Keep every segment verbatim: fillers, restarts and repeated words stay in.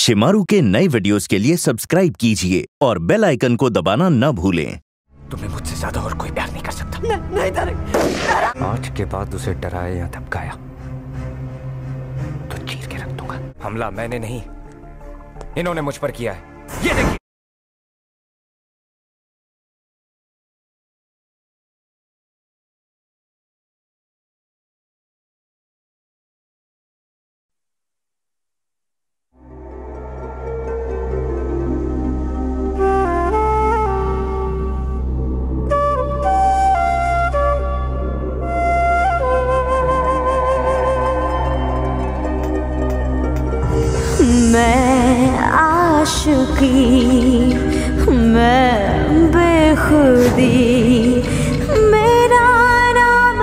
शिमारू के नए वीडियोस के लिए सब्सक्राइब कीजिए और बेल आइकन को दबाना न भूलें। तुम्हें मुझसे ज्यादा और कोई प्यार नहीं कर सकता। न, नहीं तरंग। आज के बाद उसे डराया या धमकाया तो चीर के रख दूंगा। हमला मैंने नहीं, इन्होंने मुझ पर किया है। ये देखिए। मैं आशिकी, मैं बेखुदी, मेरा नाम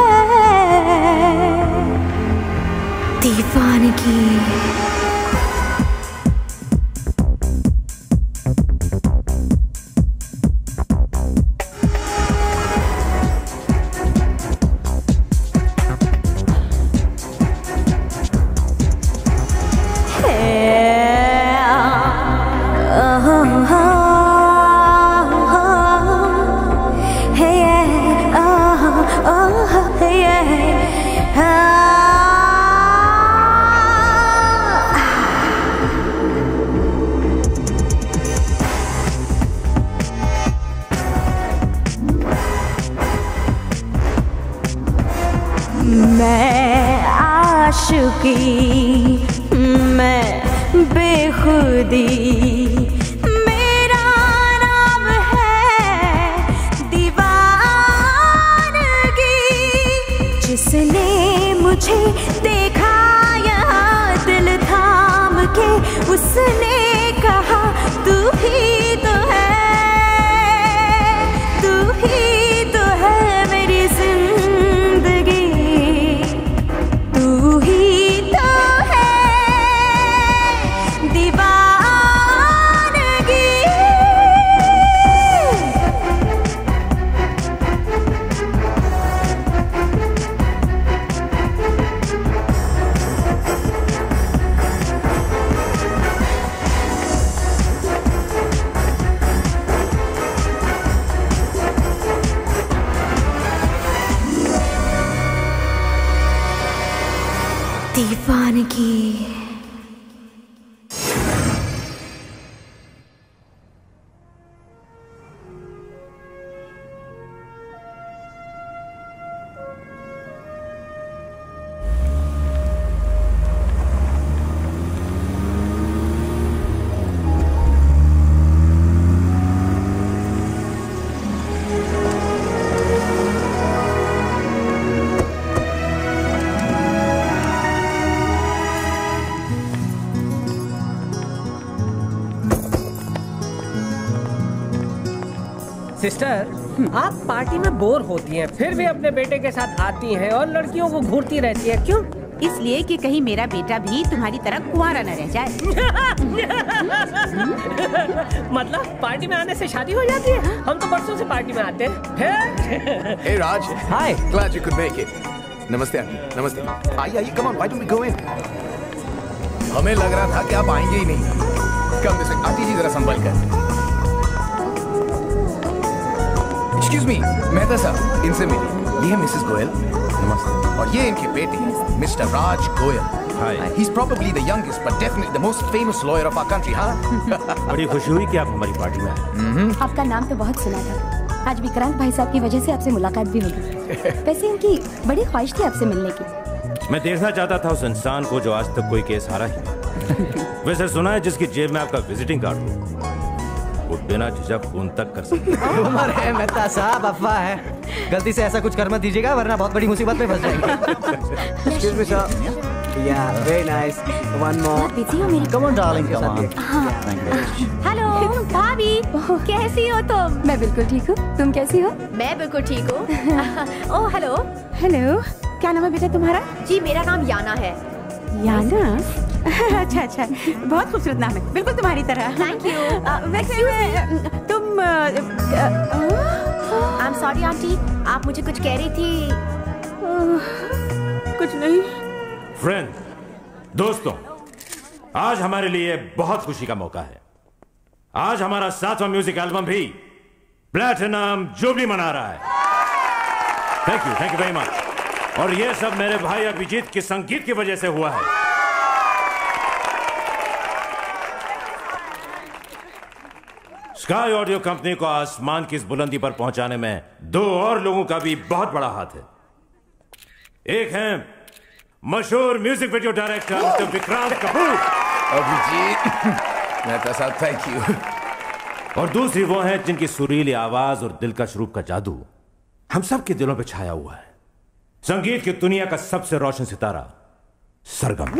है दीवानगी। मैं आशिकी, मैं बेखुदी, मेरा नाम है दीवानगी। जिसने मुझे देखा यहाँ दिल थाम के, उसने कहा तू ही तो है, तू ही तो है मेरी जिंदगी, तू ही तो है दीवानगी। दीवानगी। सिस्टर, आप पार्टी में बोर होती हैं, फिर भी अपने बेटे के साथ आती हैं और लड़कियों को घूरती रहती हैं, क्यों? इसलिए कि कहीं मेरा बेटा भी तुम्हारी तरह कुंवारा न रह जाए। मतलब पार्टी में आने से शादी हो जाती है? हम तो बरसों से पार्टी में आते हैं। Hey Raj. Hi. Glad you could make it. नमस्ते आंटी, नमस्ते। आइए आइए, come on, why don't we go in? हमें लग रहा था कि आप आएंगे ही नहीं। कम से आंटी जी जरा संभल कर। Excuse me, मेहता साहब, इनसे मिलिए। ये है मिसेस गोयल। नमस्ते। और ये इनके बेटे mister Raj Goyal. Hi. He's probably the youngest but definitely the most famous lawyer of our country, हाँ? बड़ी खुशी हुई कि आप हमारी पार्टी में आए। आपका नाम तो बहुत सुना था। आज विक्रांत भाई साहब की वजह से आपसे मुलाकात भी होगी। वैसे इनकी बड़ी ख्वाहिश थी आपसे मिलने की। मैं देखना चाहता था उस इंसान को जो आज तक कोई केस हारा ही नहीं। वैसे सुना है जिसकी जेब में आपका विजिटिंग कार्ड हो वो बिना झिझक फोन तक कर सकते। उम्र है मेहता साहब, अफवाह है। गलती से ऐसा कुछ कर मत दीजिएगा वरना बहुत बड़ी मुसीबत में फंस जाएंगे। Excuse me sir. Yeah, very nice. One more. बहुत बिजी हो मेरी। Come on darling, come on. Hello भाभी, कैसी हो तुम? मैं बिल्कुल ठीक हूँ, तुम कैसी हो? मैं बिल्कुल ठीक हूँ। Oh hello. हेलो, क्या नाम है बेटा तुम्हारा? जी मेरा नाम याना है। याना? अच्छा अच्छा, बहुत खूबसूरत नाम है, बिल्कुल तुम्हारी तरह। Thank you. वैसे तुम आई एम सॉरी आंटी, आप मुझे कुछ कह रही थी। कुछ नहीं। फ्रेंड, दोस्तों, आज हमारे लिए बहुत खुशी का मौका है। आज हमारा सातवां म्यूजिक एल्बम भी प्लैटिनम जुबली मना रहा है। Thank you, thank you very much. और ये सब मेरे भाई अभिजीत के संगीत की वजह से हुआ है। स्काई ऑडियो कंपनी को आसमान की इस बुलंदी पर पहुंचाने में दो और लोगों का भी बहुत बड़ा हाथ है। एक है मशहूर music video director mister Vikrant Kapoor. Abhijeet Mehta साहब, थैंक यू। और दूसरी वो है जिनकी सुरीली आवाज और दिलकश रूप का जादू हम सब के दिलों पे छाया हुआ है। संगीत की दुनिया का सबसे रोशन सितारा सरगम।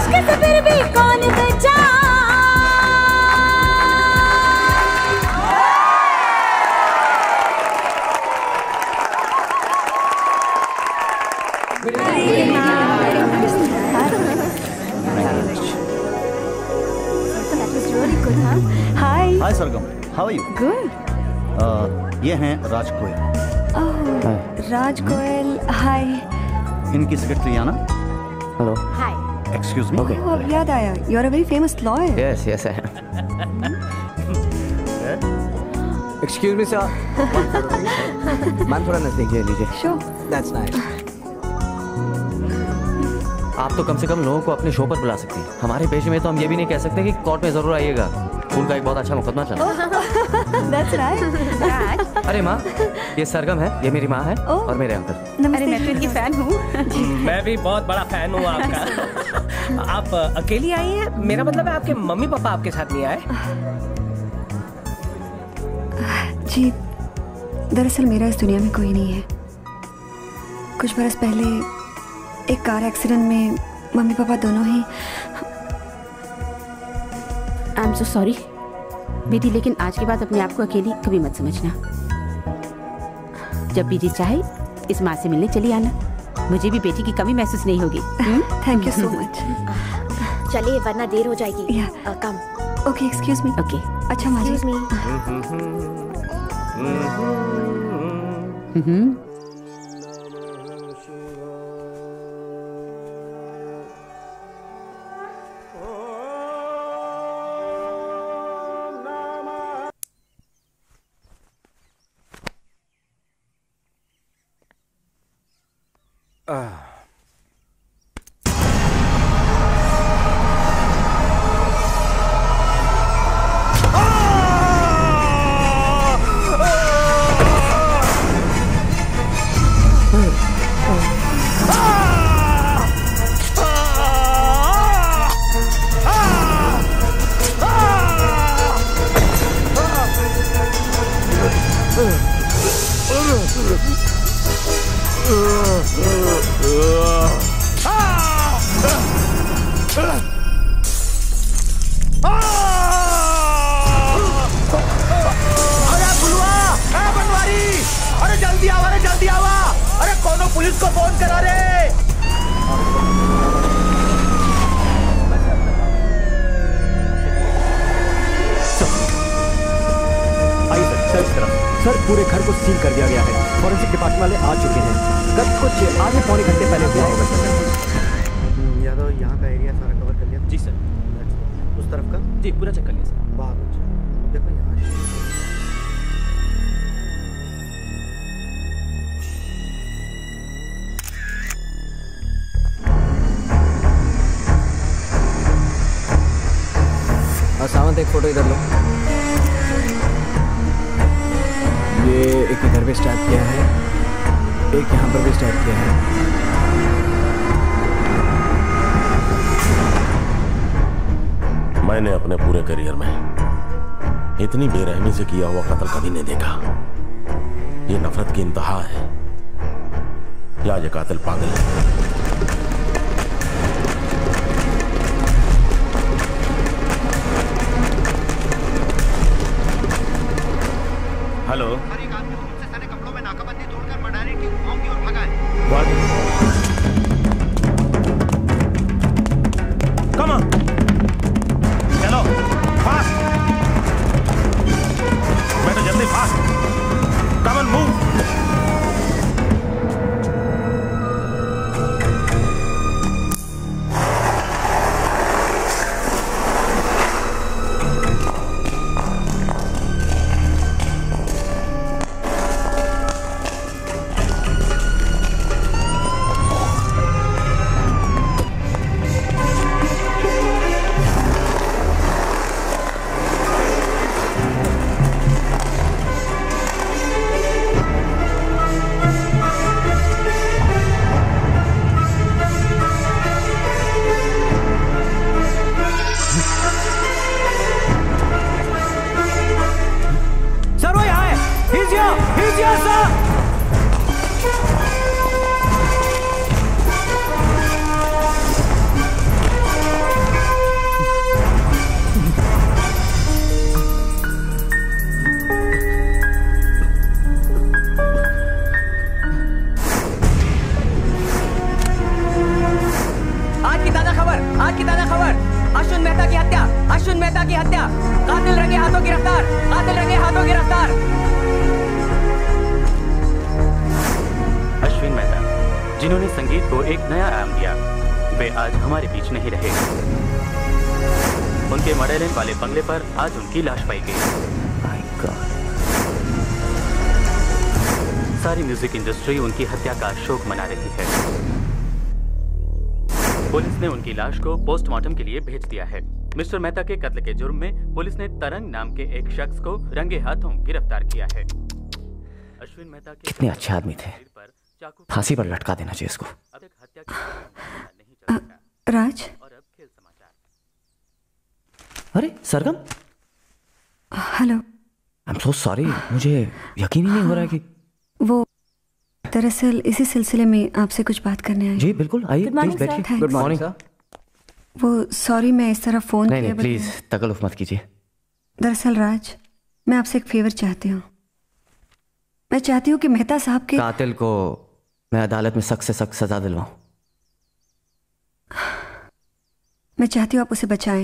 इश्क से फिर भी कौन बचा। Hi. Hi Sargam, how are you? Good. Uh, ये हैं राज गोयल। Oh, Raj Goyal, hi. इनकी secretary Anna. Hello. Hi. Excuse me. Oh, अब याद आया, you're a very famous lawyer. Yes, yes, I am. Excuse me, sir. Ma'am थोड़ा नजदीक ले लीजिए। Sure. That's nice. आप तो कम से कम लोगों को अपने शो पर बुला सकती हैं। हमारे पेशे में तो हम ये भी नहीं कह सकते कि कोर्ट में जरूर आइएगा। फूल का एक बहुत अच्छा मुकदमा चल रहा है। That's right. राज, अरे माँ, ये सरगम है, ये मेरी माँ है और मेरे अंकल। अरे मैं तो इनकी फैन हूँ। मैं भी बहुत बड़ा फैन हूँ आपका। आप अकेली आई हैं? मेरा मतलब है आपके मम्मी पापा आपके साथ नहीं आए? जी, दरअसल मेरा इस दुनिया में कोई नहीं है। कुछ बरस पहले एक कार एक्सीडेंट में मम्मी पापा दोनों ही। आई एम सो सॉरी बेटी, लेकिन आज के बाद अपने आप को अकेली कभी मत समझना। जब भी जी चाहे इस माँ से मिलने चली आना, मुझे भी बेटी की कमी महसूस नहीं होगी। Thank you so much. चलिए वरना देर हो जाएगी। या कम। Okay, excuse me. ओके। अच्छा माँ जी। Excuse me. हम्म। सर, पूरे घर को सील कर दिया गया है। फॉरेंसिक डिपार्टमेंट वाले आ चुके हैं। कब कुछ आधे पौने घंटे पहले हुआ होगा। यादव, यहाँ का एरिया सारा कवर कर लिया? जी सर। उस तरफ का? जी, पूरा चेक कर लिया सर। बहुत अच्छा। देखो यहाँ सावंत, एक फोटो इधर लो। ये एक इधर भी स्टार्ट किया है, एक यहाँ पर भी स्टार्ट किया है। मैंने अपने पूरे करियर में इतनी बेरहमी से किया हुआ कत्ल कभी नहीं देखा। ये नफरत की इंतहा है या ये कातिल पागल है? हेलो, कपड़ों में नाकाबंदी तोड़कर मडारी की गुफाओं की ओर भगा है। Come on, चलो फास्ट। मैं तो जल्दी फास्ट। Come on, move. आज की ताजा खबर, अश्विन मेहता की हत्या, अश्विन मेहता की हत्या, कातिल रंगे हाथों गिरफ्तार, कातिल रंगे हाथों गिरफ्तार। अश्विन मेहता, जिन्होंने संगीत को एक नया आयाम दिया, वे आज हमारे बीच नहीं रहे। उनके मडेलिन वाले बंगले पर आज उनकी लाश पाई गई। My God। सारी म्यूजिक इंडस्ट्री उनकी हत्या का शोक मना रही है। पुलिस ने उनकी लाश को पोस्टमार्टम के लिए भेज दिया है। मिस्टर मेहता के कत्ल के जुर्म में पुलिस ने तरंग नाम के एक शख्स को रंगे हाथों गिरफ्तार किया है। अश्विन मेहता के कितने अच्छे आदमी थे, फांसी पर लटका देना चाहिए इसको। राज। अरे Sargam. Hello. I am so sorry, मुझे यकीन ही नहीं हो रहा है कि वो दरअसल इसी सिलसिले में आपसे कुछ बात करने आई। जी बिल्कुल, आइए प्लीज बैठिए। Good morning sir. वो सॉरी मैं इस तरह फोन नहीं नहीं प्लीज तकल्लुफ मत कीजिए। दरअसल राज, मैं आपसे एक फेवर चाहती हूँ। मैं चाहती हूँ कि मेहता साहब के कातिल को मैं अदालत में सख्त से सख्त सजा दिलवाऊं। मैं चाहती हूँ आप उसे बचाएं।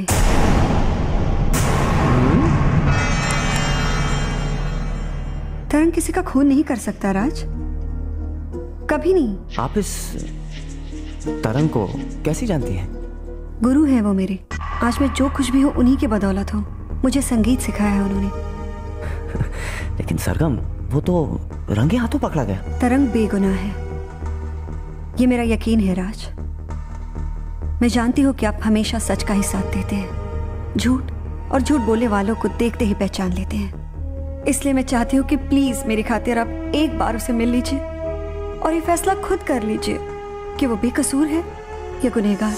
तरंग किसी का खून नहीं कर सकता राज, कभी नहीं। आप इस तरंग को कैसी जानती हैं? गुरु है वो मेरे। आज मैं जो कुछ भी हूँ उन्हीं के बदौलत हूँ। मुझे संगीत सिखाया है उन्होंने। लेकिन सरगम, वो तो रंगे हाथों पकड़ा गया। तरंग बेगुनाह है, ये मेरा यकीन है राज। मैं जानती हूँ कि आप हमेशा सच का ही साथ देते हैं, झूठ और झूठ बोलने वालों को देखते ही पहचान लेते हैं। इसलिए मैं चाहती हूँ कि प्लीज मेरी खातिर आप एक बार उसे मिल लीजिए और ये फैसला खुद कर लीजिए कि वो बेकसूर है या गुनहगार।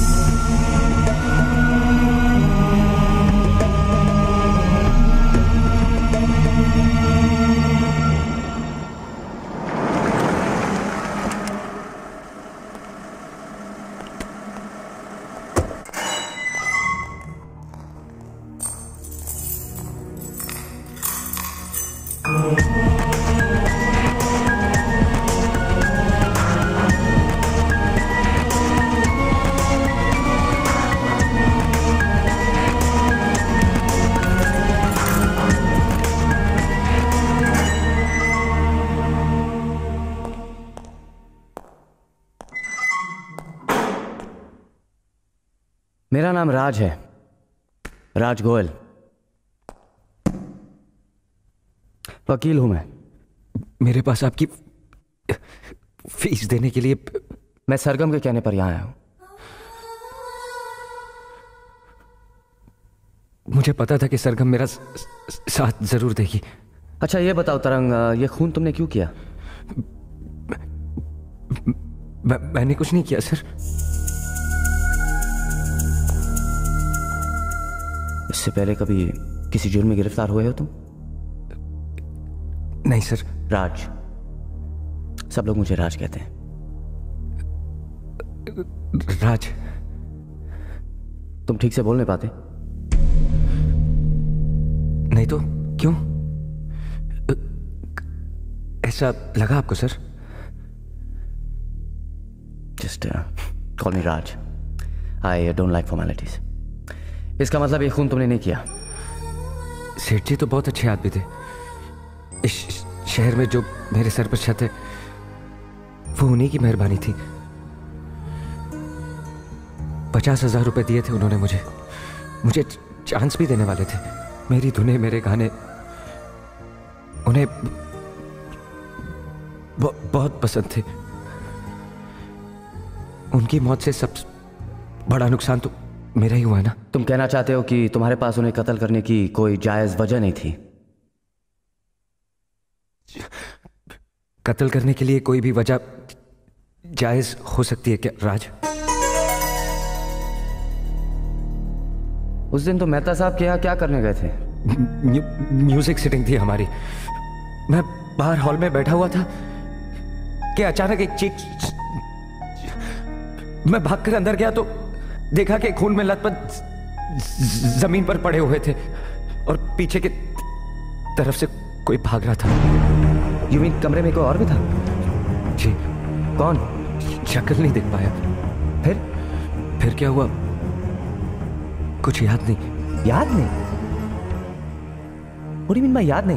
मेरा नाम राज है, राज गोयल। वकील हूं मैं। मेरे पास आपकी फीस देने के लिए मैं सरगम के कहने पर यहां आया हूं। मुझे पता था कि सरगम मेरा साथ जरूर देगी। अच्छा ये बताओ तरंग, ये खून तुमने क्यों किया? मैं, मैंने कुछ नहीं किया सर। इससे पहले कभी किसी जुर्म में गिरफ्तार हुए हो तुम? नहीं सर। राज, सब लोग मुझे राज कहते हैं। राज। तुम ठीक से बोल नहीं पाते? नहीं तो क्यों? ऐसा लगा आपको sir? Just call me Raj. I don't like formalities. इसका मतलब ये खून तुमने नहीं किया? सेठ जी तो बहुत अच्छे आदमी थे। इस शहर में जो मेरे सर पर छत है वो उन्हीं की मेहरबानी थी। पचास हजार रुपए दिए थे उन्होंने मुझे। मुझे चांस भी देने वाले थे। मेरी धुनें, मेरे गाने उन्हें बहुत पसंद थे। उनकी मौत से सब बड़ा नुकसान तो मेरा ही हुआ है ना। तुम कहना चाहते हो कि तुम्हारे पास उन्हें कत्ल करने की कोई जायज वजह नहीं थी? कत्ल करने के लिए कोई भी वजह जायज हो सकती है क्या राज? उस दिन तो मेहता साहब के यहाँ क्या करने गए थे? म्यू, म्यूजिक सिटिंग थी हमारी। मैं बाहर हॉल में बैठा हुआ था कि अचानक एक चीख। मैं भागकर अंदर गया तो देखा कि खून में लथपथ जमीन पर पड़े हुए थे और पीछे की तरफ से कोई भाग रहा था। यू मीन कमरे में कोई और भी था? जी। कौन? शक्ल नहीं देख पाया। फिर फिर क्या हुआ कुछ याद नहीं। याद नहीं? What do you mean by याद नहीं?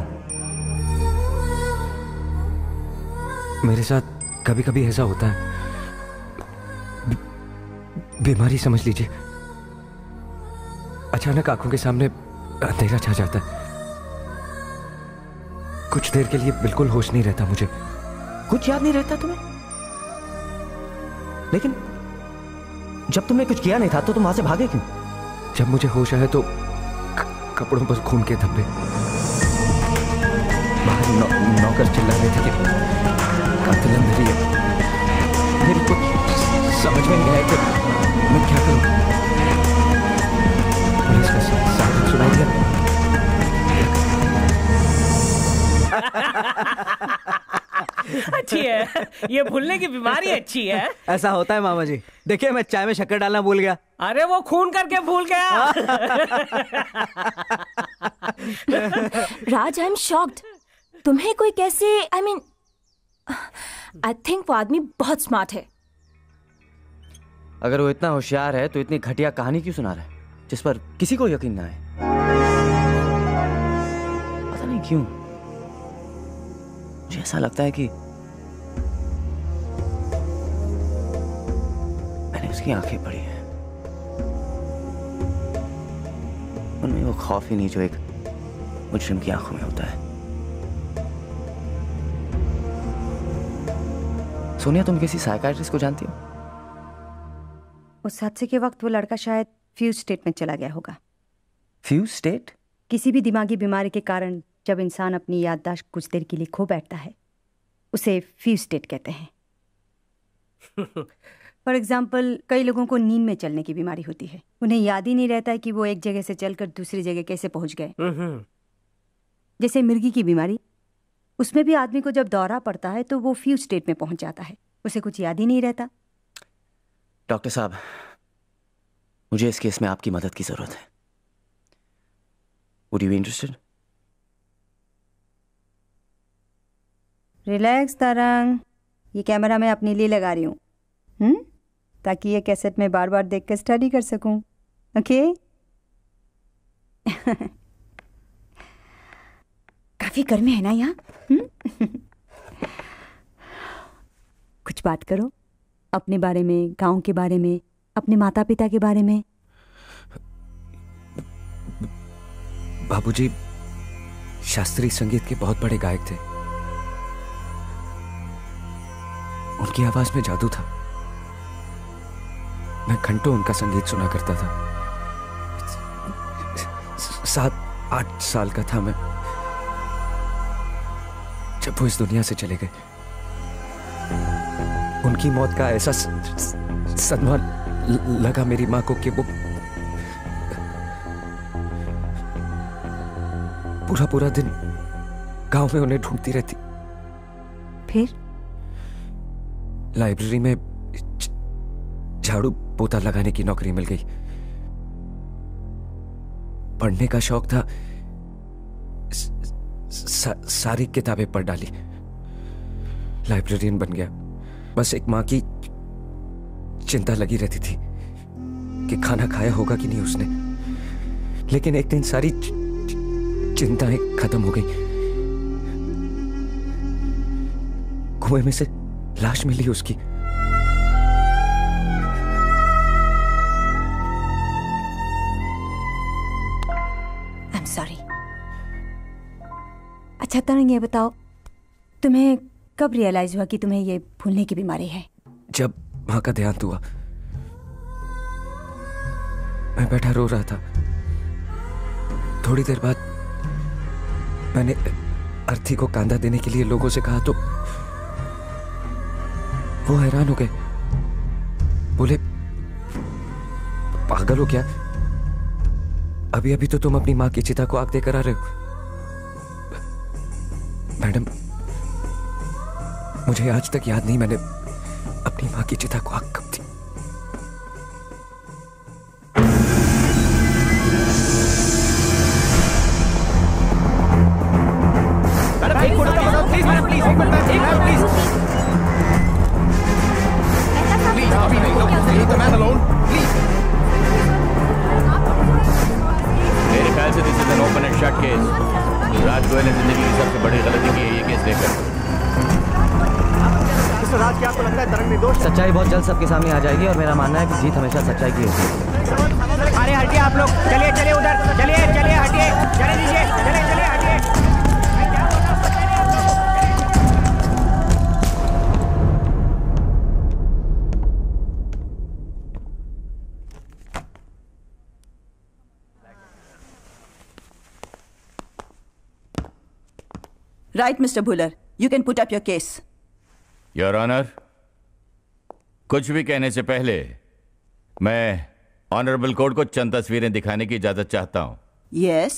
मेरे साथ कभी कभी ऐसा होता है, बीमारी समझ लीजिए, अचानक आंखों के सामने अंधेरा छा जाता है। कुछ देर के लिए बिल्कुल होश नहीं रहता मुझे। कुछ याद नहीं रहता तुम्हें? लेकिन जब तुमने कुछ किया नहीं था तो तुम वहां से भागे क्यों? जब मुझे होश आया तो कपड़ों पर खून के धब्बे, बाहर नौ, नौकर चिल्ला रहे थे कि कातिल अंदर ही है। मेरे को समझ में नहीं आया कि मैं क्या करूं। पुलिस का साथ सुनाई दिया। अच्छी है, ये भूलने की बीमारी अच्छी है। ऐसा होता है मामा जी। देखिए मैं चाय में शक्कर डालना भूल गया। अरे वो खून करके भूल गया। Raj, I am shocked. तुम्हें कोई कैसे, आई मीन आई थिंक वो आदमी बहुत स्मार्ट है। अगर वो इतना होशियार है तो इतनी घटिया कहानी क्यों सुना रहा है जिस पर किसी को यकीन ना आए? पता नहीं क्यों मुझे ऐसा लगता है कि मैंने उसकी आंखें पढ़ी हैं। उनमें वो खौफ ही नहीं जो एक मुजरिम की आंखों में होता है। सोनिया, तुम किसी साइकियाट्रिस्ट को जानती हो? उस हादसे के वक्त वो लड़का शायद फ्यूज स्टेट में चला गया होगा। Fugue state? किसी भी दिमागी बीमारी के कारण जब इंसान अपनी याददाश्त कुछ देर के लिए खो बैठता है उसे फ्यूज स्टेट कहते हैं। फॉर एग्जाम्पल, कई लोगों को नींद में चलने की बीमारी होती है। उन्हें याद ही नहीं रहता है कि वो एक जगह से चलकर दूसरी जगह कैसे पहुंच गए। जैसे मिर्गी की बीमारी, उसमें भी आदमी को जब दौरा पड़ता है तो वो फ्यूज स्टेट में पहुंच जाता है, उसे कुछ याद ही नहीं रहता। डॉक्टर साहब, मुझे इस केस में आपकी मदद की जरूरत है। Would you be interested? Relax Tarang, ये कैमरा मैं अपने लिए लगा रही हूँ, हम्म, ताकि ये कैसेट में बार बार देखकर स्टडी कर सकूं। ओके? काफी गर्मी है ना यहाँ? कुछ बात करो अपने बारे में, गांव के बारे में, अपने माता पिता के बारे में। बाबूजी शास्त्रीय संगीत के बहुत बड़े गायक थे। उनकी आवाज में जादू था। मैं घंटों उनका संगीत सुना करता था। सात आठ साल का था मैं जब वो इस दुनिया से चले गए। उनकी मौत का ऐसा सदमा लगा मेरी मां को कि वो पूरा पूरा दिन गांव में उन्हें ढूंढती रहती। फिर लाइब्रेरी में झाड़ू पोता लगाने की नौकरी मिल गई। पढ़ने का शौक था, सा, सारी किताबें पढ़ डाली। लाइब्रेरियन बन गया। बस एक मां की चिंता लगी रहती थी कि खाना खाया होगा कि नहीं उसने। लेकिन एक दिन सारी चिंताएं खत्म हो गई। कुएं में से लाश मिली उसकी। I am sorry. अच्छा तरंग, ये बताओ, तुम्हें कब रियलाइज हुआ कि तुम्हें ये भूलने की बीमारी है? जब मां का देहांत हुआ। मैं बैठा रो रहा था। थोड़ी देर बाद मैंने अर्थी को कांधा देने के लिए लोगों से कहा तो वो हैरान हो गए। बोले, पागल हो क्या? अभी अभी तो तुम अपनी मां की चिता को आग देकर आ रहे हो। मैडम, मुझे आज तक याद नहीं मैंने अपनी मां की चिता को आग कब दी। जल्द सबके सामने आ जाएगी और मेरा मानना है कि जीत हमेशा सच्चाई की होती है। अरे हटिए आप लोग, चलिए चलिए उधर, चलिए चलिए हटिए, चले दीजिए, चलिए चलिए हटिए। Right, Mister Bhullar. You can put up your case. Your Honor, कुछ भी कहने से पहले मैं ऑनरेबल कोर्ट को चंद तस्वीरें दिखाने की इजाजत चाहता हूं। Yes.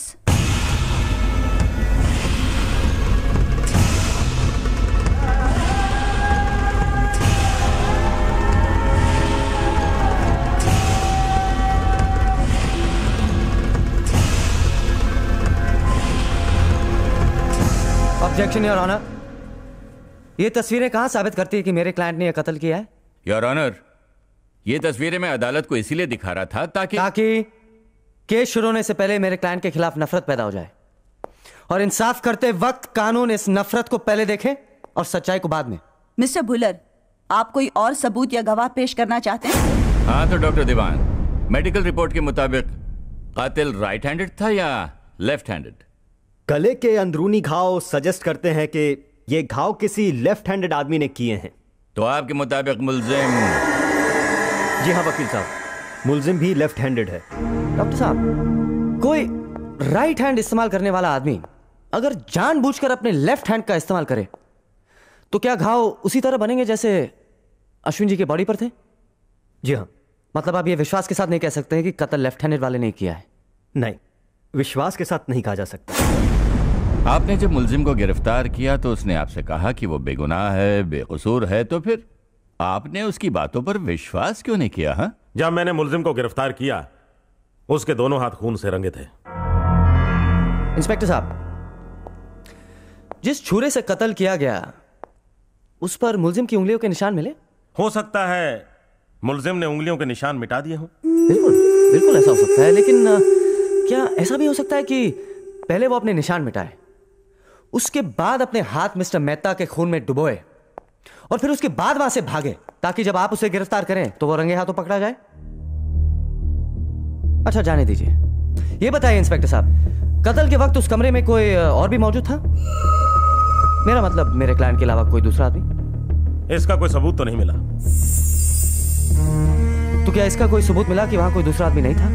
Objection your honour. ये तस्वीरें कहां साबित करती है कि मेरे क्लाइंट ने यह कत्ल किया है? योर ऑनर, ये तस्वीरें मैं अदालत को इसीलिए दिखा रहा था ताकि ताकि केस शुरू होने से पहले मेरे क्लाइंट के खिलाफ नफरत पैदा हो जाए और इंसाफ करते वक्त कानून इस नफरत को पहले देखे और सच्चाई को बाद में। मिस्टर भुलर, आप कोई और सबूत या गवाह पेश करना चाहते हैं? हाँ तो डॉक्टर दीवान, मेडिकल रिपोर्ट के मुताबिक कातिल राइट हैंडेड था या लेफ्ट हैंडेड? गले के अंदरूनी घाव सजेस्ट करते हैं कि ये घाव किसी लेफ्ट हैंडेड आदमी ने किए हैं। तो आपके मुताबिक मुल्जिम? जी हाँ वकील साहब, मुल्जिम भी लेफ्ट हैंडेड है। डॉक्टर साहब, कोई राइट हैंड इस्तेमाल करने वाला आदमी अगर जानबूझकर अपने लेफ्ट हैंड का इस्तेमाल करे तो क्या घाव उसी तरह बनेंगे जैसे अश्विन जी के बॉडी पर थे? जी हाँ। मतलब आप ये विश्वास के साथ नहीं कह सकते हैं कि कत्ल लेफ्ट हैंडेड वाले ने किया है? नहीं, विश्वास के साथ नहीं कहा जा सकता। आपने जब मुल्जिम को गिरफ्तार किया तो उसने आपसे कहा कि वो बेगुनाह है, बेकसूर है, तो फिर आपने उसकी बातों पर विश्वास क्यों नहीं किया? हा? जब मैंने मुल्जिम को गिरफ्तार किया उसके दोनों हाथ खून से रंगे थे। इंस्पेक्टर साहब, जिस छुरे से कत्ल किया गया उस पर मुल्जिम की उंगलियों के निशान मिले? हो सकता है मुल्जिम ने उंगलियों के निशान मिटा दिए हों। बिल्कुल बिल्कुल ऐसा हो सकता है, लेकिन क्या ऐसा भी हो सकता है कि पहले वो अपने निशान मिटाए, उसके बाद अपने हाथ मिस्टर मेहता के खून में डुबोए और फिर उसके बाद वहां से भागे ताकि जब आप उसे गिरफ्तार करें तो वो रंगे हाथों पकड़ा जाए? अच्छा जाने दीजिए, ये बताइए इंस्पेक्टर साहब, कत्ल के वक्त उस कमरे में कोई और भी मौजूद था? मेरा मतलब मेरे क्लाइंट के अलावा कोई दूसरा आदमी? इसका कोई सबूत तो नहीं मिला। तो क्या इसका कोई सबूत मिला कि वहां कोई दूसरा आदमी नहीं था?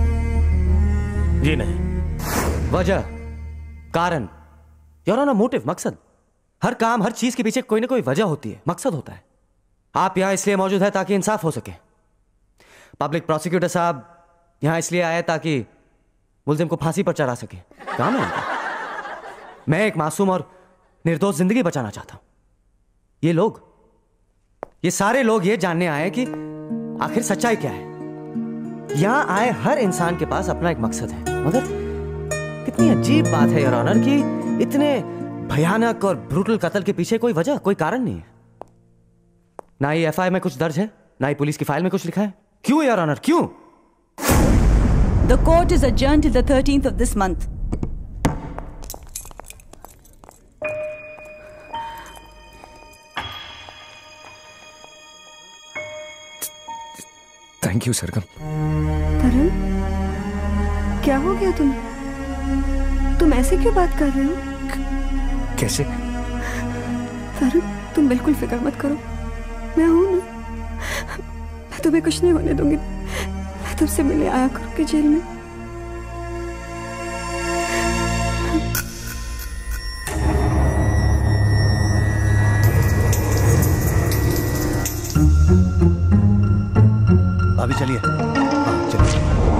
जी नहीं। वजह, कारण, योर ऑनर, मोटिव, मकसद। हर काम, हर चीज के पीछे कोई ना कोई वजह होती है, मकसद होता है। आप यहां इसलिए मौजूद है ताकि इंसाफ हो सके। पब्लिक प्रोसिक्यूटर साहब यहां इसलिए आए ताकि मुल्जिम को फांसी पर चढ़ा सके। काम है उनका। मैं एक मासूम और निर्दोष जिंदगी बचाना चाहता हूं। ये लोग, ये सारे लोग ये जानने आए कि आखिर सच्चाई क्या है। यहां आए हर इंसान के पास अपना एक मकसद है, मगर कितनी अजीब बात है योर ऑनर कि इतने भयानक और ब्रूटल कत्ल के पीछे कोई वजह, कोई कारण नहीं है। ना ही एफ आई आर में कुछ दर्ज है, ना ही पुलिस की फाइल में कुछ लिखा है। क्यों योर ऑनर, क्यों? The court is adjourned till the thirteenth of this month. Thank you Sargam. Tarang, क्या हो गया तुम्हें? तुम ऐसे क्यों बात कर रहे हो? कैसे? तरंग, तुम बिल्कुल फिक्र मत करो, मैं हूं ना, मैं तुम्हें कुछ नहीं होने दूंगी। मैं तुमसे मिलने आया करूंगी जेल में। भाभी चलिए। हाँ चलिए।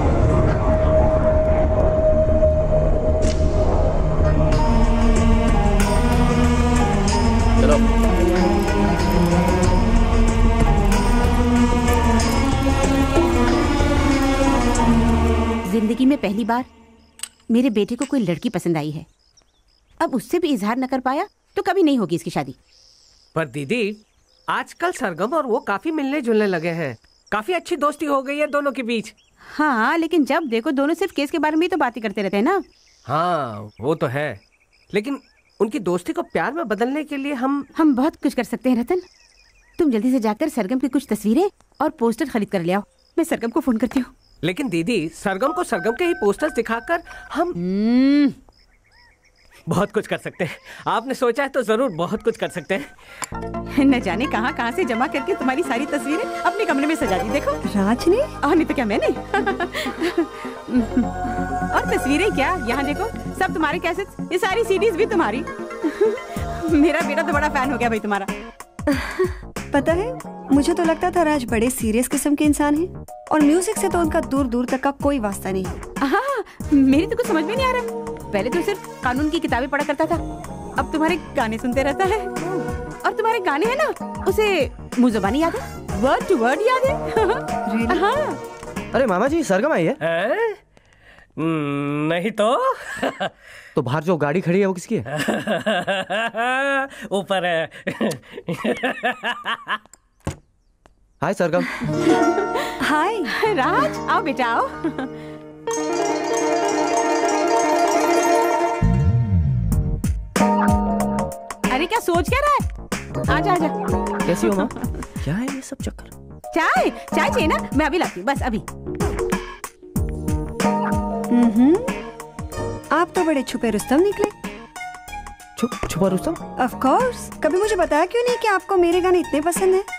चलो। जिंदगी में पहली बार मेरे बेटे को कोई लड़की पसंद आई है। अब उससे भी इजहार न कर पाया तो कभी नहीं होगी इसकी शादी। पर दीदी, आजकल सरगम और वो काफी मिलने जुलने लगे हैं, काफी अच्छी दोस्ती हो गई है दोनों के बीच। हाँ, लेकिन जब देखो दोनों सिर्फ केस के बारे में ही तो बातें करते रहते हैं ना। हाँ वो तो है, लेकिन उनकी दोस्ती को प्यार में बदलने के लिए हम हम बहुत कुछ कर सकते हैं रतन। तुम जल्दी से जाकर सरगम की कुछ तस्वीरें और पोस्टर खरीद कर ले आओ। मैं सरगम को फोन करती हूँ। लेकिन दीदी, सरगम को सरगम के ही पोस्टर्स दिखाकर हम बहुत कुछ कर सकते हैं। आपने सोचा है तो जरूर बहुत कुछ कर सकते हैं। न जाने कहाँ कहाँ से जमा करके तुम्हारी सारी तस्वीरें अपने कमरे में सजा दी। देखो राज ने, और नहीं तो क्या मैंने। और तस्वीरें क्या, यहाँ देखो सब तुम्हारे कैसेट्स, ये सारी सीडीज भी तुम्हारी। मेरा बेटा तो बड़ा फैन हो गया भाई तुम्हारा। पता है, मुझे तो लगता था राज बड़े सीरियस किस्म के इंसान हैं और म्यूजिक से तो उनका दूर दूर तक का कोई वास्ता नहीं। हाँ, मेरी तो कुछ समझ में नहीं आ रहा। पहले तो सिर्फ कानून की किताबें पढ़ा करता था, अब तुम्हारे गाने सुनते रहता है। और तुम्हारे गाने हैं ना, उसे मुंह ज़बानी याद है, वर्ड टू वर्ड याद है। हाँ। अरे मामा जी, सरगम आई है? है? नहीं तो। तो बाहर जो गाड़ी खड़ी है वो किसकी है? ऊपर है। हाय सरगम। हाय राज, आओ बेटा आओ। अरे क्या सोच क्या रहा है? आजा आजा। कैसी हो माँ? क्या है ये सब चक्कर? चाय चाय चाहिए ना, मैं अभी लाती हूँ, बस अभी। हम्म, आप तो बड़े छुपे रुस्तम निकले। छुप छुपा रुस्तम? Of course. कभी मुझे बताया क्यों नहीं कि आपको मेरे गाने इतने पसंद हैं?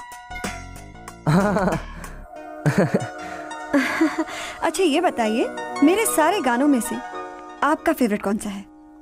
अच्छा ये बताइए, मेरे सारे गानों में से आपका फेवरेट कौन सा है?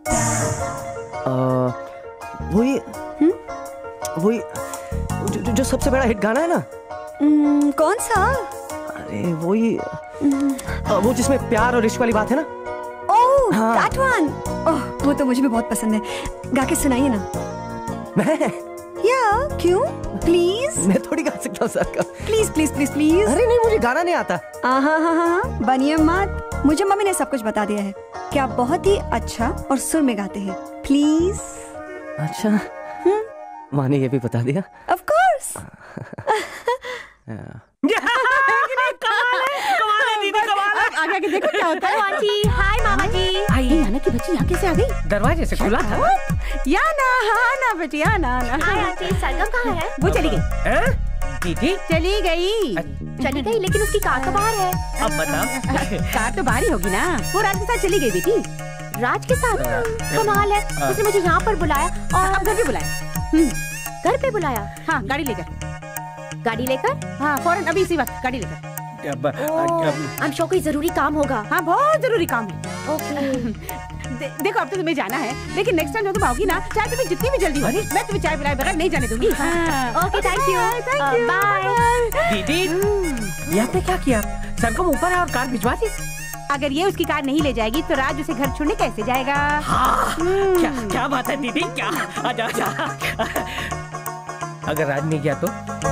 वही वही जो, जो, जो सबसे बड़ा हिट गाना है ना। hmm, कौन सा? अरे वही वो जिसमें प्यार और इश्क वाली बात है ना। ओह, that one। ओह, वो तो मुझे भी बहुत पसंद है। गा के सुनाइए ना। मैं? या क्यों? प्लीज। मैं थोड़ी गा सकता हूँ सर का। Please please please please. अरे नहीं, मुझे गाना नहीं आता। हाँ हाँ हाँ हाँ, बनिए मत। मुझे मम्मी ने सब कुछ बता दिया है कि आप बहुत ही अच्छा और सुर में गाते हैं। प्लीज। अच्छा, माँ ने ये भी बता दिया? Of course. आगे आगे देखो क्या होता है। मामा जी, हाय मामा जी। ये नाना की बच्ची यहाँ कैसे आ गई? दरवाजे से खुला था। या ना, हाँ ना बेटी, या ना ना। हाय आंटी, सरगम कहाँ है? वो चली गई। दीदी चली गई। चली गई, लेकिन उसकी कार तो बाहर है। अब बताओ। कार तो बाहर ही होगी ना। वो राज के साथ चली गई बेटी। राज के साथ? कमाल है, उसने मुझे यहाँ पर बुलाया और अब घर पे बुलाया। घर पे बुलाया? हाँ, गाड़ी लेकर। गाड़ी लेकर? हाँ, फौरन अभी इसी वक्त गाड़ी लेकर। आई एम श्योर कोई जरूरी काम होगा। हाँ, बहुत जरूरी काम है। ओके। दे, देखो अब तो तुम्हें जाना है, लेकिन नेक्स्ट टाइम जब तुम आओगी ना, चाहे तुम्हें जितनी भी जल्दी हो, मैं तुम्हें चाय पिलाए बगैर नहीं जाने दूंगी। Okay, thank you, bye. दीदी, यहाँ पे क्या किया? सरगम ऊपर है और कार भिजवा दी। अगर ये उसकी कार नहीं ले जाएगी तो राज उसे घर छोड़ने कैसे जाएगा? हाँ, क्या क्या बात है दीदी? क्या? आजा आजा। अगर राज नहीं गया तो?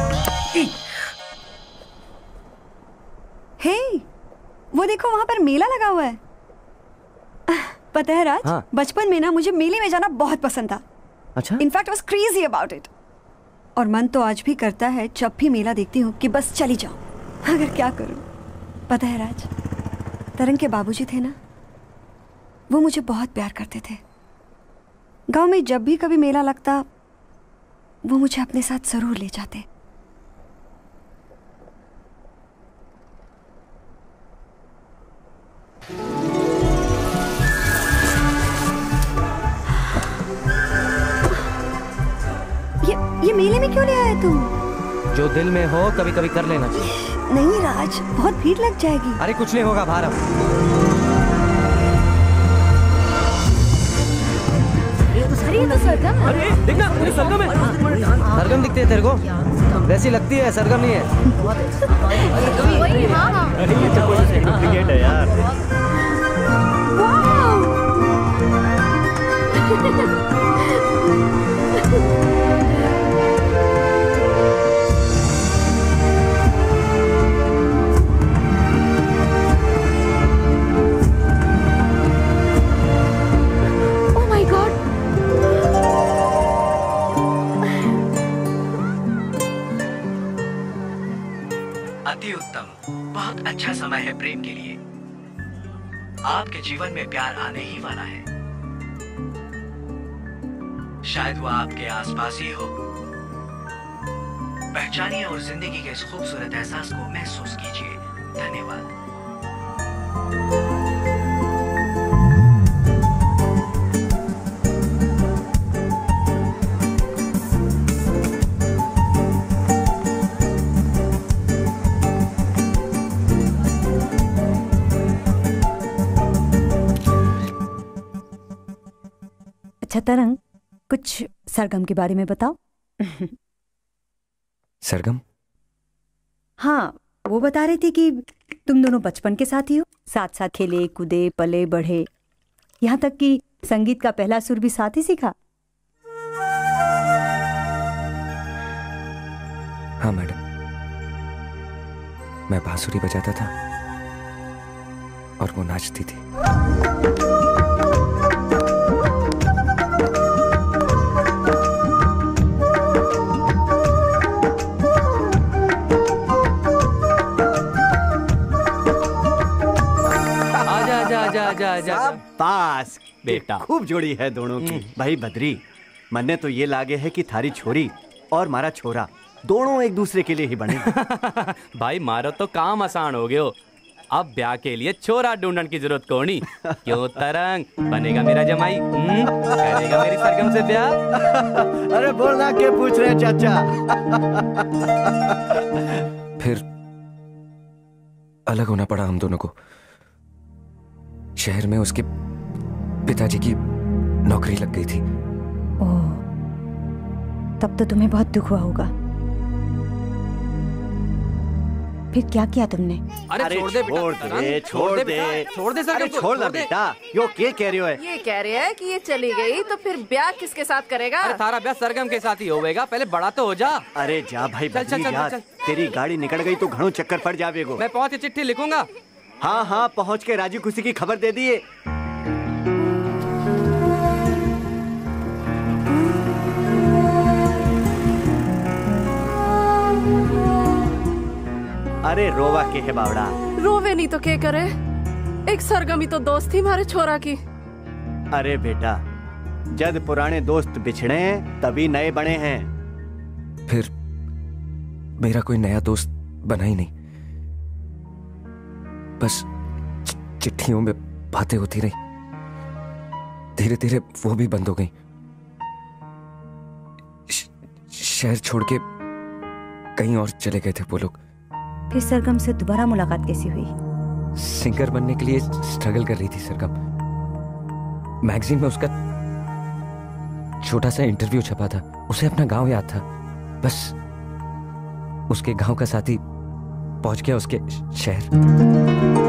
हे, वो देखो वहाँ पर मेला लगा हुआ है। पता है राज, हाँ। बचपन में ना मुझे मेले में जाना बहुत पसंद था। अच्छा? In fact I was crazy about it. और मन तो आज भी करता है जब भी मेला देखती हूँ कि बस चली जाऊं, मगर क्या करूं। पता है राज, तरंग के बाबूजी थे ना, वो मुझे बहुत प्यार करते थे। गांव में जब भी कभी मेला लगता, वो मुझे अपने साथ जरूर ले जाते। ये ये मेले में क्यों ले आए तुम? जो दिल में हो कभी कभी कर लेना चाहिए। नहीं राज, बहुत भीड़ लग जाएगी। अरे कुछ नहीं होगा, बाहर। अरे तो सरगम। अरे देखना, अरे सरगम है। सरगम दिखती है तेरे को? वैसी लगती है, सरगम नहीं है। वही, हाँ हाँ। अरे ये तो कोई डुप्लीकेट है यार। Oh my God! अति उत्तम, बहुत अच्छा समय है प्रेम के लिए। आपके जीवन में प्यार आने ही वाला है। शायद वो आपके आसपास ही हो, पहचानिए और जिंदगी के इस खूबसूरत एहसास को महसूस कीजिए। धन्यवाद। अच्छा तरंग, कुछ सरगम के बारे में बताओ। सरगम? हाँ, वो बता रही थी कि तुम दोनों बचपन के साथी हो, साथ साथ खेले कूदे पले बढ़े, यहाँ तक कि संगीत का पहला सुर भी साथ ही सीखा। हाँ मैडम, मैं बांसुरी बजाता था और वो नाचती थी। शाबाश बेटा, खूब जोड़ी है दोनों की। भाई बद्री, मन्ने तो ये लागे है कि थारी छोरी और मारा छोरा दोनों एक दूसरे के लिए ही बने। भाई मारो तो काम आसान हो गयो, अब ब्याह के लिए छोरा ढूंढने की जरूरत कोनी। क्यों तरंग, बनेगा मेरा जमाई, करेगा मेरी सरगम से ब्याह। अरे बोलना के पूछ रहे चाचा। फिर अलग होना पड़ा हम दोनों को। शहर में उसके पिताजी की नौकरी लग गई थी। ओह, तब तो तुम्हें बहुत दुख हुआ होगा। फिर क्या किया तुमने? अरे, अरे छोड़ दे छोड़ दे छोड़ दे छोड़ दे अरे छोड़ ना बेटा। यो क्या कह रहे हो? ये कह रहे हैं कि ये चली गई तो फिर ब्याह किसके साथ करेगा? अरे थारा ब्याह सरगम के साथ ही होवेगा, पहले बड़ा तो हो जा। अरे जा भाई, चल, चल, चल, चल। तेरी गाड़ी निकल गई तो घणों चक्कर पड़ जावेगो। मैं पहुंच के चिट्ठी लिखूंगा। हाँ हाँ, पहुंच के राजी खुशी की खबर दे दिए। अरे रोवा के है बावड़ा। रोवे नहीं तो क्या करे, एक सरगमी तो दोस्त थी हमारे छोरा की। अरे बेटा, जब पुराने दोस्त बिछड़े तभी नए बने हैं। फिर मेरा कोई नया दोस्त बना ही नहीं, बस चिट्ठियों में बातें होती रही। धीरे धीरे वो भी बंद हो गई। शहर छोड़ के कहीं और चले गए थे वो लोग। फिर सरगम से दोबारा मुलाकात कैसी हुई? सिंगर बनने के लिए स्ट्रगल कर रही थी सरगम। मैगजीन में उसका छोटा सा इंटरव्यू छपा था। उसे अपना गांव याद था, बस उसके गांव का साथी पहुंच गया उसके शहर।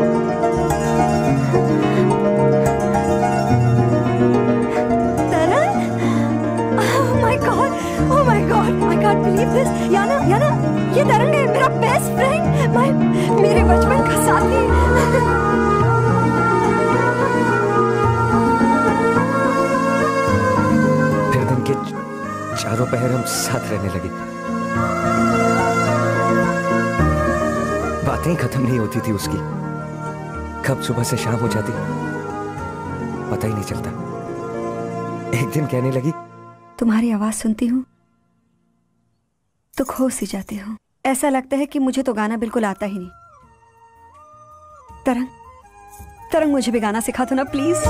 याना, याना, ये तरंग है, मेरा बेस्ट फ्रेंड, मैं मेरे बचपन का साथी। फिर दिन के चारों पहर हम साथ रहने लगे। बातें ही खत्म नहीं होती थी उसकी। कब सुबह से शाम हो जाती पता ही नहीं चलता। एक दिन कहने लगी, तुम्हारी आवाज सुनती हूँ तो खो सी जाती हूँ। ऐसा लगता है कि मुझे तो गाना बिल्कुल आता ही नहीं। तरंग, तरंग मुझे भी गाना सिखा दो ना प्लीज।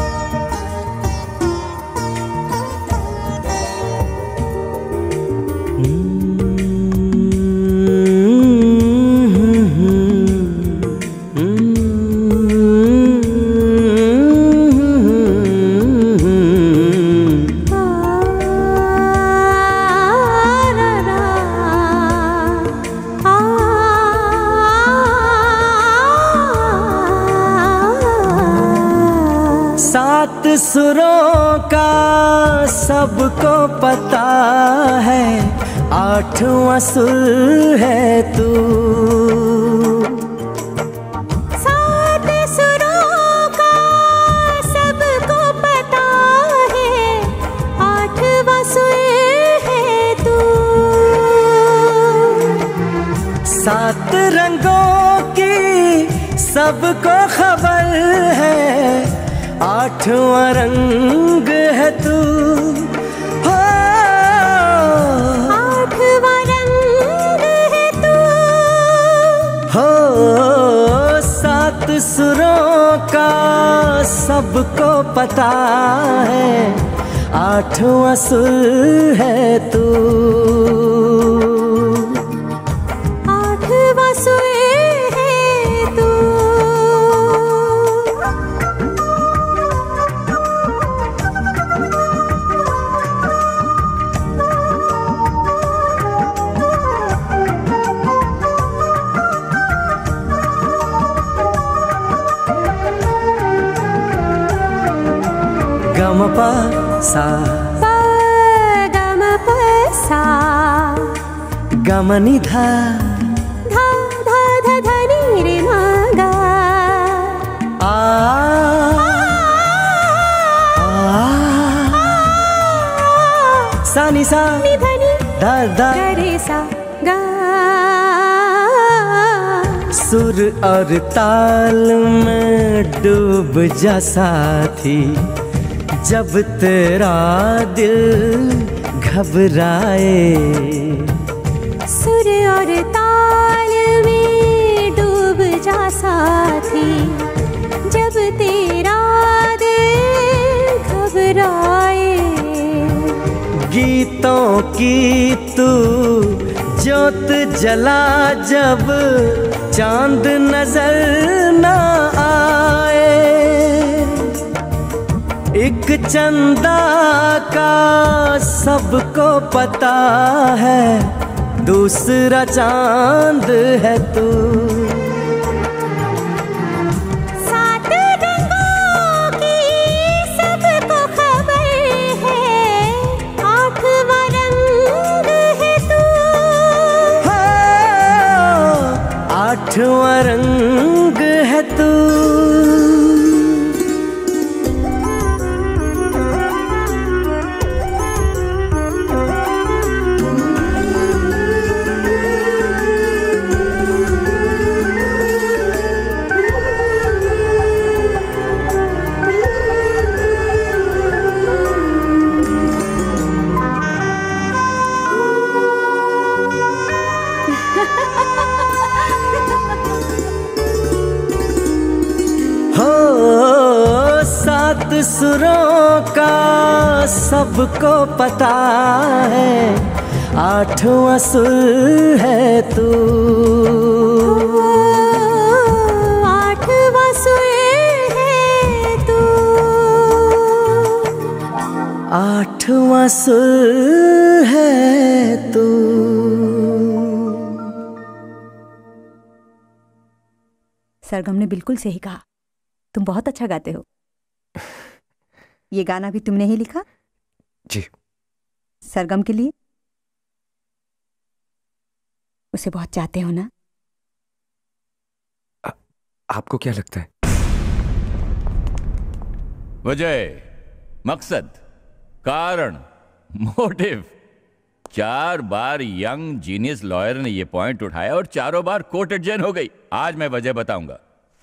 सुरों का सबको पता है, आठवां सुर है तू। सात सुरों का सबको पता है, आठवां सुर है तू। सात रंगों की सबको खबर है, आठवां रंग है तू। आठवां रंग सुरों का सबको पता है, आठवां सुर है तू। आठवां सुर है तू। गम पा सा पा गम प सा गम नि धा धा धा धा धा नी रे मा गा आ सा नि सा नि धा नि धा धा गा रे सा गा। सुर और ताल में डूब जा साथी, जब तेरा दिल घबराए। सुर और ताल में डूब जा साथी, जब तेरा दिल घबराए। गीतों की तू ज्योत जला जब चांद नजर ना आए। एक चंदा का सबको पता है, दूसरा चांद है तू। सात रंगों की सबको खबर है, आठवां रंग है तू। आठवां रंग है तू। सुरों का सबको पता है, आठवां सुर है तू। आठवां सुर है तू। आठवां सुर है तू। सरगम ने बिल्कुल सही कहा, तुम बहुत अच्छा गाते हो। ये गाना भी तुमने ही लिखा? जी। सरगम के लिए? उसे बहुत चाहते हो ना? आ, आपको क्या लगता है? वजह, मकसद, कारण, मोटिव। चार बार यंग जीनियस लॉयर ने यह पॉइंट उठाया और चारों बार कोर्ट एडजन हो गई। आज मैं वजह बताऊंगा।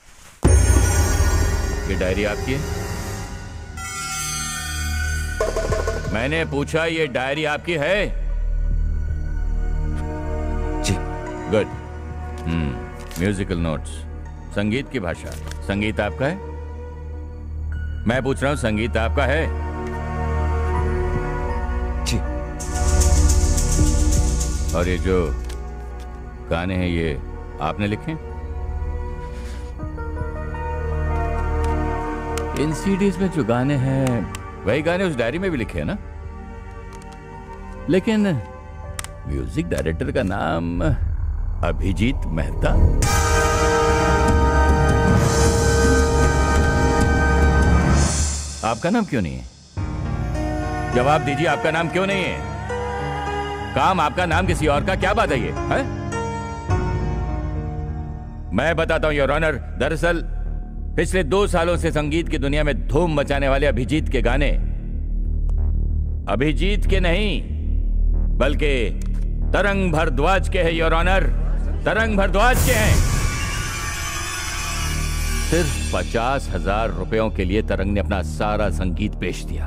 ये डायरी आपकी है? मैंने पूछा, ये डायरी आपकी है? जी। गुड। हम्म म्यूजिकल नोट्स, संगीत की भाषा। संगीत आपका है? मैं पूछ रहा हूं, संगीत आपका है? जी। और ये जो गाने हैं, ये आपने लिखे? इन सीडीज में जो गाने हैं, वही गाने उस डायरी में भी लिखे हैं ना? लेकिन म्यूजिक डायरेक्टर का नाम अभिजीत मेहता। आपका नाम क्यों नहीं है? जवाब दीजिए, आपका नाम क्यों नहीं है? काम आपका, नाम किसी और का, क्या बात है ये? है? मैं बताता हूं योर ऑनर, दरअसल पिछले दो सालों से संगीत की दुनिया में धूम मचाने वाले अभिजीत के गाने अभिजीत के नहीं बल्कि तरंग भरद्वाज के हैं योर ऑनर, तरंग भरद्वाज के हैं। सिर्फ पचास हजार रुपयों के लिए तरंग ने अपना सारा संगीत पेश दिया।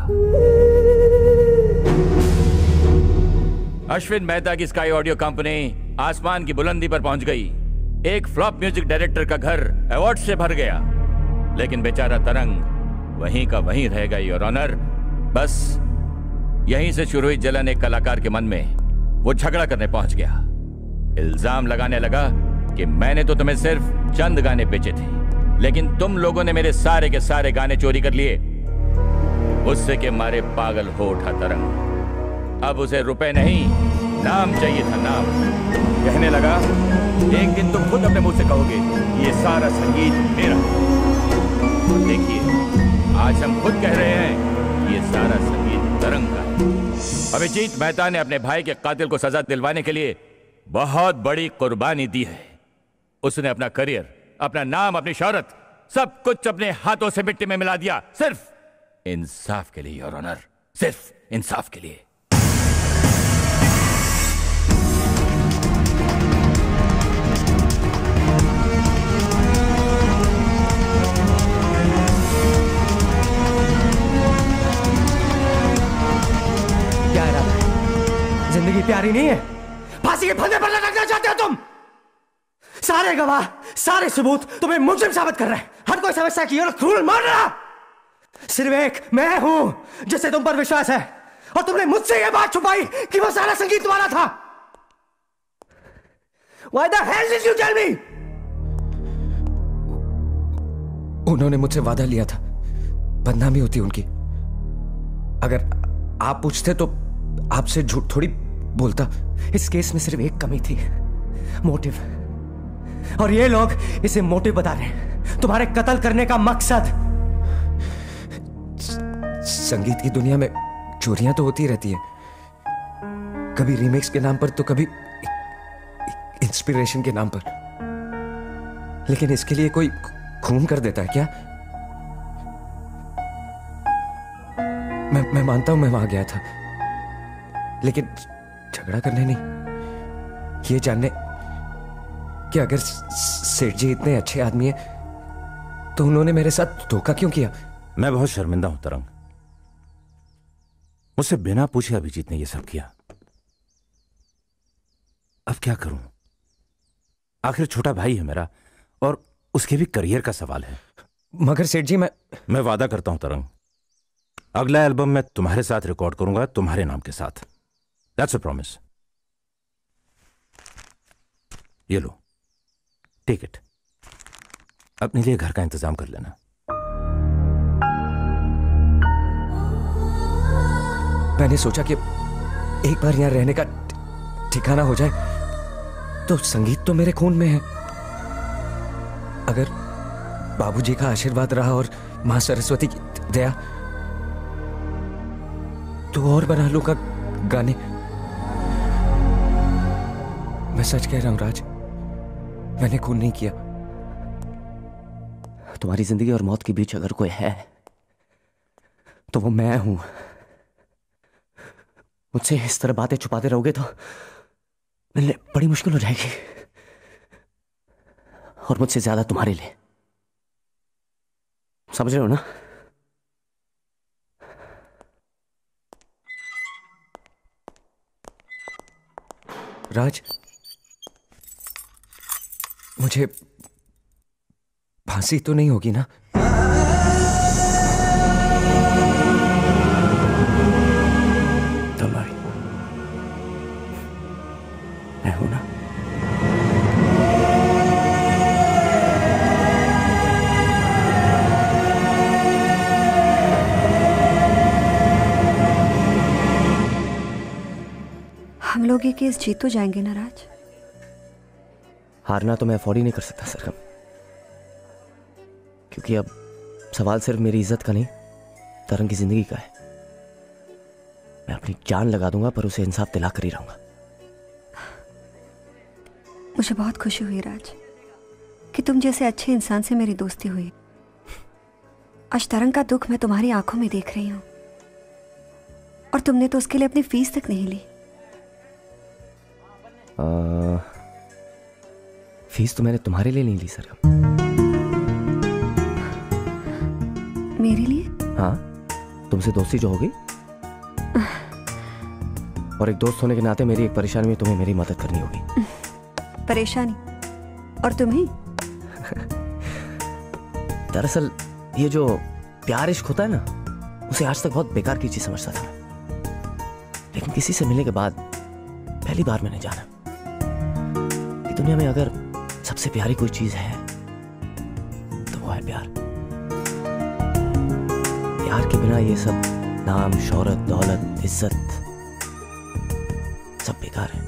अश्विन मेहता की स्काई ऑडियो कंपनी आसमान की बुलंदी पर पहुंच गई। एक फ्लॉप म्यूजिक डायरेक्टर का घर अवार्ड से भर गया, लेकिन बेचारा तरंग वहीं का वहीं रह गई। और ऑनर, बस यहीं से शुरू हुई जलन एक कलाकार के मन में। वो झगड़ा करने पहुंच गया, इल्जाम लगाने लगा कि मैंने तो तुम्हें सिर्फ चंद गाने बेचे थे, लेकिन तुम लोगों ने मेरे सारे के सारे गाने चोरी कर लिए। उससे के मारे पागल हो उठा तरंग। अब उसे रुपए नहीं, नाम चाहिए था, नाम। कहने लगा, एक दिन तुम खुद अपने मुंह से कहोगे ये सारा संगीत मेरा। और देखिए, आज हम खुद कह रहे हैं ये सारा संगीत तरंग का है। अभिजीत मेहता ने अपने भाई के कातिल को सजा दिलवाने के लिए बहुत बड़ी कुर्बानी दी है। उसने अपना करियर, अपना नाम, अपनी शोहरत, सब कुछ अपने हाथों से मिट्टी में मिला दिया, सिर्फ इंसाफ के लिए, योर ऑनर, सिर्फ इंसाफ के लिए। क्या इरादा है? जिंदगी प्यारी नहीं है? फांसी के फंदे पर लटकना चाहते हो तुम? सारे गवाह, सारे सबूत तुम्हें मुजरिम साबित कर रहे हैं। हर कोई समझता है कि you're a cruel murderer। सिर्फ एक मैं हूं जिसे तुम पर विश्वास है, और तुमने मुझसे यह बात छुपाई कि वो सारा संगीत तुम्हारा था। Why the hell did you tell me? उन्होंने मुझसे वादा लिया था, बदनामी होती उनकी। अगर आप पूछते तो आपसे झूठ थोड़ी बोलता। इस केस में सिर्फ एक कमी थी, मोटिव। और ये लोग इसे मोटिव बता रहे हैं, तुम्हारे कत्ल करने का मकसद। संगीत की दुनिया में चोरियां तो होती रहती हैं, कभी रीमेक्स के नाम पर तो कभी इंस्पिरेशन के नाम पर, लेकिन इसके लिए कोई खून कर देता है क्या? मैं मैं मानता हूं मैं वहां गया था, लेकिन झगड़ा करने नहीं, ये जानने कि अगर सेठ जी इतने अच्छे आदमी हैं तो उन्होंने मेरे साथ धोखा क्यों किया। मैं बहुत शर्मिंदा हूं तरंग, मुझसे बिना पूछे अभिजीत ने यह सब किया। अब क्या करूं? आखिर छोटा भाई है मेरा, और उसके भी करियर का सवाल है। मगर सेठ जी, मैं मैं वादा करता हूं तरंग, अगला एल्बम मैं तुम्हारे साथ रिकॉर्ड करूंगा, तुम्हारे नाम के साथ। That's a promise. ये लो, टेक इट, अपने लिए घर का इंतजाम कर लेना। मैंने सोचा कि एक बार यहां रहने का ठिकाना हो जाए, तो संगीत तो मेरे खून में है। अगर बाबूजी का आशीर्वाद रहा और मां सरस्वती की दया, तो और बना लूंगा गाने। मैं सच कह रहा हूं राज, मैंने खून नहीं किया। तुम्हारी जिंदगी और मौत के बीच अगर कोई है तो वो मैं हूं। मुझसे इस तरह बातें छुपाते रहोगे तो मिलने बड़ी मुश्किल हो जाएगी, और मुझसे ज्यादा तुम्हारे लिए। समझ रहे हो ना? राज, मुझे फांसी तो नहीं होगी ना? Don't worry, मैं हूं ना। हम लोग ये केस जीत तो जाएंगे ना राज? हारना तो मैं अफोर्ड ही नहीं कर सकता सरगम, क्योंकि अब सवाल सिर्फ मेरी इज्जत का नहीं, तरंग की जिंदगी का है। मैं अपनी जान लगा दूंगा, पर उसे इंसाफ दिला कर ही रहूंगा। मुझे बहुत खुशी हुई राज कि तुम जैसे अच्छे इंसान से मेरी दोस्ती हुई। आज तरंग का दुख मैं तुम्हारी आंखों में देख रही हूं, और तुमने तो उसके लिए अपनी फीस तक नहीं ली। आ, फीस तो मैंने तुम्हारे लिए नहीं ली सरगम। मेरे लिए? हाँ, तुमसे दोस्ती जो होगी, और एक दोस्त होने के नाते मेरी एक परेशानी में तुम्हें मेरी मदद करनी होगी। परेशानी? और तुम्हें? दरअसल ये जो प्यार इश्क होता है ना, उसे आज तक बहुत बेकार की चीज समझता था मैं। लेकिन किसी से मिलने के बाद पहली बार मैंने जाना कि दुनिया में अगर सबसे प्यारी कोई चीज है तो वो है प्यार। प्यार के बिना ये सब नाम, शोहरत, दौलत, इज्जत सब बेकार है।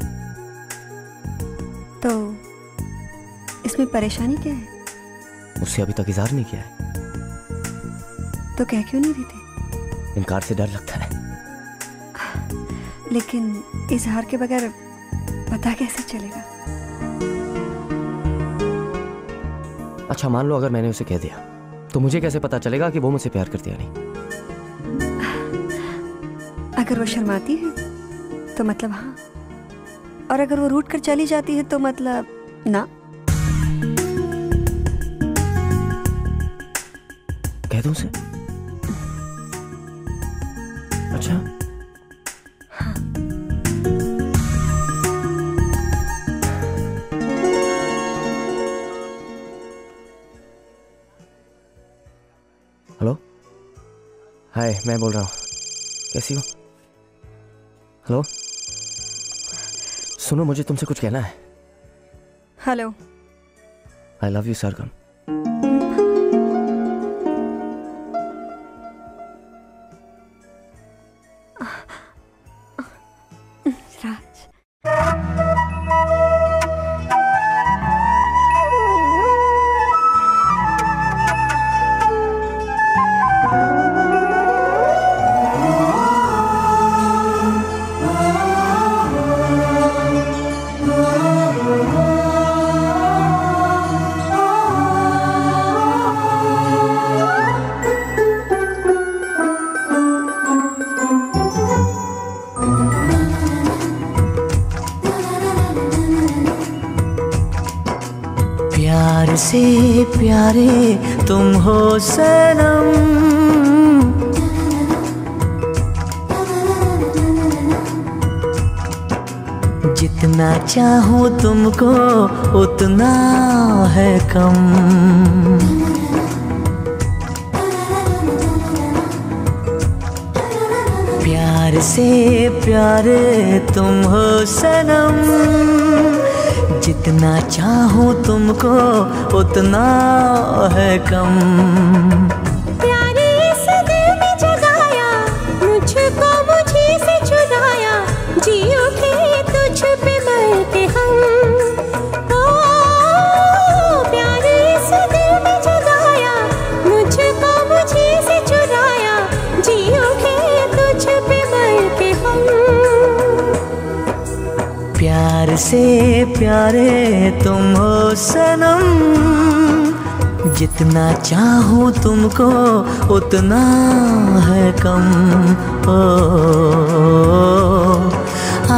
तो इसमें परेशानी क्या है? उससे अभी तक इजहार नहीं किया है। तो कह क्यों नहीं देते? इनकार से डर लगता है। लेकिन इजहार के बगैर पता कैसे चलेगा? अच्छा मान लो अगर मैंने उसे कह दिया तो मुझे कैसे पता चलेगा कि वो मुझसे प्यार करती है नहीं? अगर वो शर्माती है तो मतलब हाँ, और अगर वो रूठ कर चली जाती है तो मतलब ना। कह दूं उसे? अच्छा हाँ। हेलो, हाय, मैं बोल रहा हूँ। कैसी हो? हेलो, सुनो मुझे तुमसे कुछ कहना है। Hello, I love you Sargam. से प्यारे तुम हो सनम, जितना चाहूं तुमको उतना है कम। प्यार से प्यारे तुम हो सनम, जितना चाहूं तुमको उतना है कम। प्यार इस दिल में जगाया, मुझको मुझे से चुराया, जी उठे तुझ पे मर के हम। ओ प्यार इस दिल में जगाया, मुझको मुझे से चुराया, जी उठे तुझ पे मर के हम। प्यार से प्यारे तुम हो सनम, जितना चाहूं तुमको उतना है कम। ओ, आ,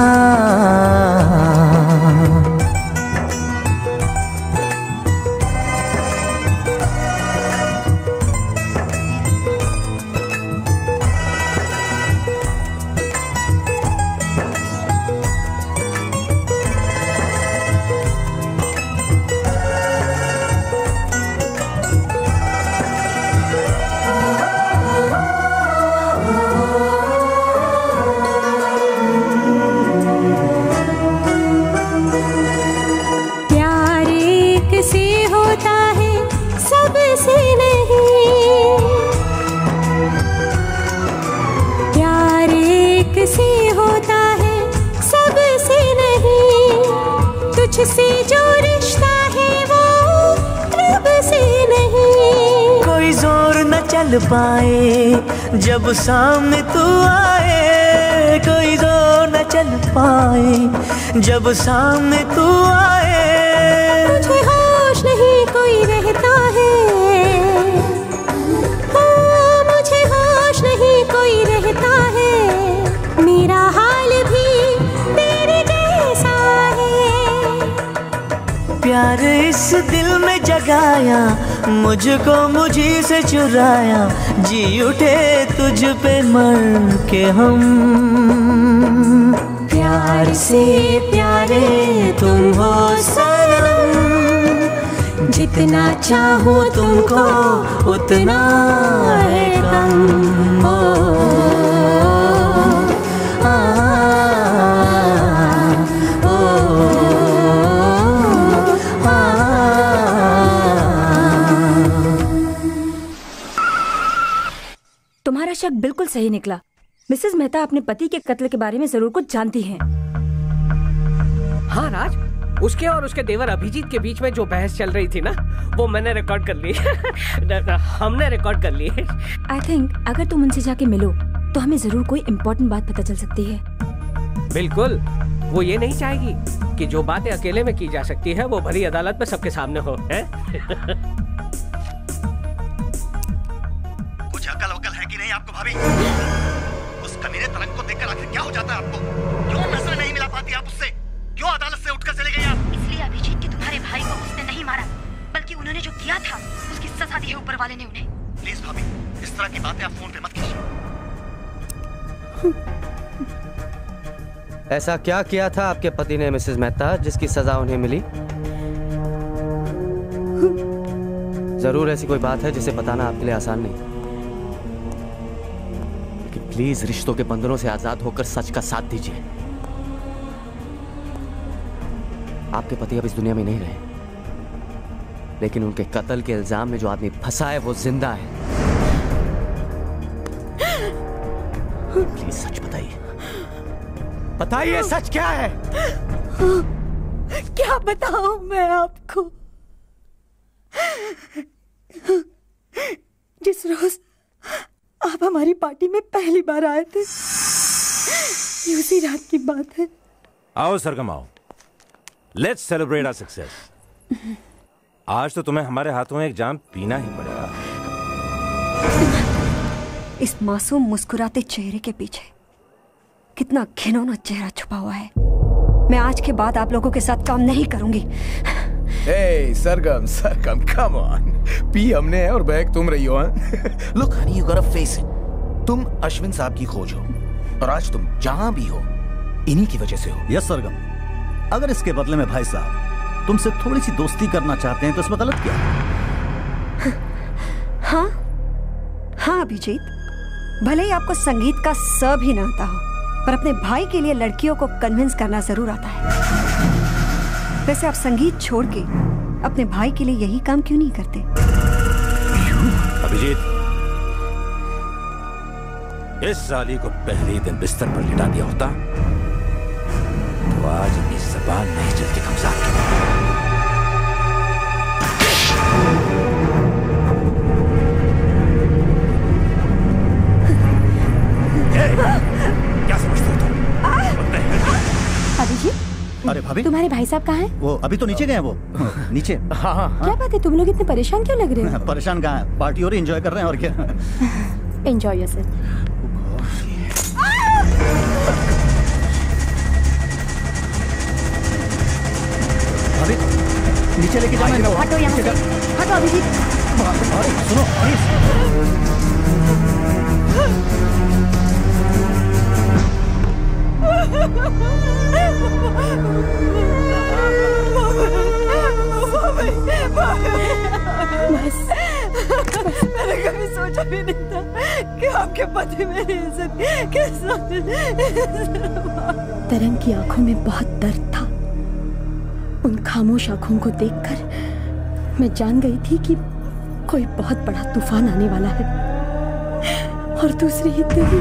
से जो रिश्ता है वो रब से नहीं। कोई जोर न चल पाए जब सामने तू आए, कोई जोर न चल पाए जब सामने तू आए। मुझे होश नहीं कोई रहता है, हाँ मुझे होश नहीं कोई रहता है, मेरा हाल भी तेरे जैसा है। प्यार इस दिल में जगाया, मुझको मुझी से चुराया, जी उठे तुझ पे मर के हम। प्यार से प्यारे तुम हो सनम, जितना चाहूँ तुमको उतना है कम। ओ, आ, ओ, आ, तुम्हारा शक बिल्कुल सही निकला। मिसेस मेहता अपने पति के कत्ल के बारे में जरूर कुछ जानती हैं। हाँ राज, उसके और उसके देवर अभिजीत के बीच में जो बहस चल रही थी ना, वो मैंने रिकॉर्ड कर ली। हमने रिकॉर्ड कर ली। आई थिंक अगर तुम उनसे जाके मिलो तो हमें जरूर कोई इम्पोर्टेंट बात पता चल सकती है। बिल्कुल, वो ये नहीं चाहेगी कि जो बातें अकेले में की जा सकती है वो भरी अदालत में सबके सामने हो। है? कुछ अकल वकल है कि नहीं आपको भाभी? उस कमीने तरंग को देखकर आखिर क्या हो जाता है आपको? क्यों नजरें नहीं मिला पाती आप उससे? क्यों अदालत से उठकर चले गई आप? इसलिए अभिजीत के तुम्हारे भाई को उसने नहीं मारा, बल्कि उन्होंने जो किया था उसकी सजा दी है ऊपर वाले ने उन्हें। प्लीज भाभी, इस तरह की बातें आप फोन पे मत कीजिए। ऐसा क्या किया था आपके पति ने मिसेस मेहता जिसकी सजा उन्हें मिली? जरूर ऐसी कोई बात है जिसे बताना आपके लिए आसान नहीं, लेकिन प्लीज रिश्तों के बंधनों से आजाद होकर सच का साथ दीजिए। आपके पति अब इस दुनिया में नहीं रहे, लेकिन उनके कत्ल के इल्जाम में जो आदमी फंसा है वो जिंदा है। प्लीज सच बताइए, बताइए सच क्या है? क्या बताऊं मैं आपको? जिस रोज आप हमारी पार्टी में पहली बार आए थे, ये उसी रात की बात है। आओ सरगम आओ, लेट्स सेलिब्रेट आवर सक्सेस। आज तो तुम्हें हमारे हाथों में एक जाम पीना ही पड़ेगा। इस मासूम मुस्कुराते चेहरे के पीछे कितना घिनौना चेहरा छुपा हुआ है। मैं आज के बाद आप लोगों के साथ काम नहीं करूंगी। Hey, Sargam, Sargam, come on. पी हमने है और बैग तुम रही हो। Look, honey, you gotta face it. तुम अश्विन साहब की खोज हो और आज तुम जहां भी हो इन्हीं की वजह से हो। यस सरगम, अगर इसके बदले में भाई साहब तुमसे थोड़ी सी दोस्ती करना चाहते हैं तो इसमें गलत क्या है? हाँ हाँ अभिजीत, भले ही आपको संगीत का स भी ना आता हो, पर अपने भाई के लिए लड़कियों को कन्विंस करना जरूर आता है। वैसे आप संगीत छोड़ के अपने भाई के लिए यही काम क्यों नहीं करते? अभिजीत, इस साली को पहले ही दिन बिस्तर पर लिटा दिया होता तो आज इतनी जबान नहीं चलती कमजात की। क्या समझते हो तुम? अभिजीत, अरे भाभी, तुम्हारे भाई साहब कहाँ हैं? वो अभी तो नीचे गए हैं। वो नीचे। हाँ हाँ। क्या बात है, तुम लोग इतने परेशान क्यों लग रहे हो? परेशान कहाँ है, पार्टी हो रही, एंजॉय कर रहे हैं और क्या। Enjoy yourself. अभी नीचे लेके जाना है। हटो यहाँ से, हटो अभिजीत। सुनो प्लीज। बस, बस मैंने कभी सोचा भी नहीं था कि आपके पति मेरी इज्जत के साथ। तरंग की आंखों में बहुत दर्द था। उन खामोश आंखों को देखकर मैं जान गई थी कि कोई बहुत बड़ा तूफान आने वाला है। और दूसरी ही तेरी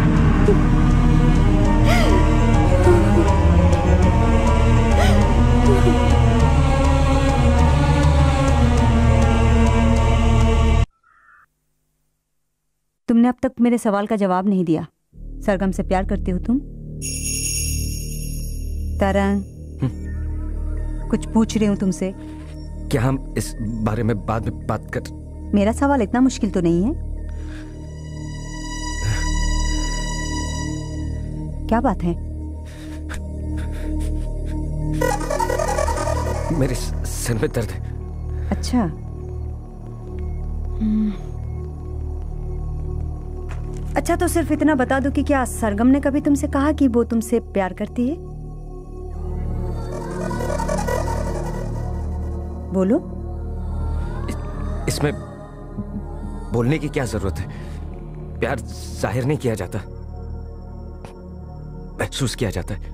तुमने अब तक मेरे सवाल का जवाब नहीं दिया। सरगम से प्यार करते हो तुम? तरंग, कुछ पूछ रही हूँ तुमसे। क्या हम इस बारे में बाद में बात कर? मेरा सवाल इतना मुश्किल तो नहीं है। क्या बात है? मेरे सिर में दर्द है। अच्छा, अच्छा तो सिर्फ इतना बता दो कि क्या सरगम ने कभी तुमसे कहा कि वो तुमसे प्यार करती है? बोलो। इसमें बोलने की क्या जरूरत है? प्यार जाहिर नहीं किया जाता, महसूस किया जाता है।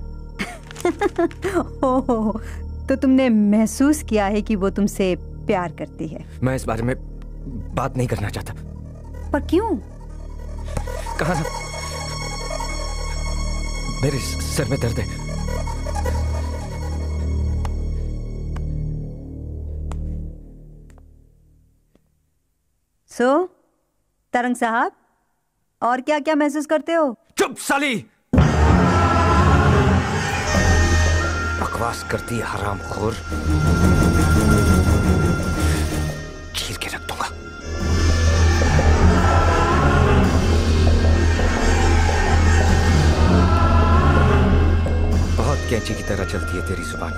ओह, तो तुमने महसूस किया है कि वो तुमसे प्यार करती है? मैं इस बारे में बात नहीं करना चाहता। पर क्यों? कहा ना, मेरे सर में दर्द है। सो so, तरंग साहब, और क्या क्या महसूस करते हो? चुप साली! बकवास करती है हरामखोर, चीर के रख दूंगा। बहुत कैंची की तरह चलती है तेरी जुबान,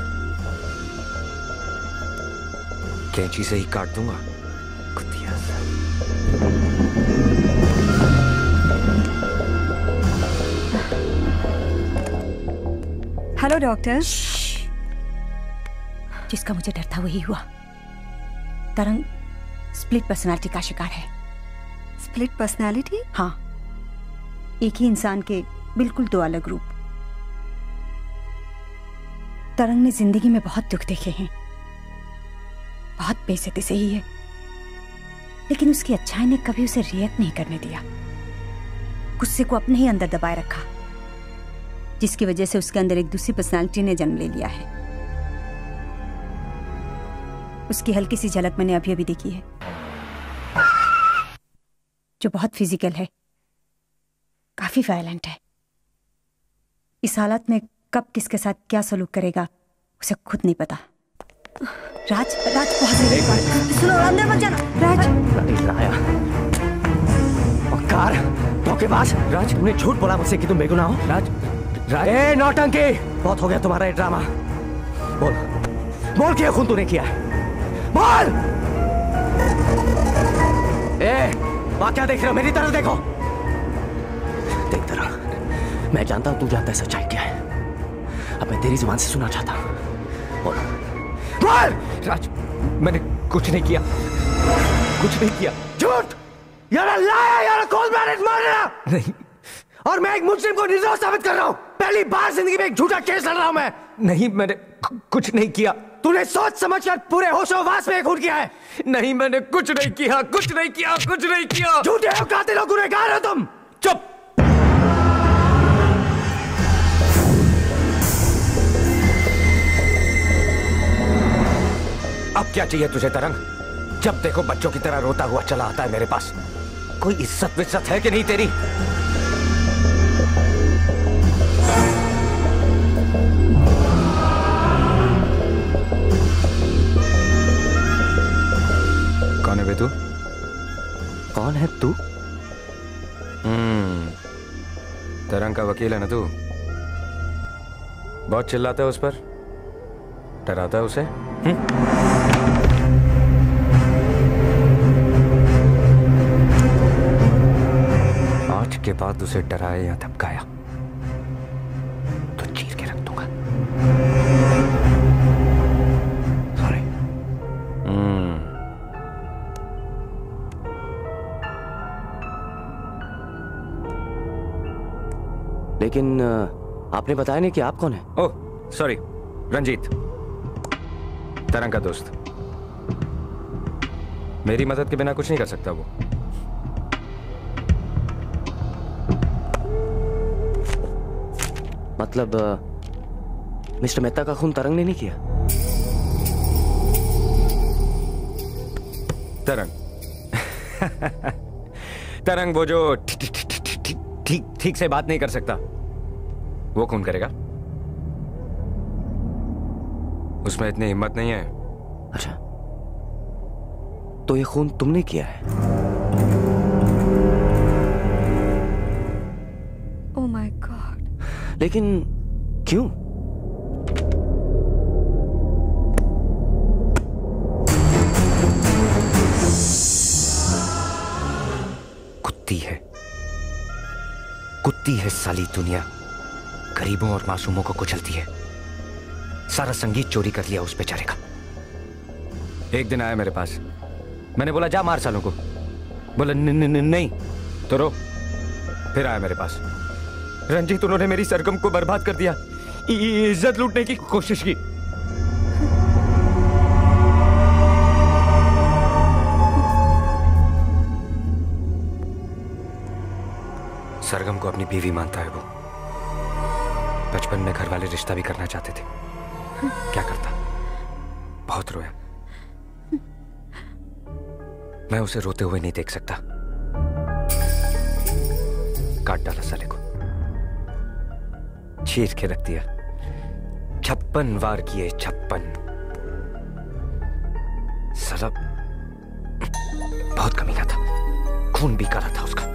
कैंची से ही काट दूंगा। कुतिया सा। Hello doctor. जिसका मुझे डर था वही हुआ। तरंग स्प्लिट पर्सनालिटी का शिकार है। Split personality? हाँ, एक ही इंसान के बिल्कुल दो अलग रूप। तरंग ने जिंदगी में बहुत दुख देखे हैं, बहुत बेइज्जती से ही है, लेकिन उसकी अच्छाई ने कभी उसे रिएक्ट नहीं करने दिया। गुस्से को अपने ही अंदर दबाए रखा, जिसकी वजह से उसके अंदर एक दूसरी पर्सनालिटी ने जन्म ले लिया है। उसकी हल्की सी झलक मैंने अभी अभी देखी है, जो बहुत फिजिकल है, काफी वायलेंट है। इस हालत में कब किसके साथ क्या सलूक करेगा उसे खुद नहीं पता। राज, राज बहुत सुनो, अंदर मत जाना। राज, कार धोखेबाज। राज, तुमने झूठ बोला मुझसे कि तुम बेगुनाह हो। राज, राज, ए नौटंकी, बहुत हो गया तुम्हारा ये ड्रामा। बोल, बोल क्या खून तूने किया है, बोल। ए, वहां क्या देख रहे हो? मेरी तरफ देखो। देख तरह, मैं जानता हूं तू जानता है सच्चाई क्या है। अब मैं तेरी जुबान से सुनना चाहता हूं, बोल, बोल। राज, मैंने कुछ नहीं किया, कुछ नहीं किया। झूठ! You're a liar! You're a cold-blooded murderer! नहीं। और मैं एक मुस्लिम को निर्दोष साबित कर रहा हूं। पहली बार जिंदगी में एक झूठा केस लड़ रहा हूं मैं। नहीं, मैंने कुछ नहीं किया। तूने सोच समझकर पूरे होशोवास में खून किया है। नहीं, मैंने कुछ नहीं किया, कुछ नहीं किया, कुछ नहीं किया। झूठे हो, कातिल हो, गुनहगार हो तुम। चुप! अब क्या चाहिए तुझे तरंग? जब देखो बच्चों की तरह रोता हुआ चला आता है मेरे पास। कोई इज्जत विज्जत है कि नहीं तेरी? कौन है बे तू? कौन है तू? हम्म, तरंग का वकील है ना तू? बहुत चिल्लाता है उस पर, डराता है उसे। हुँ? आज के बाद उसे डराया या धमकाया तो चीर के रख दूंगा। सॉरी। हम्म। लेकिन आपने बताया नहीं कि आप कौन है। ओह सॉरी, रंजीत, तरंग का दोस्त। मेरी मदद के बिना कुछ नहीं कर सकता वो। मतलब मिस्टर मेहता का खून तरंग ने नहीं किया? तरंग तरंग वो जो ठीक ठीक से बात नहीं कर सकता, वो खून करेगा? उसमें इतनी हिम्मत नहीं है। अच्छा, तो ये खून तुमने किया है? Oh my God. लेकिन क्यों? कुत्ती है, कुत्ती है साली दुनिया। गरीबों और मासूमों को कुचलती है। सारा संगीत चोरी कर लिया उस बेचारे का। एक दिन आया मेरे पास, मैंने बोला जा मार सालों को, बोला न, न, न, नहीं तो रो। फिर आया मेरे पास। रंजीत, उन्होंने मेरी सरगम को बर्बाद कर दिया, इज्जत लूटने की कोशिश की। सरगम को अपनी बीवी मानता है वो। बचपन में घर वाले रिश्ता भी करना चाहते थे, क्या करता, बहुत रोया। मैं उसे रोते हुए नहीं देख सकता। काट डाला साले को, चीर के रख दिया। छप्पन वार किए, छप्पन। साला बहुत कमीना था, खून भी काला था उसका।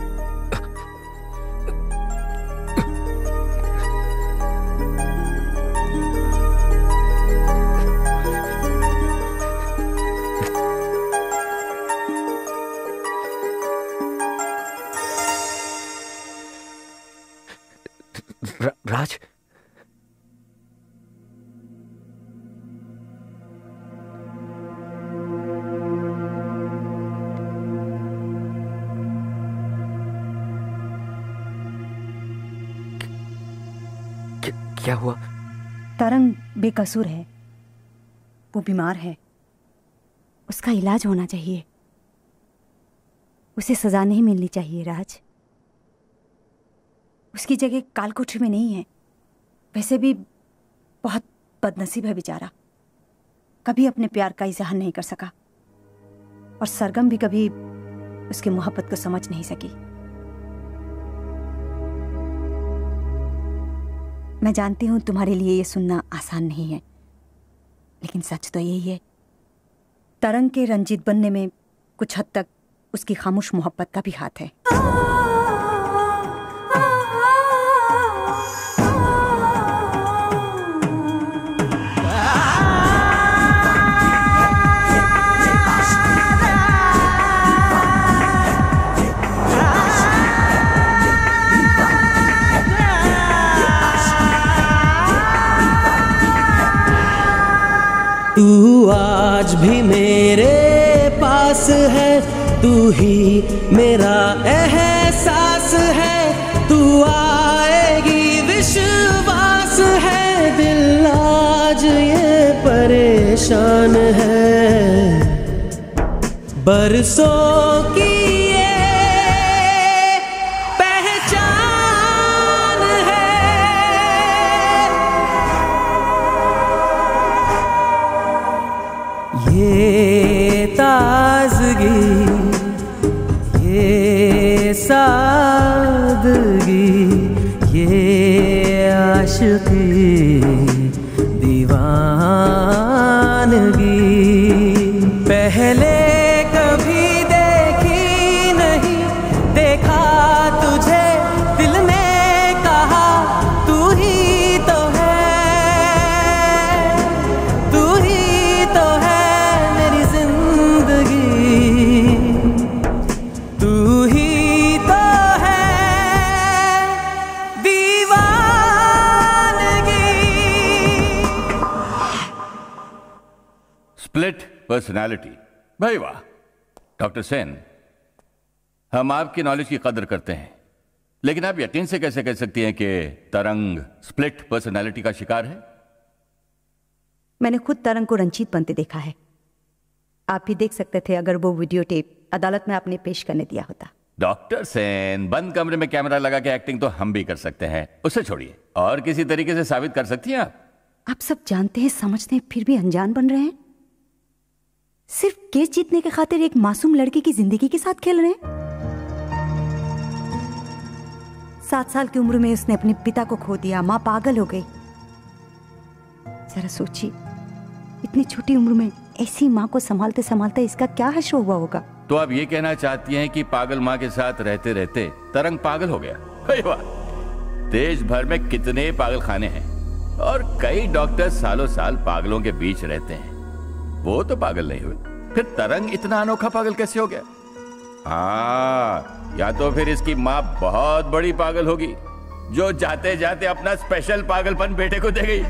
राज, क्या हुआ? तरंग बेकसूर है, वो बीमार है, उसका इलाज होना चाहिए, उसे सजा नहीं मिलनी चाहिए। राज, उसकी जगह कालकोठरी में नहीं है। वैसे भी बहुत बदनसीब है बेचारा, कभी अपने प्यार का इजहार नहीं कर सका, और सरगम भी कभी उसकी मोहब्बत को समझ नहीं सकी। मैं जानती हूं तुम्हारे लिए ये सुनना आसान नहीं है, लेकिन सच तो यही है। तरंग के रंजीत बनने में कुछ हद तक उसकी खामोश मोहब्बत का भी हाथ है। तू आज भी मेरे पास है, तू ही मेरा एहसास है, तू आएगी विश्वास है, दिल आज ये परेशान है। बरसों की ये ताजगी, ये सादगी, ये आशिकी, दीवानगी पहले कभी देखी नहीं, देखा तुझे दिल ने कहा तू ही तो है, तू ही तो है स्प्लिट पर्सनालिटी। भाई वाह डॉक्टर सेन, हम आपकी नॉलेज की कदर करते हैं, लेकिन आप यकीन से कैसे कह सकती हैं कि तरंग स्प्लिट पर्सनालिटी का शिकार है? मैंने खुद तरंग को रंजीत बनते देखा है। आप भी देख सकते थे अगर वो वीडियो टेप अदालत में आपने पेश करने दिया होता। डॉक्टर सेन, बंद कमरे में कैमरा लगा के एक्टिंग तो हम भी कर सकते हैं, उसे छोड़िए। और किसी तरीके से साबित कर सकती हैं आप? आप सब जानते हैं, समझते हैं, फिर भी अनजान बन रहे हैं। सिर्फ केस जीतने के खातिर एक मासूम लड़की की जिंदगी के साथ खेल रहे हैं। सात साल की उम्र में उसने अपने पिता को खो दिया, मां पागल हो गई। जरा सोचिए, इतनी छोटी उम्र में ऐसी मां को संभालते संभालते इसका क्या हश्र हुआ होगा। तो आप ये कहना चाहती हैं कि पागल मां के साथ रहते रहते तरंग पागल हो गया? देश भर में कितने पागल खाने हैं और कई डॉक्टर सालों साल पागलों के बीच रहते हैं, वो तो पागल नहीं हुए, फिर तरंग इतना अनोखा पागल कैसे हो गया? हाँ, या तो फिर इसकी माँ बहुत बड़ी पागल होगी जो जाते जाते अपना स्पेशल पागलपन बेटे को दे गई।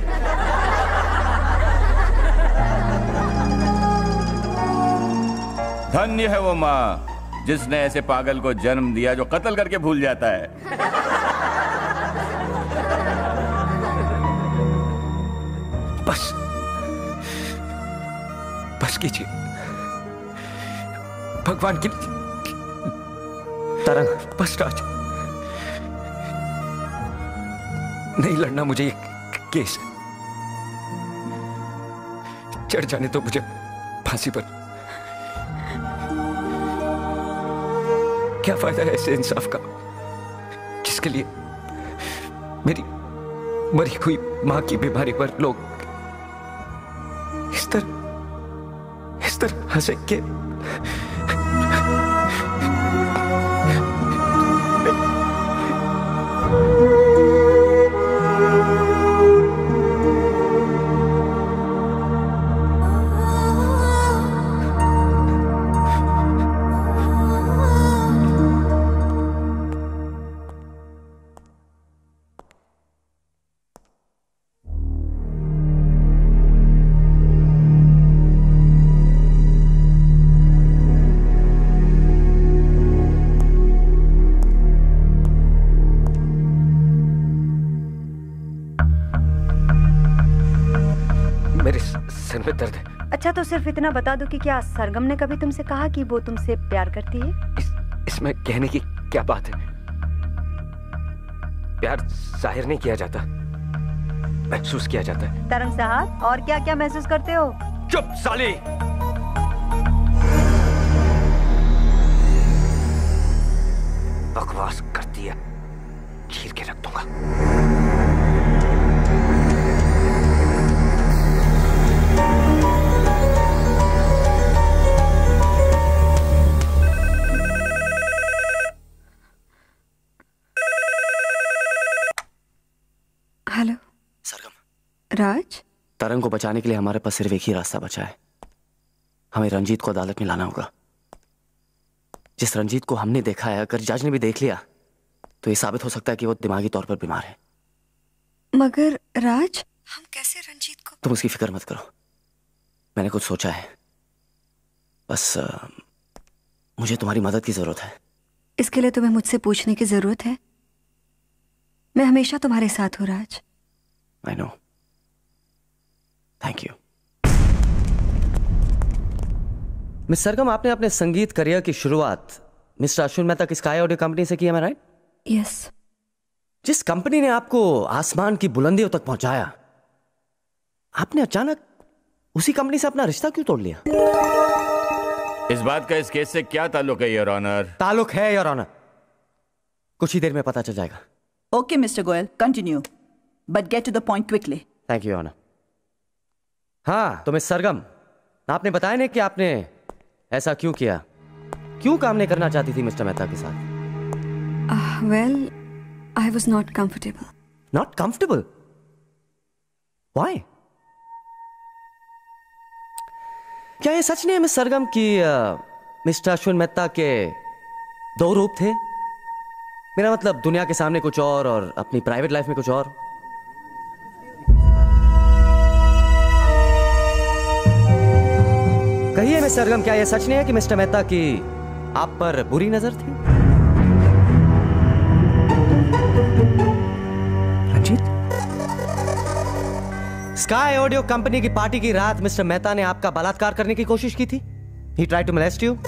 धन्य है वो माँ जिसने ऐसे पागल को जन्म दिया जो कत्ल करके भूल जाता है। बस बस कीजिए भगवान की तरंग। बस राज, नहीं लड़ना मुझे ये केस। चढ़ जाने तो मुझे फांसी पर। क्या फायदा है ऐसे इंसाफ का जिसके लिए मेरी मरी हुई मां की बीमारी पर लोग इस तरह इस तरह हंसे के। अच्छा तो सिर्फ इतना बता दो कि क्या सरगम ने कभी तुमसे कहा कि वो तुमसे प्यार करती है? इस, इसमें कहने की क्या बात है? प्यार जाहिर नहीं किया जाता, महसूस किया जाता है। तरंग साहब, और क्या क्या महसूस करते हो? चुप साली! बकवास करती है, चीर के रख दूंगा। हेलो सरगम। राज, तरंग को बचाने के लिए हमारे पास सिर्फ एक ही रास्ता बचा है। हमें रंजीत को अदालत में लाना होगा। जिस रंजीत को हमने देखा है, अगर जज ने भी देख लिया तो ये साबित हो सकता है कि वो दिमागी तौर पर बीमार है। मगर राज, हम कैसे रंजीत को? तुम उसकी फिक्र मत करो, मैंने कुछ सोचा है। बस आ, मुझे तुम्हारी मदद की जरूरत है। इसके लिए तुम्हें मुझसे पूछने की जरूरत है? मैं हमेशा तुम्हारे साथ हूं Raj. I know. Thank you. Miss Sargam, आपने अपने संगीत करियर की शुरुआत मिस्टर अश्विन मेहता की स्काई ऑडियो कंपनी से की है, राइट? यस। जिस कंपनी ने आपको आसमान की बुलंदियों तक पहुंचाया, आपने अचानक उसी कंपनी से अपना रिश्ता क्यों तोड़ लिया? इस बात का इस केस से क्या ताल्लुक है, योर ऑनर? ताल्लुक है, योर ऑनर। कुछ ही देर में पता चल जाएगा। Okay, Mister Goyal, continue, but get to the point quickly. Thank you, Anna. हाँ, तो मिस सरगम, आपने बताया नहीं कि आपने ऐसा क्यों किया? क्यों काम नहीं करना चाहती थी मिस्टर मेहता के साथ? Uh, well, I was not comfortable. Not comfortable? Why? क्या ये सच नहीं है मिस सरगम कि मिस्टर अश्विन मेहता के दो रूप थे? मेरा मतलब दुनिया के सामने कुछ और और अपनी प्राइवेट लाइफ में कुछ और। कहिए मिस सरगम, क्या यह सच नहीं है कि मिस्टर मेहता की आप पर बुरी नजर थी? रंजीत, स्काई ऑडियो कंपनी की पार्टी की रात मिस्टर मेहता ने आपका बलात्कार करने की कोशिश की थी। He tried to molest you.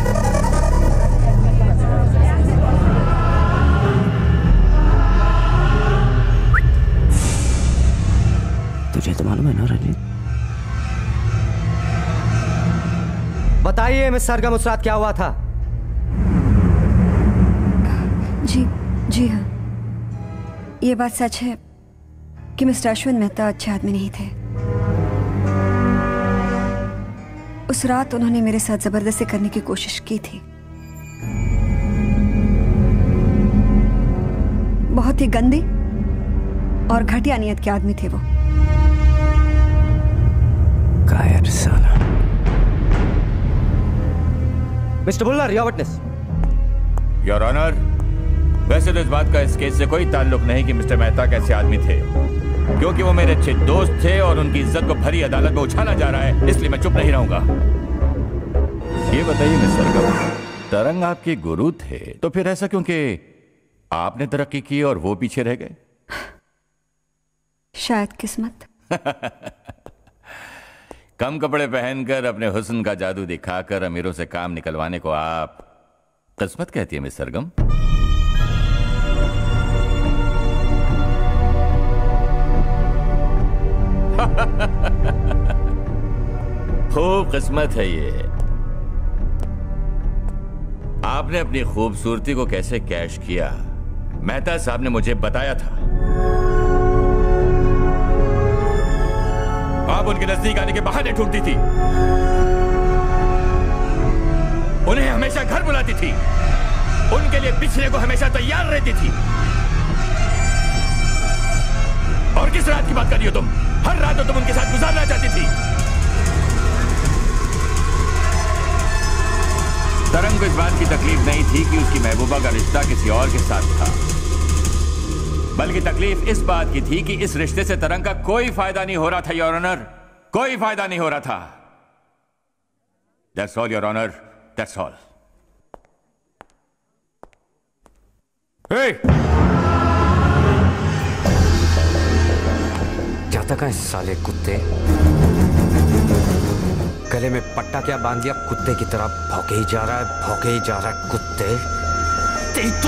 तुझे तो मालूम है ना रंजीत? बताइए मिस सरगम, उस रात क्या हुआ था? जी जी हाँ, ये बात सच है कि मिस्टर अश्विन मेहता अच्छे आदमी नहीं थे। उस रात उन्होंने मेरे साथ जबरदस्ती करने की कोशिश की थी। बहुत ही गंदी और घटिया नियत के आदमी थे वो। कायर साला। Mister Bullar, your witness. Your honour, वैसे तो इस बात का इस केस से कोई ताल्लुक नहीं कि मिस्टर मेहता कैसे आदमी थे, क्योंकि वो मेरे अच्छे दोस्त थे और उनकी इज्जत को भरी अदालत में उछाला जा रहा है, इसलिए मैं चुप नहीं रहूंगा। ये बताइए मिस्टर सरगम, तरंग आपके गुरु थे तो फिर ऐसा क्यों कि आपने तरक्की की और वो पीछे रह गए? शायद किस्मत। कम कपड़े पहनकर अपने हुस्न का जादू दिखाकर अमीरों से काम निकलवाने को आप किस्मत कहती है मिस सरगम? खूब किस्मत है ये। आपने अपनी खूबसूरती को कैसे कैश किया, मेहता साहब ने मुझे बताया था। आप उनके नजदीक आने के बहाने ढूंढती थी, उन्हें हमेशा घर बुलाती थी, उनके लिए पिछले को हमेशा तैयार रहती थी। और किस रात की बात कर रही हो तुम? हर रात तो तुम उनके साथ गुजारना चाहती थी। तरंग को इस बात की तकलीफ नहीं थी कि उसकी महबूबा का रिश्ता किसी और के साथ था, बल्कि तकलीफ इस बात की थी कि इस रिश्ते से तरंग का कोई फायदा नहीं हो रहा था योर ऑनर, कोई फायदा नहीं हो रहा था। That's all your honour, that's all. जाता कहां है साले कुत्ते? गले में पट्टा क्या बांध दिया, कुत्ते की तरह भौंके ही जा रहा है, भौंके ही जा रहा है कुत्ते। तेरी तो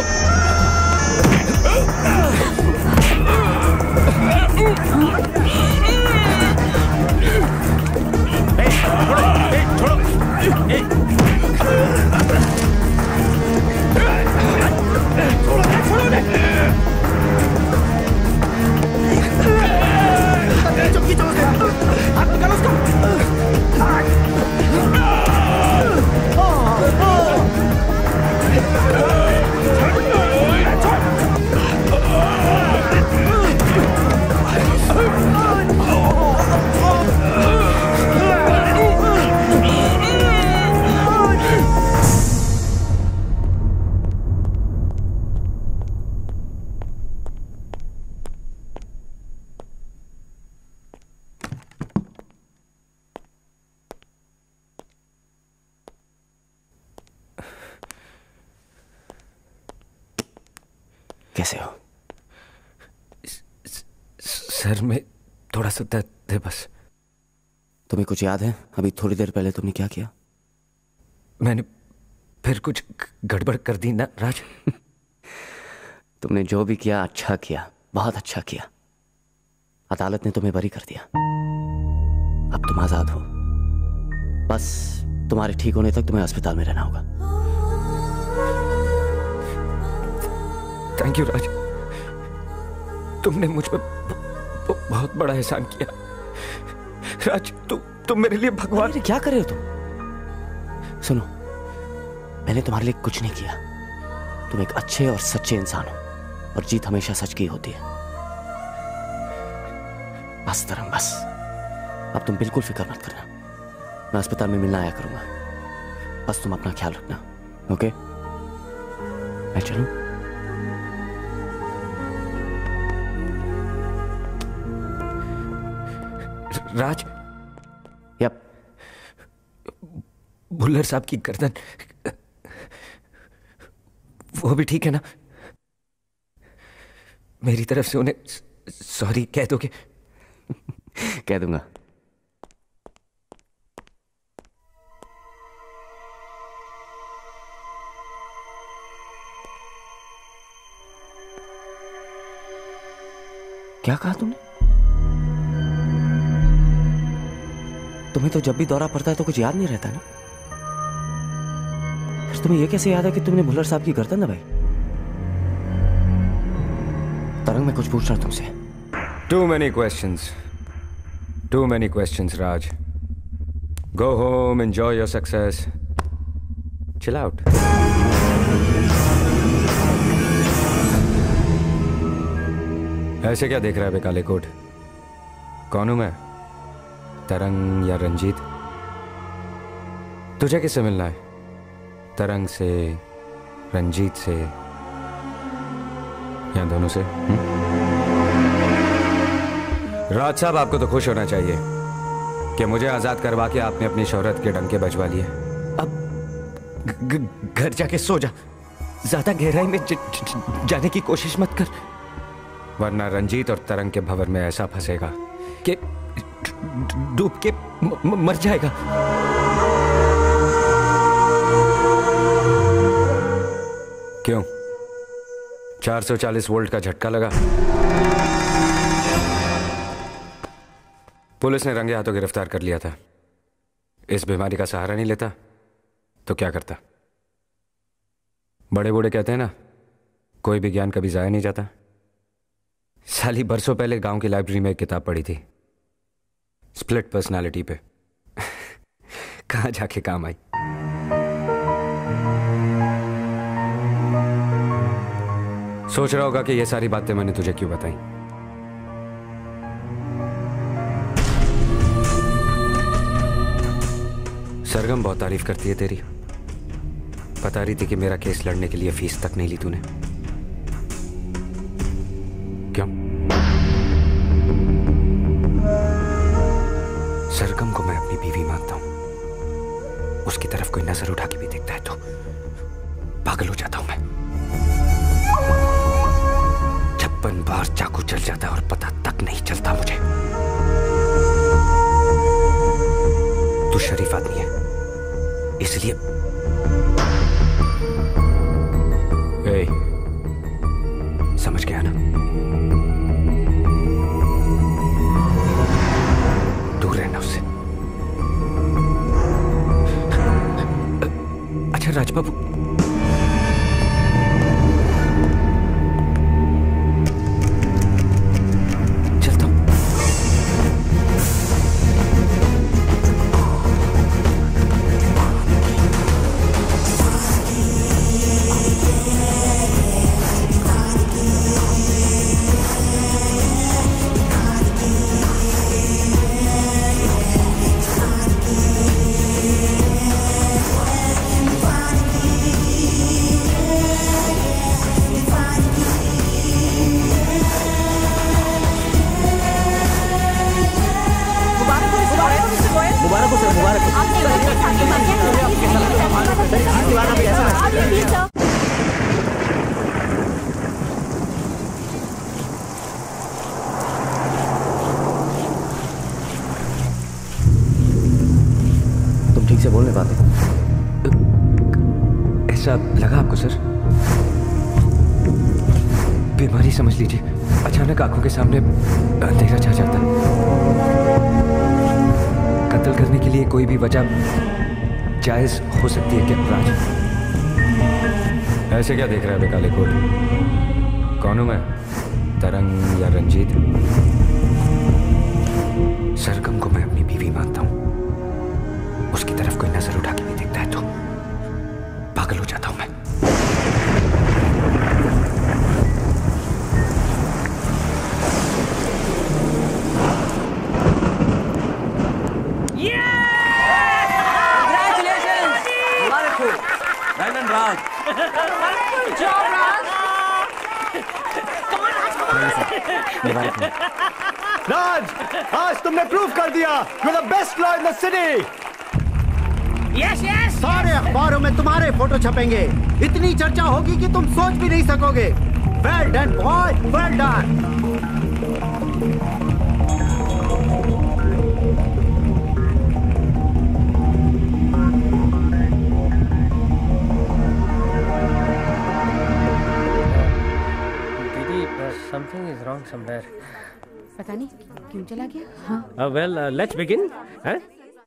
ए, छोड़ो, ए, छोड़ो, ए, छोड़ो, चुपकी चलो से हाथ निकालो उसका। कैसे हो? सर में थोड़ा सा दर्द है बस। तुम्हें कुछ याद है अभी थोड़ी देर पहले तुमने क्या किया? मैंने फिर कुछ गड़बड़ कर दी ना राज? तुमने जो भी किया अच्छा किया, बहुत अच्छा किया। अदालत ने तुम्हें बरी कर दिया, अब तुम आजाद हो। बस तुम्हारे ठीक होने तक तुम्हें अस्पताल में रहना होगा। थैंक यू राज, तुमने मुझ पर बहुत बड़ा एहसान किया। राज तु, तुम मेरे लिए भगवान। अरे क्या कर रहे हो तुम? सुनो, मैंने तुम्हारे लिए कुछ नहीं किया। तुम एक अच्छे और सच्चे इंसान हो और जीत हमेशा सच की होती है। बस तरंग बस, अब तुम बिल्कुल फिक्र मत करना। मैं अस्पताल में मिलना आया करूंगा, बस तुम अपना ख्याल रखना, ओके? मैं चलूं? राज, यप, भुल्लर साहब की गर्दन वो भी ठीक है ना? मेरी तरफ से उन्हें सॉरी कह दोगे? कह दूंगा। क्या कहा तुमने? तुम्हें तो जब भी दौरा पड़ता है तो कुछ याद नहीं रहता ना? फिर तुम्हें यह कैसे याद है कि तुमने भुल्लर साहब की गर्दन दबाई? तरंग, मैं कुछ पूछ रहा तुमसे। Too many questions. Too many questions, Raj. Go home, enjoy your success. Chill out. ऐसे क्या देख रहा है बे काले कोट? कौन हूं मैं? तरंग या रंजीत? तुझे किससे मिलना है? तरंग से, रंजीत से या दोनों से? हुँ? राज साहब, आपको तो खुश होना चाहिए कि मुझे आजाद करवा के आपने अपनी शोहरत के डंके बजवा लिए। अब घर जाके सो जा, ज्यादा गहराई में ज, ज, जाने की कोशिश मत कर, वरना रंजीत और तरंग के भंवर में ऐसा फंसेगा कि डूब के म, म, मर जाएगा। क्यों? चार सौ चालीस वोल्ट का झटका लगा? पुलिस ने रंगे हाथों गिरफ्तार कर लिया था। इस बीमारी का सहारा नहीं लेता तो क्या करता? बड़े बूढ़े कहते हैं ना, कोई भी ज्ञान कभी जाया नहीं जाता। साली बरसों पहले गांव की लाइब्रेरी में एक किताब पढ़ी थी, स्प्लिट पर्सनालिटी पे। कहां जाके काम आई। सोच रहा होगा कि ये सारी बातें मैंने तुझे क्यों बताई। सरगम बहुत तारीफ करती है तेरी। बता रही थी कि मेरा केस लड़ने के लिए फीस तक नहीं ली तूने। क्यों? सरगम को मैं अपनी बीवी मानता हूं, उसकी तरफ कोई नजर उठा के भी देखता है तो पागल हो जाता हूं मैं। छप्पन बार चाकू चल जाता है और पता तक नहीं चलता मुझे। तू शरीफ आदमी है, इसलिए ए, समझ गया ना? दूर रहना उससे। अच्छा राज बाबू, लगा आपको सर? बीमारी समझ लीजिए, अचानक आंखों के सामने अंधेरा छा जाता है। कत्ल करने के लिए कोई भी वजह जायज हो सकती है क्या राज? ऐसे क्या देख रहा है बेकाले कोट? कौन हूं मैं, तरंग या रंजीत? सरगम को मैं अपनी बीवी मानता हूं, उसकी तरफ कोई नजर उठा के भी देखता है तो पागल हो जाता हूं मैं। राज, आज तुमने प्रूव कर दिया you are the best lawyer in the city. Yes yes. सारे अखबारों में तुम्हारे फोटो छपेंगे, इतनी चर्चा होगी कि तुम सोच भी नहीं सकोगे। Well done boy, well done. Something is wrong somewhere. पता नहीं क्यों चला गया। हाँ। Uh, well, uh, let's begin. Huh?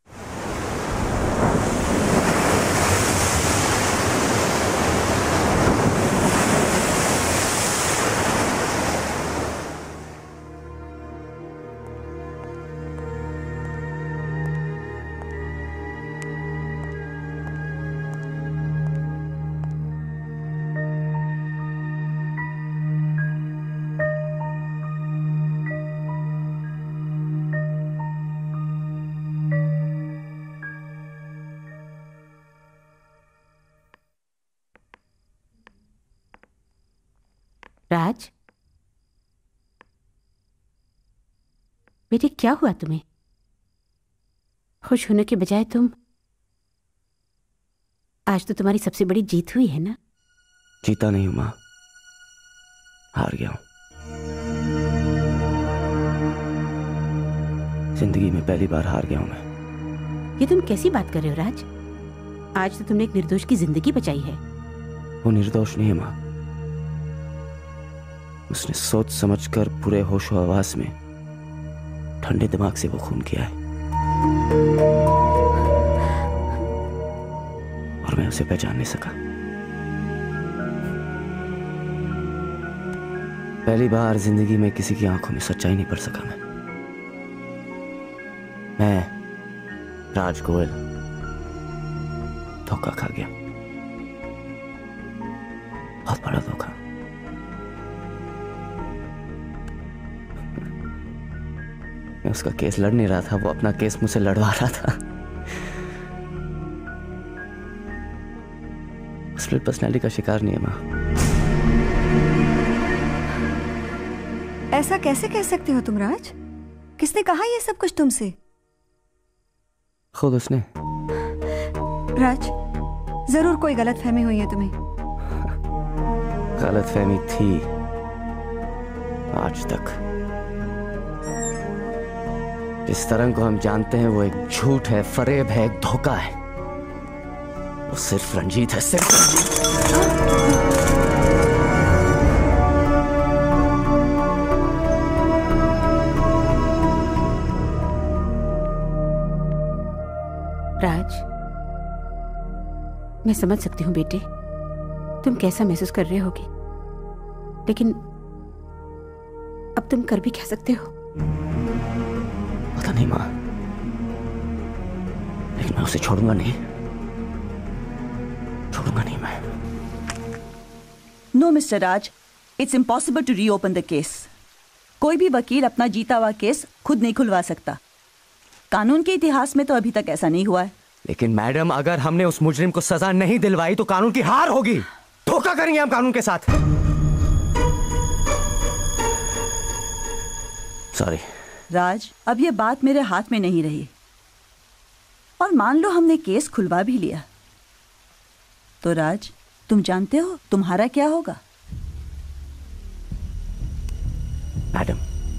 राज, बेटे क्या हुआ तुम्हें? खुश होने के बजाय तुम आज तो तुम्हारी सबसे बड़ी जीत हुई है ना? जीता नहीं हूं मां, हार गया हूं। जिंदगी में पहली बार हार गया हूं मैं। ये तुम कैसी बात कर रहे हो राज? आज तो तुमने एक निर्दोष की जिंदगी बचाई है। वो निर्दोष नहीं है मां, उसने सोच समझकर पूरे होशो हवास में ठंडे दिमाग से वो खून किया है और मैं उसे पहचान नहीं सका। पहली बार जिंदगी में किसी की आंखों में सच्चाई नहीं पढ़ सका मैं। मैं राज गोयल धोखा खा गया, बहुत बड़ा धोखा। मैं उसका केस लड़ नहीं रहा था, वो अपना केस मुझसे लड़वा रहा था। स्प्लिट पर्सनैलिटी का शिकार नहीं है मां। ऐसा कैसे कह सकते हो तुम राज? किसने कहा ये सब कुछ तुमसे? खुद उसने। राज, जरूर कोई गलतफहमी हुई है तुम्हें। गलतफहमी थी आज तक। जिस तरंग को हम जानते हैं वो एक झूठ है, फरेब है, एक धोखा है। वो सिर्फ रंजीत है, सिर्फ रंजीत। राज, मैं समझ सकती हूँ बेटे, तुम कैसा महसूस कर रहे होगे, लेकिन अब तुम कर भी क्या सकते हो? पता नहीं मां, लेकिन मैं उसे छोड़ूंगा नहीं, छोड़ूंगा नहीं मैं। No mister Raj, it's impossible to reopen the case. कोई भी वकील अपना जीता हुआ केस खुद नहीं खुलवा सकता। कानून के इतिहास में तो अभी तक ऐसा नहीं हुआ है। लेकिन मैडम, अगर हमने उस मुजरिम को सजा नहीं दिलवाई तो कानून की हार होगी। धोखा करेंगे हम कानून के साथ। सॉरी राज, अब ये बात मेरे हाथ में नहीं रही। और मान लो हमने केस खुलवा भी लिया, तो राज, तुम जानते हो तुम्हारा क्या होगा? मैडम,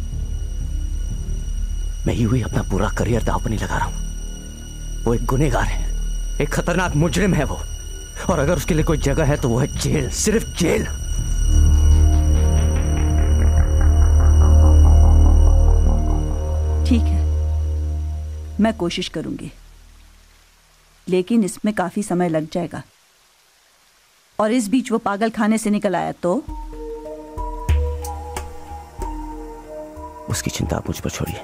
मैं यूं ही अपना पूरा करियर दांव पर नहीं लगा रहा हूं। वो एक गुनहगार है, एक खतरनाक मुजरिम है वो, और अगर उसके लिए कोई जगह है तो वो है जेल, सिर्फ जेल। ठीक है, मैं कोशिश करूंगी, लेकिन इसमें काफी समय लग जाएगा। और इस बीच वो पागल खाने से निकल आया तो? उसकी चिंता आप मुझ पर छोड़िए।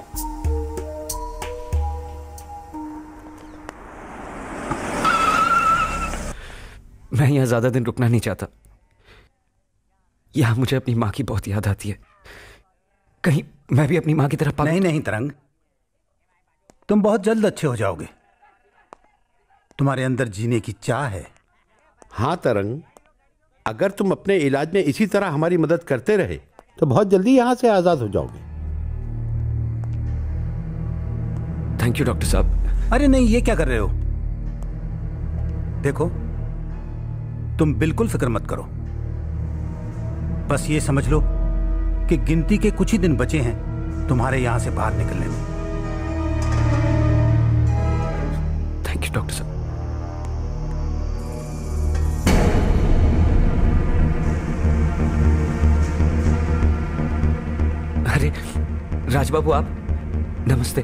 मैं यहां ज्यादा दिन रुकना नहीं चाहता। यहां मुझे अपनी मां की बहुत याद आती है। कहीं मैं भी अपनी मां की तरह पागल? नहीं नहीं तरंग, तुम बहुत जल्द अच्छे हो जाओगे। तुम्हारे अंदर जीने की चाह है। हाँ तरंग, अगर तुम अपने इलाज में इसी तरह हमारी मदद करते रहे तो बहुत जल्दी यहां से आजाद हो जाओगे। थैंक यू डॉक्टर साहब। अरे नहीं, ये क्या कर रहे हो? देखो, तुम बिल्कुल फिक्र मत करो। बस ये समझ लो कि गिनती के कुछ ही दिन बचे हैं तुम्हारे यहां से बाहर निकलने में। थैंक यू डॉक्टर साहब। अरे राज बाबू, आप? नमस्ते।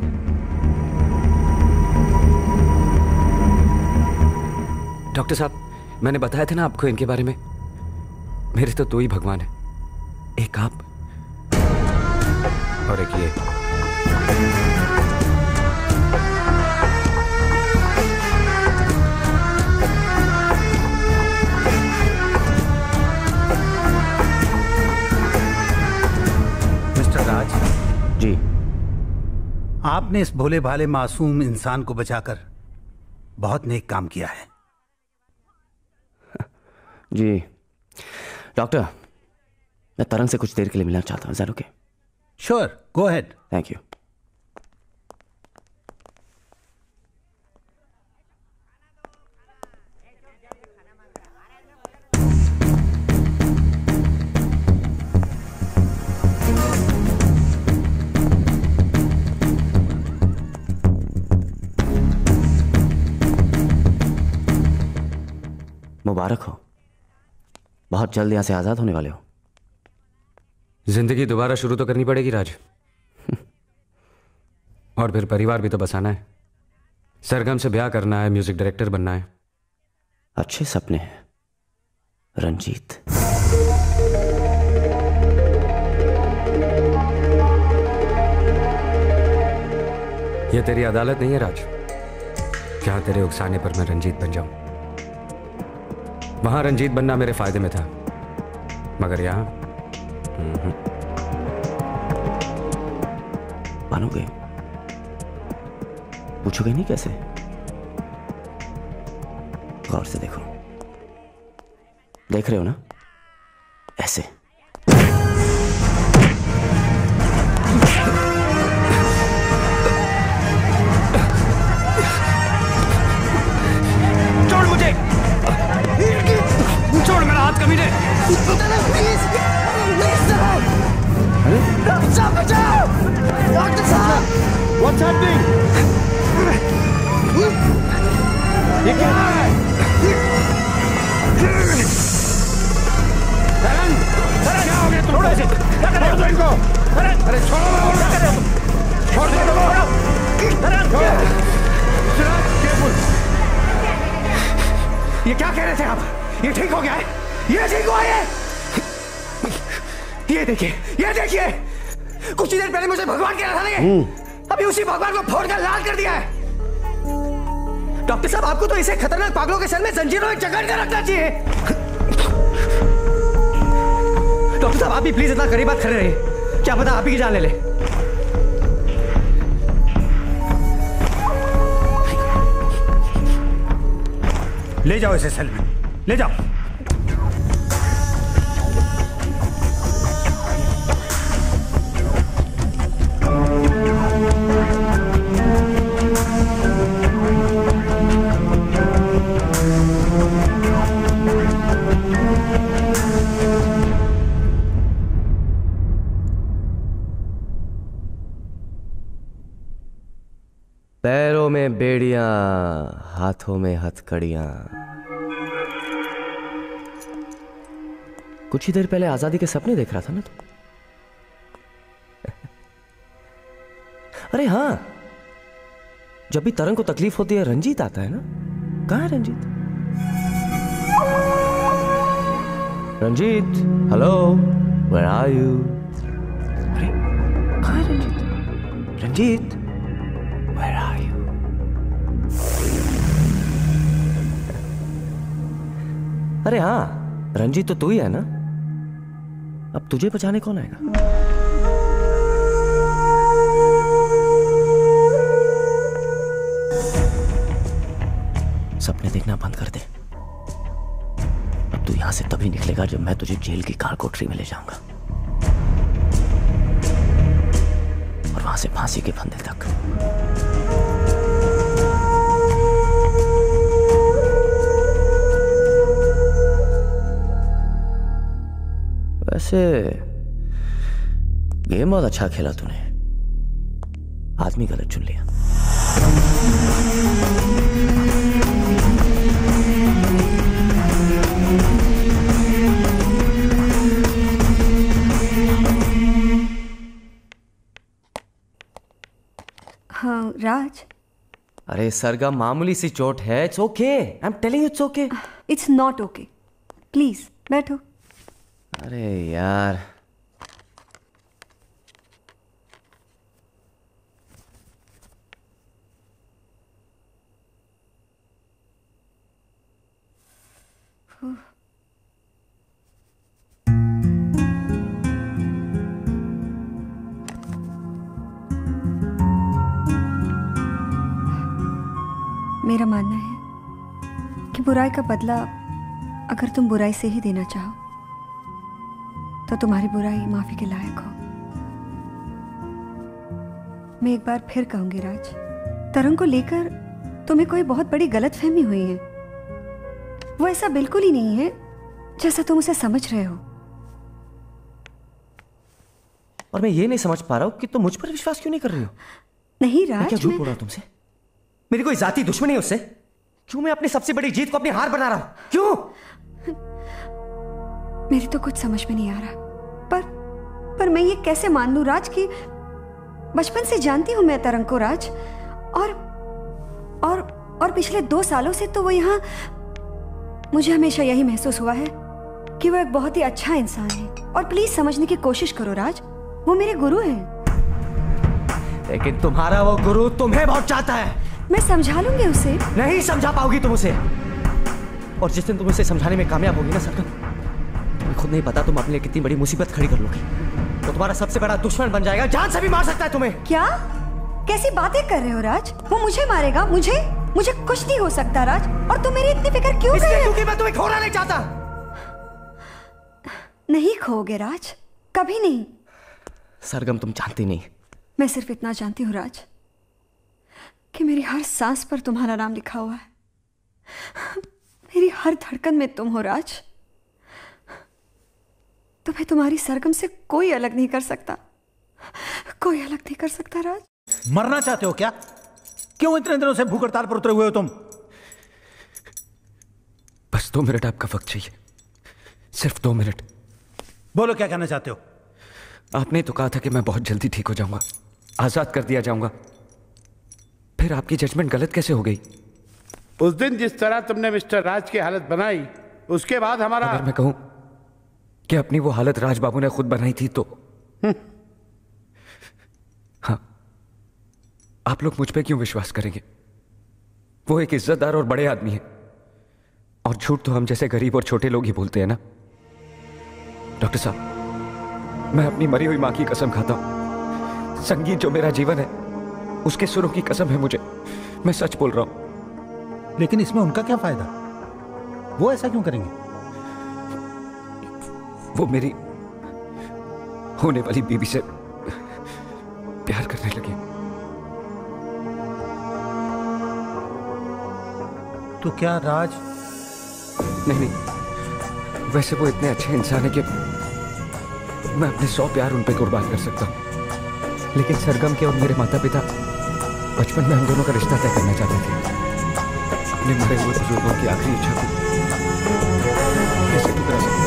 डॉक्टर साहब, मैंने बताया था ना आपको इनके बारे में। मेरे तो दो ही भगवान हैं, एक आप और एक ये। मिस्टर राज जी, आपने इस भोले भाले मासूम इंसान को बचाकर बहुत नेक काम किया है। जी डॉक्टर, मैं तरंग से कुछ देर के लिए मिलना चाहता हूँ। Okay? Sure, go ahead. Thank you. मुबारक हो, बहुत जल्द यहां से आजाद होने वाले हो। जिंदगी दोबारा शुरू तो करनी पड़ेगी राज। और फिर परिवार भी तो बसाना है, सरगम से ब्याह करना है, म्यूजिक डायरेक्टर बनना है। अच्छे सपने हैं रंजीत। ये तेरी अदालत नहीं है राज, क्या तेरे उकसाने पर मैं रंजीत बन जाऊं। वहां रंजीत बनना मेरे फायदे में था, मगर यहां बनोगे? पूछोगे नहीं कैसे? गौर से देखो, देख रहे हो ना, ऐसे। छोड़ मुझे, छोड़ मेरा हाथ कमीने। डॉक्टर साहब बचाओ! डॉक्टर साहब! What's happening? ये क्या है? तरंग! तरंग! क्या हो गया तुमको? छोड़ दो इनको! अरे छोड़ो ना, छोड़ दो इनको! तरंग! ये क्या कह रहे थे आप? ये ठीक हो गया है? ये ठीक हुआ है? ये देखिए, ये देखिए, कुछ ही देर पहले मुझे भगवान कह रहा था ना ये, अभी उसी भगवान को फोड़ कर लाल कर दिया है। डॉक्टर साहब, आपको तो इसे खतरनाक पागलों के सर में जंजीरों में जकड़ कर रखना चाहिए। डॉक्टर साहब, आप भी प्लीज इतना करीब बात खड़े रहिए, क्या पता आप ही की जान ले ले। ले जाओ इसे सेल में, ले जाओ। पैरों में बेड़ियां, हाथों में हथकड़ियां। कुछ ही देर पहले आजादी के सपने देख रहा था ना तू? अरे हाँ, जब भी तरंग को तकलीफ होती है रंजीत आता है ना। कहाँ है Ranjit? Ranjit, hello, where are you? अरे कहाँ है Ranjit? Ranjit, where are you? अरे हाँ, रंजीत तो तू ही है ना। अब तुझे बचाने कौन आएगा? सपने देखना बंद कर दे। अब तू यहां से तभी निकलेगा जब मैं तुझे जेल की कार कोठरी में ले जाऊंगा, और वहां से फांसी के फंदे तक। वैसे गेम बहुत अच्छा खेला तूने, आदमी गलत चुन लिया। हाँ राज। अरे सरगम, मामूली सी चोट है, it's okay, I am telling you it's okay. It's not okay, please बैठो। अरे यार, मेरा मानना है कि बुराई का बदला अगर तुम बुराई से ही देना चाहो तो तुम्हारी बुराई माफी के लायक हो। मैं एक बार फिर कहूंगी राज, तरंग को लेकर तुम्हें कोई बहुत बड़ी गलतफहमी हुई है। वो ऐसा बिल्कुल ही नहीं है जैसा तुम उसे समझ रहे हो। और मैं ये नहीं समझ पा रहा हूं कि तुम मुझ पर विश्वास क्यों नहीं कर रही हो। नहीं राज, मैं क्या झूठ बोल रहा हूं तुमसे? मेरी कोई जाती दुश्मनी है उससे? क्यों मैं अपनी सबसे बड़ी जीत को अपनी हार बना रहा हूं? क्यों? मेरी तो कुछ समझ में नहीं आ रहा, पर पर मैं ये कैसे मान लूं राज कि बचपन से जानती हूं मैं तरंग को राज, और और और पिछले दो सालों से तो वो यहाँ, मुझे हमेशा यही महसूस हुआ है कि वो एक बहुत ही अच्छा इंसान है। और प्लीज समझने की कोशिश करो राज, वो मेरे गुरु हैं। लेकिन तुम्हारा वो गुरु तुम्हें बहुत चाहता है। मैं समझा लूंगी उसे। नहीं समझा पाओगी तुम उसे, और जिस दिन तुम उसे समझाने में कामयाब होगी ना सरगम, तुम्हें खुद नहीं पता तुम अपने लिए कितनी बड़ी मुसीबत खड़ी कर लोगी। तो तुम्हारा सबसे बड़ा दुश्मन बन जाएगा, जान से भी मार सकता है तुम्हें। क्या कैसी बातें कर रहे हो राज? वो मुझे मारेगा? मुझे मुझे कुछ नहीं हो सकता राज। और तुम मेरी इतनी फिक्र क्यों कर रहे हो? क्योंकि मैं तुम्हें खोना नहीं चाहता। नहीं खोओगे राज, कभी नहीं। सरगम तुम जानती नहीं। मैं सिर्फ इतना जानती हूँ राज कि मेरी हर सांस पर तुम्हारा नाम लिखा हुआ है। मेरी हर धड़कन में तुम हो राज। तुम्हें तुम्हारी सरगम से कोई अलग नहीं कर सकता, कोई अलग नहीं कर सकता राज। मरना चाहते हो क्या? क्यों इतने दिनों से भूख हड़ताल पर उतरे हुए हो तुम? बस दो मिनट आपका वक्त चाहिए, सिर्फ दो मिनट। बोलो क्या कहना चाहते हो? आपने तो कहा था कि मैं बहुत जल्दी ठीक हो जाऊंगा, आजाद कर दिया जाऊंगा। फिर आपकी जजमेंट गलत कैसे हो गई? उस दिन जिस तरह तुमने मिस्टर राज की हालत बनाई, उसके बाद हमारा। अगर मैं कहूं कि अपनी वो हालत राज बाबू ने खुद बनाई थी तो हाँ, आप लोग मुझ पे क्यों विश्वास करेंगे? वो एक इज्जतदार और बड़े आदमी है, और झूठ तो हम जैसे गरीब और छोटे लोग ही बोलते हैं ना। डॉक्टर साहब, मैं अपनी मरी हुई मां की कसम खाता हूं, संगीत जो मेरा जीवन है उसके सुरों की कसम है मुझे, मैं सच बोल रहा हूं। लेकिन इसमें उनका क्या फायदा? वो ऐसा क्यों करेंगे? वो मेरी होने वाली बीवी से प्यार करने लगे। तो क्या राज? नहीं नहीं, वैसे वो इतने अच्छे इंसान है कि मैं अपने सौ प्यार उन पे कुर्बान कर सकता हूं, लेकिन सरगम के और मेरे माता पिता बचपन में हम दोनों का रिश्ता तय करना चाहते थे। अपने मरे हुए बुजुर्गों की आखिरी इच्छा को कैसे ठुकरा सकते?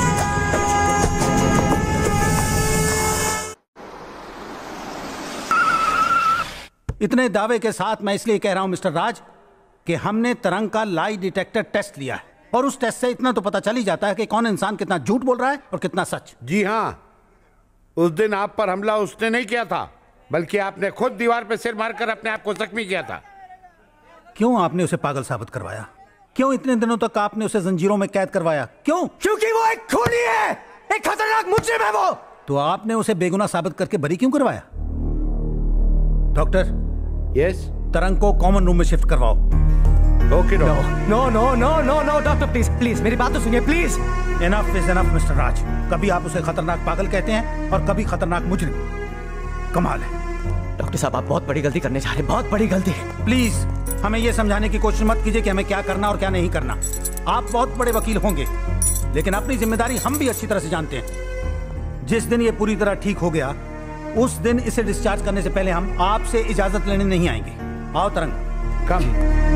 इतने दावे के साथ मैं इसलिए कह रहा हूं मिस्टर राज कि हमने तरंग का लाई डिटेक्टर टेस्ट लिया है, और उस टेस्ट से इतना तो पता चल ही जाता है कि कौन इंसान कितना झूठ बोल रहा है और कितना सच। जी हाँ, उस दिन आप पर हमला उसने नहीं किया था, बल्कि आपने खुद दीवार पे सिर मारकर अपने आप को जख्मी किया था। क्यों आपने उसे पागल साबित करवाया? क्यों इतने दिनों तक आपने उसे जंजीरों में कैद करवाया? क्यों? क्योंकि वो एक खूनी है, एक खतरनाक मुजरिम है वो। तो आपने उसे बेगुनाह साबित करके बरी क्यों करवाया? डॉक्टर। यस। तरंग को कॉमन रूम में शिफ्ट करवाओ। Okay doctor. No no no no no doctor, please please मेरी बात तो सुनिए please. Enough is enough mister Raj. कभी आप उसे खतरनाक पागल कहते हैं और कभी खतरनाक मुजरिम। कमाल है। डॉक्टर साहब, आप बहुत बड़ी गलती करने जा रहे हैं, बहुत बड़ी गलती। प्लीज हमें यह समझाने की कोशिश मत कीजिए कि हमें क्या करना और क्या नहीं करना। आप बहुत बड़े वकील होंगे, लेकिन अपनी जिम्मेदारी हम भी अच्छी तरह से जानते हैं। जिस दिन ये पूरी तरह ठीक हो गया, उस दिन इसे डिस्चार्ज करने से पहले हम आपसे इजाजत लेने नहीं आएंगे। आओ तरंग, कम।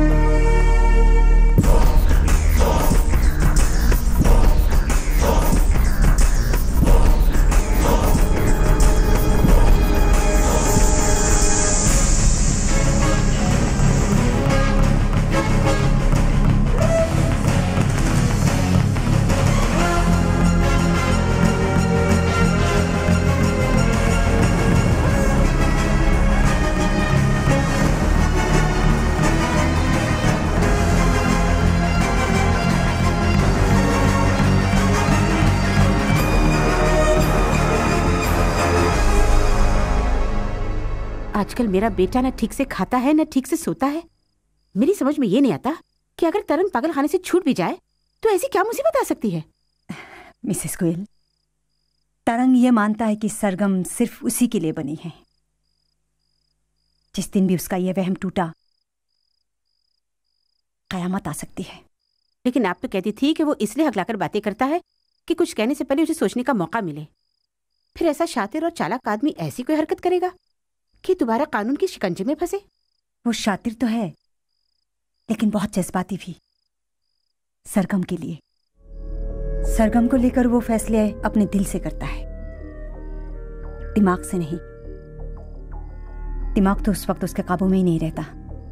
आजकल मेरा बेटा न ठीक से खाता है न ठीक से सोता है। मेरी समझ में ये नहीं आता कि अगर तरंग पागल खाने से छूट भी जाए तो ऐसी क्या मुसीबत आ सकती है। मिसेस गोयल, तरंग ये मानता है कि सरगम सिर्फ उसी के लिए बनी है। जिस दिन भी उसका यह वहम टूटा, कयामत आ सकती है। लेकिन आप तो कहती थी कि वो इसलिए हकलाकर बातें करता है कि कुछ कहने से पहले उसे सोचने का मौका मिले। फिर ऐसा शातिर और चालाक आदमी ऐसी कोई हरकत करेगा कि दोबारा कानून के शिकंजे में फंसे? वो शातिर तो है, लेकिन बहुत जज्बाती भी। सरगम के लिए, सरगम को लेकर वो फैसले अपने दिल से करता है, दिमाग से नहीं। दिमाग तो उस वक्त उसके काबू में ही नहीं रहता।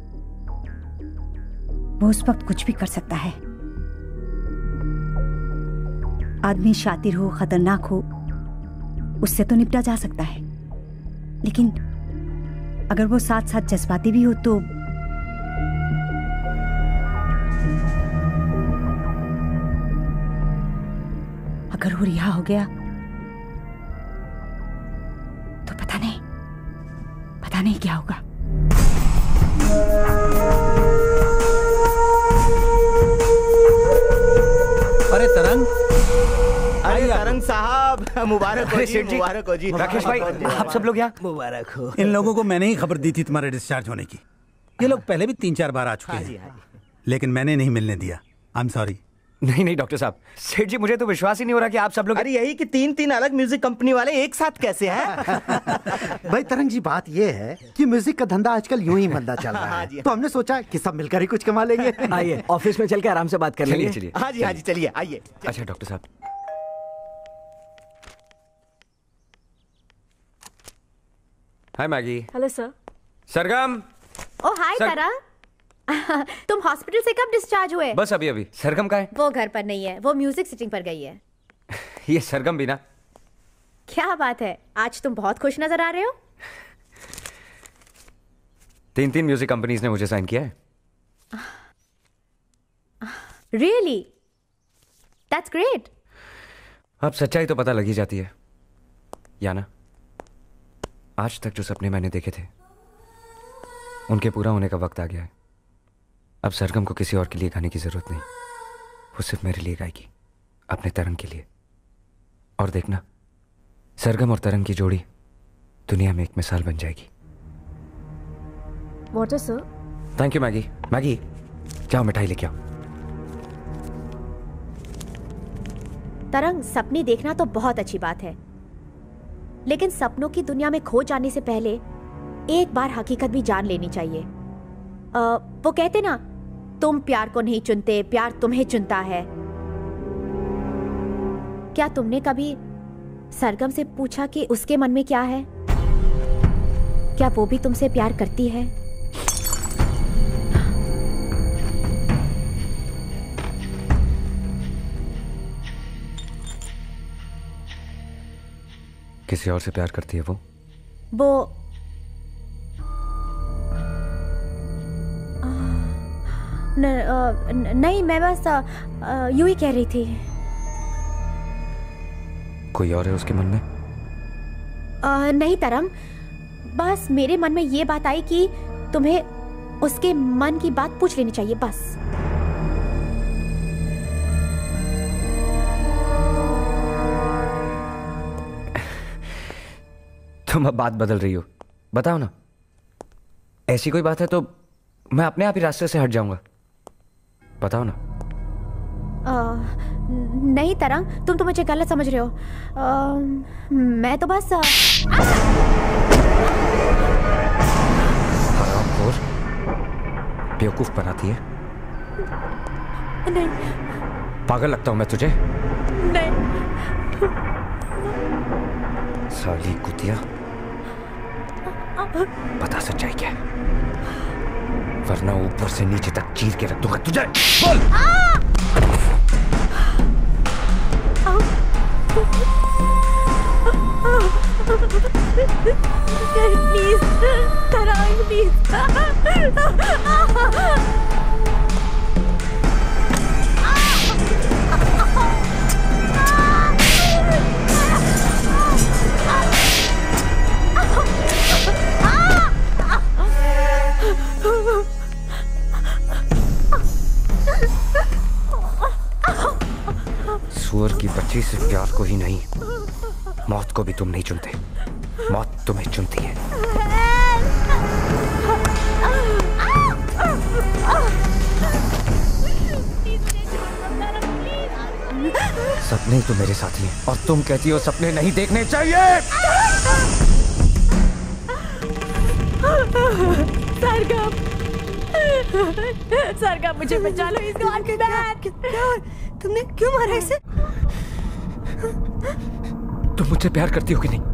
वो उस वक्त कुछ भी कर सकता है। आदमी शातिर हो, खतरनाक हो, उससे तो निपटा जा सकता है, लेकिन अगर वो साथ साथ जज्बाती भी हो तो अगर वो रिहा हो गया तो पता नहीं, पता नहीं क्या होगा। अरे तरंग, अरे तरंग साहब, मुबारक हो जी, मुबारक हो जी। राकेश भाई, आप सब लोग यहाँ मुबारक हो। इन लोगों को मैंने ही खबर दी थी तुम्हारे डिस्चार्ज होने की। ये लोग पहले भी तीन चार बार आ चुके हाँ जी, हैं, हाँ जी। लेकिन मैंने नहीं मिलने दिया। I am sorry. नहीं नहीं डॉक्टर साहब, सेठ जी मुझे तो विश्वास ही नहीं हो रहा कि आप सब लोग। अरे यही कि तीन तीन अलग म्यूजिक कंपनी वाले एक साथ कैसे हैं? भाई तरंग जी, बात ये है कि म्यूजिक का धंधा आजकल यूं ही मंदा चल रहा हाँ है, जी। तो हमने सोचा कि सब मिलकर ही कुछ कमा लेंगे। आइए ऑफिस में चल के आराम से बात कर चलिए, लेंगे। चलिए। हाँ जी, हाँ जी, चलिए आइए। अच्छा डॉक्टर साहब, hi Maggie. Hello sir. Sargam. Oh hi sir- Tarang, तुम हॉस्पिटल से कब डिस्चार्ज हुए? बस अभी अभी। सरगम का है? वो घर पर नहीं है, वो म्यूजिक सिटिंग पर गई है। ये सरगम भी ना। क्या बात है, आज तुम बहुत खुश नजर आ रहे हो। तीन तीन म्यूजिक कंपनीज ने मुझे साइन किया है। रियली? That's great. अब सच्चाई तो पता लग ही जाती है, या ना? आज तक जो सपने मैंने देखे थे उनके पूरा होने का वक्त आ गया है। अब सरगम को किसी और के लिए गाने की जरूरत नहीं, वो सिर्फ मेरे लिए गाएगी, अपने तरंग के लिए। और देखना, सरगम और तरंग की जोड़ी दुनिया में एक मिसाल बन जाएगी। Water sir. Thank you Maggie. Maggie जाओ मिठाई लेके आओ। तरंग, सपने देखना तो बहुत अच्छी बात है, लेकिन सपनों की दुनिया में खो जाने से पहले एक बार हकीकत भी जान लेनी चाहिए। आ, वो कहते ना, तुम प्यार को नहीं चुनते, प्यार तुम्हें चुनता है। क्या तुमने कभी सरगम से पूछा कि उसके मन में क्या है? क्या वो भी तुमसे प्यार करती है? किसी और से प्यार करती है वो? वो न, आ, न, नहीं, मैं बस यूं ही कह रही थी। कोई और है उसके मन में? आ, नहीं तरंग, बस मेरे मन में ये बात आई कि तुम्हें उसके मन की बात पूछ लेनी चाहिए, बस। तुम अब बात बदल रही हो, बताओ ना। ऐसी कोई बात है तो मैं अपने आप ही रास्ते से हट जाऊंगा, बताओ ना। आ, नहीं तरंग, तुम तो मुझे गलत समझ रहे हो। आ, मैं तो बस आ, हरामखोर, बेवकूफ बनाती है। नहीं पागल लगता हूं मैं तुझे? नहीं। साली कुतिया, बता सच्चाई क्या है, वरना ऊपर से नीचे तक चीर के रख दूंगा तुझे। बोल। प्लीज तरंग, प्लीज। सुअर की बच्ची से प्यार को ही नहीं, मौत को भी तुम नहीं चुनते, मौत तुम्हें चुनती है। सपने ही तो मेरे साथी हैं और तुम कहती हो सपने नहीं देखने चाहिए। सरगम, सरगम मुझे बचा लो, इसको आके बैठ। क्या तुमने क्यों मारा इसे? तुम मुझसे प्यार करती हो कि नहीं?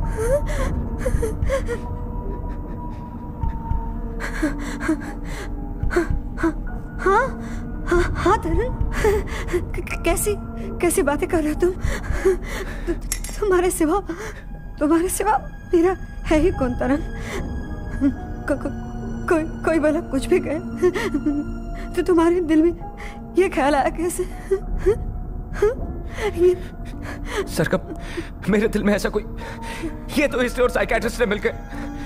हाँ हाँ हाँ तरंग, कैसी कैसी बातें कर रहे हो तुम? तुम्हारे सिवा तुम्हारे सिवा मेरा है ही कौन तरंग? को, को, कोई कोई भला कुछ भी कहे तो तुम्हारे दिल में ये ख्याल आया कैसे? ये... सरगम, मेरे दिल में ऐसा कोई, ये तो हिस्ट्री और साइकियाट्रिस्ट ने मिलकर,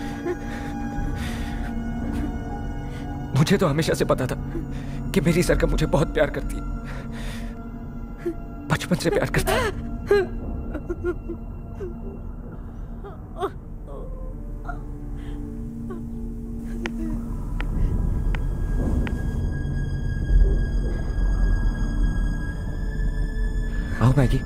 मुझे तो हमेशा से पता था कि मेरी सरगम मुझे बहुत प्यार करती है, बचपन से प्यार करती है। आओ मैगी।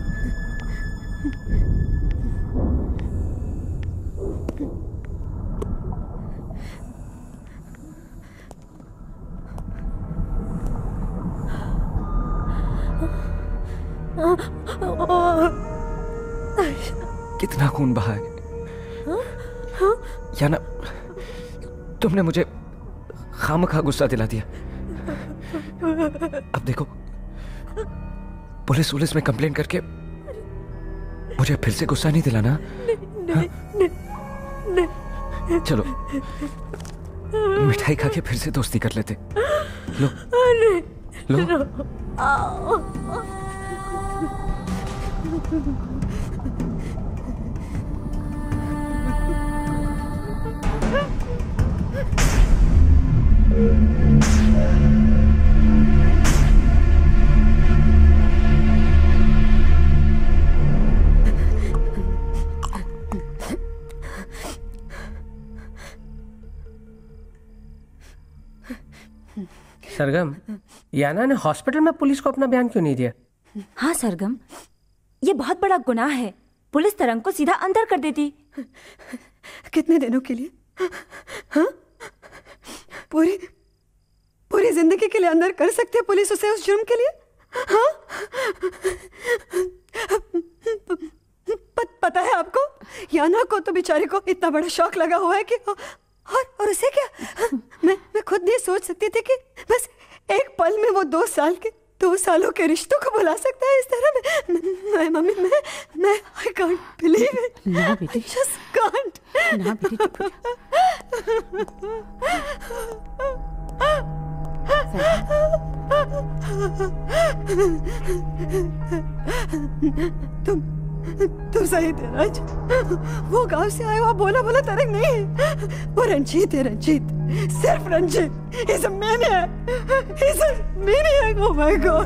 कितना खून बहा है, या ना तुमने मुझे खामखा गुस्सा दिला दिया। अब देखो, पुलिस पुलिस में कंप्लेंट करके मुझे फिर से गुस्सा नहीं दिलाना। नहीं, नहीं, नहीं। चलो मिठाई खा के फिर से दोस्ती कर लेते। लो लो। सरगम, याना ने हॉस्पिटल में पुलिस को अपना बयान क्यों नहीं दिया? हाँ सरगम, ये बहुत बड़ा गुनाह है। पुलिस तरंग को सीधा अंदर कर देती। कितने दिनों के लिए? हाँ? पूरी पूरी जिंदगी के लिए अंदर कर सकती है पुलिस उसे उस जुर्म के लिए? हाँ? प, पता है आपको, याना को तो बेचारी को इतना बड़ा शौक लगा हुआ है कि और और उसे क्या, मैं मैं खुद नहीं सोच सकती थी कि बस एक पल में वो दो साल के दो सालों के रिश्तों को बुला सकता है इस तरह। मैं, मैं मम्मी मैं मैं आई कांट बिलीव इट। ना बेटी, जस्ट कांट। ना बेटी, चुप तुम तुम सही थे राज, वो गांव से आया हुआ बोला बोला तरंग नहीं है, वो रंजीत है। रंजीत, सिर्फ Ranjit. He's a maniac. He's a maniac. Oh my God.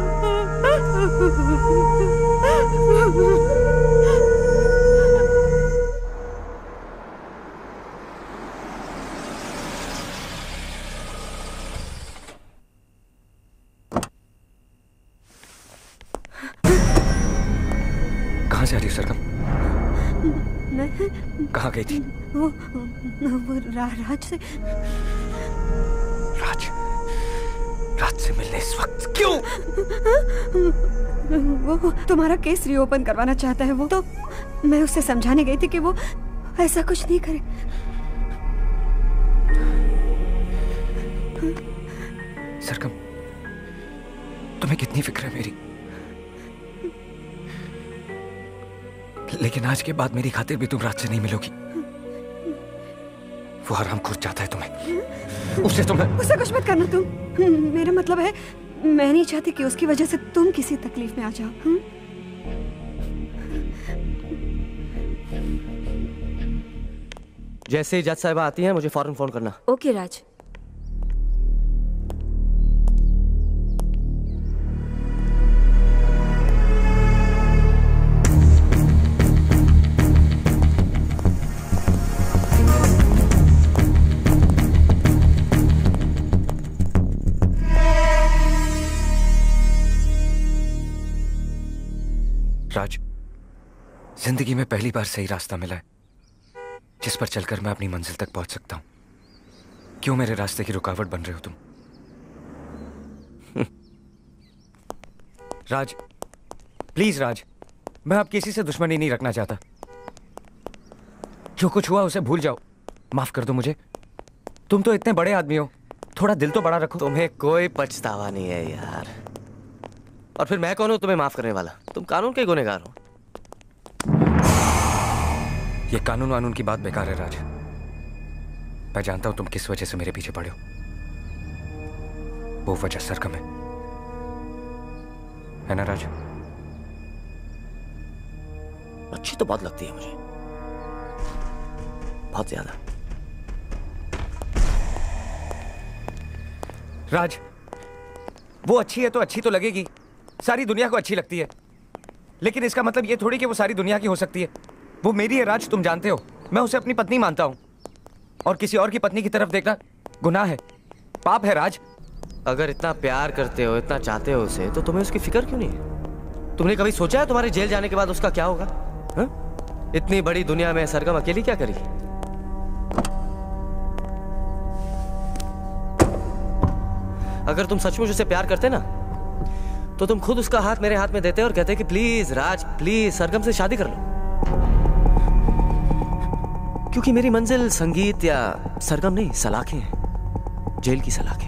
कहाँ जा रही हो सरगम? मैं कहाँ गई थी? वो वो रा, राज से राज राज से मिलने इस वक्त क्यों? वो तुम्हारा केस रीओपन करवाना चाहता है। वो तो मैं उससे समझाने गई थी कि वो ऐसा कुछ नहीं करे। सरगम, तुम्हें कितनी फिक्र है मेरी, लेकिन आज के बाद मेरी खातिर भी तुम राज से नहीं मिलोगी। वो हरामखोर चाहता है तुम्हें, उसे तुम्हें उसे कुछ मत करना तुम। मेरा मतलब है, मैं नहीं चाहती कि उसकी वजह से तुम किसी तकलीफ में आ जाओ। हुँ? जैसे ही जज साहिबा आती हैं मुझे फौरन फोन करना। ओके राज। राज, जिंदगी में पहली बार सही रास्ता मिला है जिस पर चलकर मैं अपनी मंजिल तक पहुंच सकता हूं। क्यों मेरे रास्ते की रुकावट बन रहे हो तुम? राज, प्लीज राज, मैं अब किसी से दुश्मनी नहीं रखना चाहता। जो कुछ हुआ उसे भूल जाओ। माफ कर दो मुझे। तुम तो इतने बड़े आदमी हो, थोड़ा दिल तो बड़ा रखो। तुम्हें कोई पछतावा नहीं है यार। और फिर मैं कौन हूं तुम्हें माफ करने वाला? तुम कानून के गुनहगार हो। ये कानून वानून की बात बेकार है राज। मैं जानता हूं तुम किस वजह से मेरे पीछे पड़े हो। वो वजह सरगम है, है ना राज? अच्छी तो बहुत लगती है मुझे, बहुत ज्यादा। राज, वो अच्छी है तो अच्छी तो लगेगी, सारी दुनिया को अच्छी लगती है। लेकिन इसका मतलब ये थोड़ी कि वो सारी दुनिया की हो सकती है। वो मेरी है राज, तुम जानते हो। मैं उसे अपनी पत्नी मानता हूं, और किसी और की पत्नी की तरफ देखना गुनाह है, पाप है राज। अगर इतना प्यार करते हो, इतना चाहते हो उसे, तो तुम्हें उसकी फिक्र क्यों नहीं है? तुमने कभी सोचा है तुम्हारे जेल जाने के बाद उसका क्या होगा? हा? इतनी बड़ी दुनिया में सरगम अकेली क्या करी? अगर तुम सचमुच उसे प्यार करते ना, तो तुम खुद उसका हाथ मेरे हाथ में देते और कहते कि प्लीज राज, प्लीज सरगम से शादी कर लो। क्योंकि मेरी मंजिल संगीत या सरगम नहीं, सलाखें हैं, जेल की सलाखें।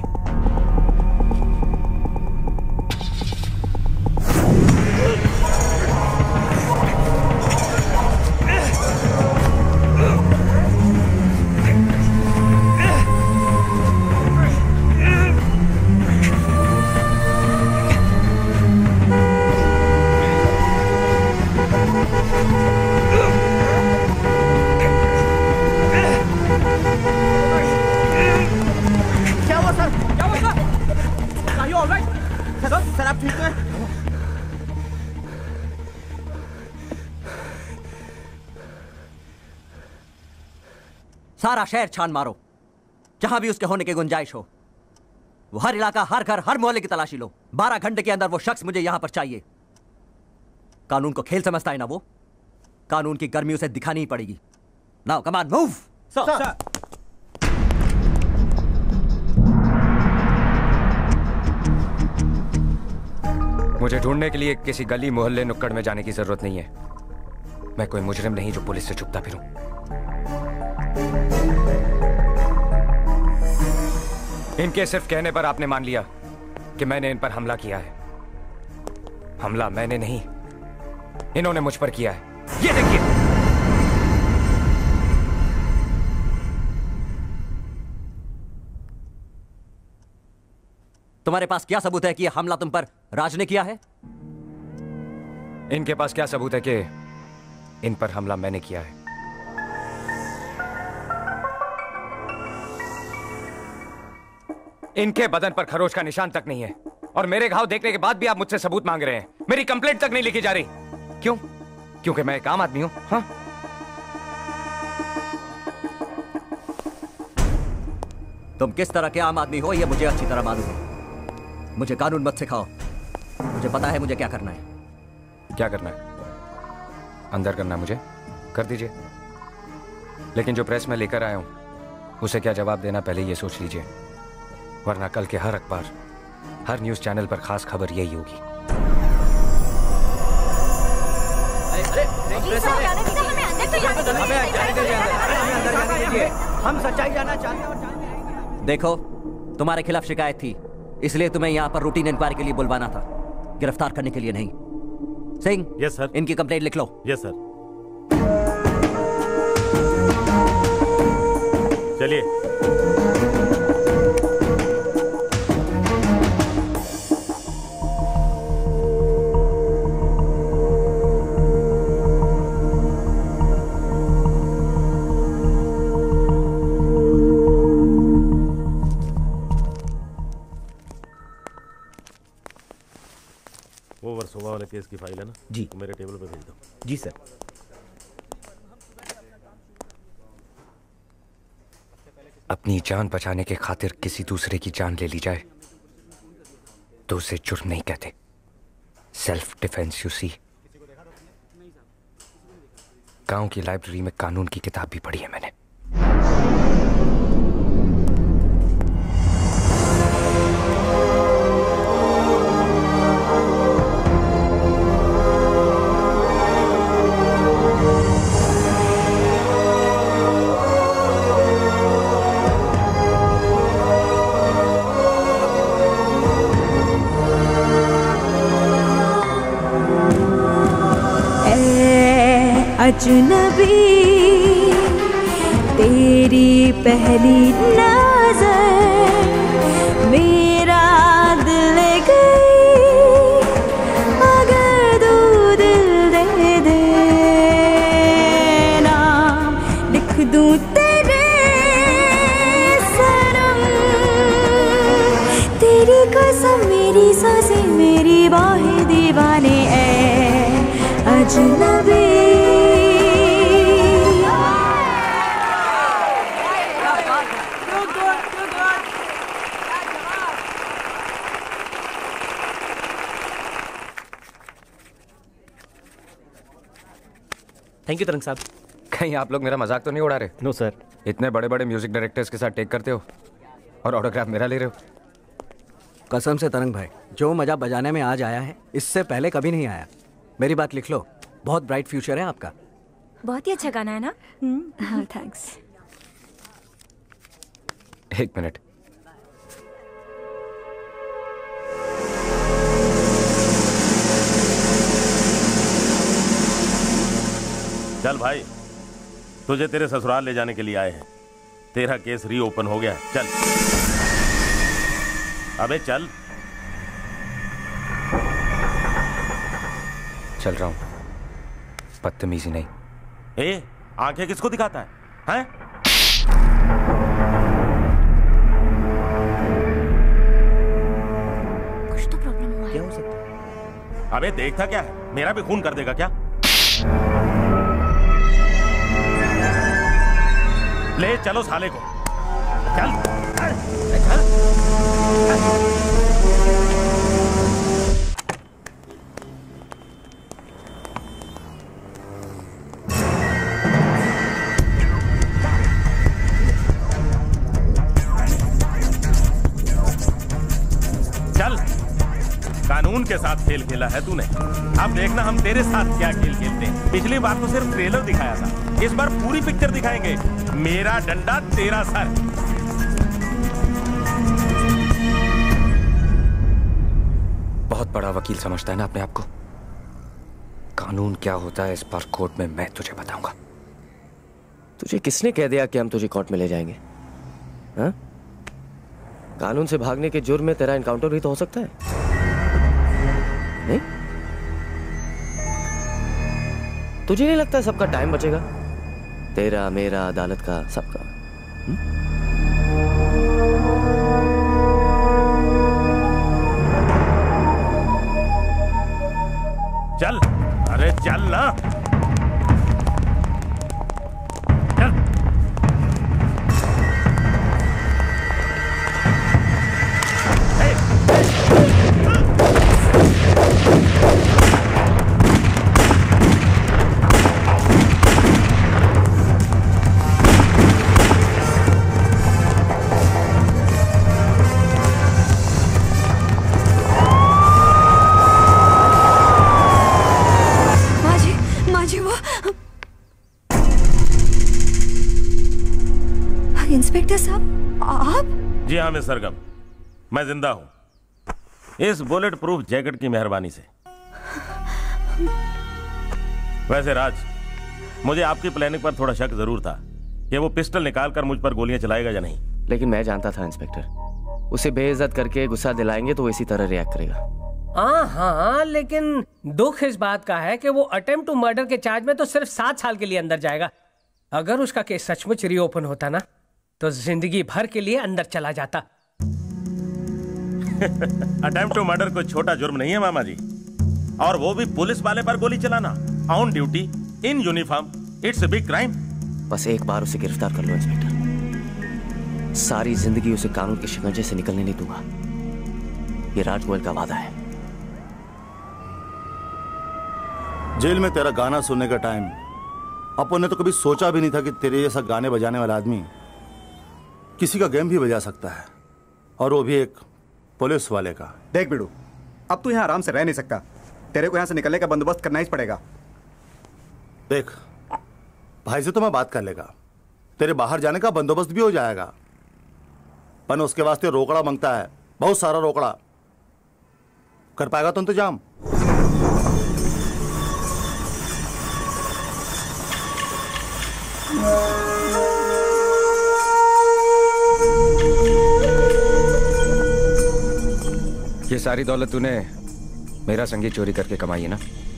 सारा शहर छान मारो, जहां भी उसके होने की गुंजाइश हो। वो हर इलाका, हर घर, हर मोहल्ले की तलाशी लो। बारह घंटे के अंदर वो शख्स मुझे यहां पर चाहिए। कानून को खेल समझता है ना वो, कानून की गर्मी उसे दिखानी ही पड़ेगी। Now come on, move. Sir, मुझे ढूंढने के लिए किसी गली मोहल्ले नुक्कड़ में जाने की जरूरत नहीं है। मैं कोई मुजरिम नहीं जो पुलिस से छुपता फिरूं। इनके सिर्फ कहने पर आपने मान लिया कि मैंने इन पर हमला किया है। हमला मैंने नहीं, इन्होंने मुझ पर किया है। ये देखिए। तुम्हारे पास क्या सबूत है कि यह हमला तुम पर राज ने किया है? इनके पास क्या सबूत है कि इन पर हमला मैंने किया है? इनके बदन पर खरोच का निशान तक नहीं है, और मेरे घाव देखने के बाद भी आप मुझसे सबूत मांग रहे हैं। मेरी कंप्लेंट तक नहीं लिखी जा रही। क्यों? क्योंकि मैं एक आम आदमी हूं। हाँ, तुम किस तरह के आम आदमी हो यह मुझे अच्छी तरह मालूम है। मुझे कानून मत सिखाओ, मुझे पता है मुझे क्या करना है। क्या करना है? अंदर करना मुझे कर दीजिए, लेकिन जो प्रेस में लेकर आया हूं उसे क्या जवाब देना पहले ये सोच लीजिए, वरना कल के हर अखबार, हर न्यूज चैनल पर खास खबर यही होगी। हम सच्चाई जानना चाहते हैं। देखो, तुम्हारे खिलाफ शिकायत थी, इसलिए तुम्हें यहाँ पर रूटीन इंक्वायरी के लिए बुलवाना था, गिरफ्तार करने के लिए नहीं। Singh, yes sir. इनकी कंप्लेंट लिख लो। Yes sir. चलिए। सुबह वाले केस की फाइल है ना जी, तो मेरे टेबल पे भेज दो। जी सर। अपनी जान बचाने के खातिर किसी दूसरे की जान ले ली जाए तो उसे जुर्म नहीं कहते, सेल्फ डिफेंस। यू सी, गांव की लाइब्रेरी में कानून की किताब भी पढ़ी है मैंने। अजनबी तेरी पहली नजर मेरा दिल ले गई, अगर तू दिल दे देना लिख दूं तेरे सनम, तेरी कसम मेरी सांसें मेरी बाहें दीवाने ऐ अजनबी। थैंक यू तरंग साहब। कहीं आप लोग मेरा मजाक तो नहीं उड़ा रहे? No sir. इतने बड़े बड़े म्यूजिक डायरेक्टर्स के साथ टेक करते हो और ऑटोग्राफ मेरा ले रहे हो? कसम से तरंग भाई, जो मजा बजाने में आज आया है इससे पहले कभी नहीं आया। मेरी बात लिख लो, बहुत ब्राइट फ्यूचर है आपका। बहुत ही अच्छा गाना है ना? हाँ थैंक्स। एक मिनट। चल भाई, तुझे तेरे ससुराल ले जाने के लिए आए हैं। तेरा केस रीओपन हो गया है, चल। अबे चल। चल रहा हूं, बदतमीजी नहीं। ए, आंखें किसको दिखाता है, हैं? कुछ तो प्रॉब्लम हुआ है। क्या हो सकता है? अबे देखता क्या है, मेरा भी खून कर देगा क्या? ले चलो साले को, चल चल चल। चल, कानून के साथ खेल खेला है तूने, अब देखना हम तेरे साथ क्या खेल खेलते हैं। पिछली बार तो सिर्फ ट्रेलर दिखाया था, इस बार पूरी पिक्चर दिखाएंगे। मेरा डंडा तेरा सर। बहुत बड़ा वकील समझता है ना अपने आप को। कानून क्या होता है इस बार कोर्ट में मैं तुझे बताऊंगा। तुझे किसने कह दिया कि हम तुझे कोर्ट में ले जाएंगे? हाँ? कानून से भागने के जुर्म में तेरा एनकाउंटर भी तो हो सकता है, नहीं? तुझे नहीं लगता सबका टाइम बचेगा? तेरा, मेरा, अदालत का, सबका। चल, अरे चल ना। इंस्पेक्टर साहब, आप? जी हाँ मिस सरगम, मैं जिंदा हूं इस बुलेट प्रूफ जैकेट की मेहरबानी से। वैसे राज, मुझे आपकी प्लानिंग पर थोड़ा शक जरूर था कि वो पिस्टल निकालकर मुझ पर गोलियां चलाएगा या नहीं। लेकिन मैं जानता था इंस्पेक्टर, उसे बेइज्जत करके गुस्सा दिलाएंगे तो वो इसी तरह रिएक्ट करेगा। हाँ हाँ, लेकिन दुख इस बात का है कि वो अटेम्प्ट टू मर्डर के चार्ज में तो सिर्फ सात साल के लिए अंदर जाएगा। अगर उसका केस सचमुच रीओपन होता ना तो जिंदगी भर के लिए अंदर चला जाता। अटेम्प्ट टू मर्डर कोई छोटा जुर्म नहीं है मामा जी, और वो भी पुलिस वाले पर गोली चलाना, on duty, in uniform, it's a big crime. बस एक बार उसे गिरफ्तार कर लो इंस्पेक्टर, सारी जिंदगी उसे कानून के शिकंजे से निकलने नहीं दूंगा। ये राज गोयल का वादा है। जेल में तेरा गाना सुनने का टाइम, अपन ने तो कभी सोचा भी नहीं था कि तेरे जैसा गाने बजाने वाला आदमी किसी का गेम भी बजा सकता है, और वो भी एक पुलिस वाले का। देख बिड़ू, अब तू यहाँ आराम से रह नहीं सकता, तेरे को यहाँ से निकलने का बंदोबस्त करना ही पड़ेगा। देख, भाई से तो मैं बात कर लेगा, तेरे बाहर जाने का बंदोबस्त भी हो जाएगा, पर उसके वास्ते रोकड़ा मांगता है, बहुत सारा रोकड़ा। कर पाएगा तो इंतजाम? ये सारी दौलत तूने मेरा संगीत चोरी करके कमाई है ना?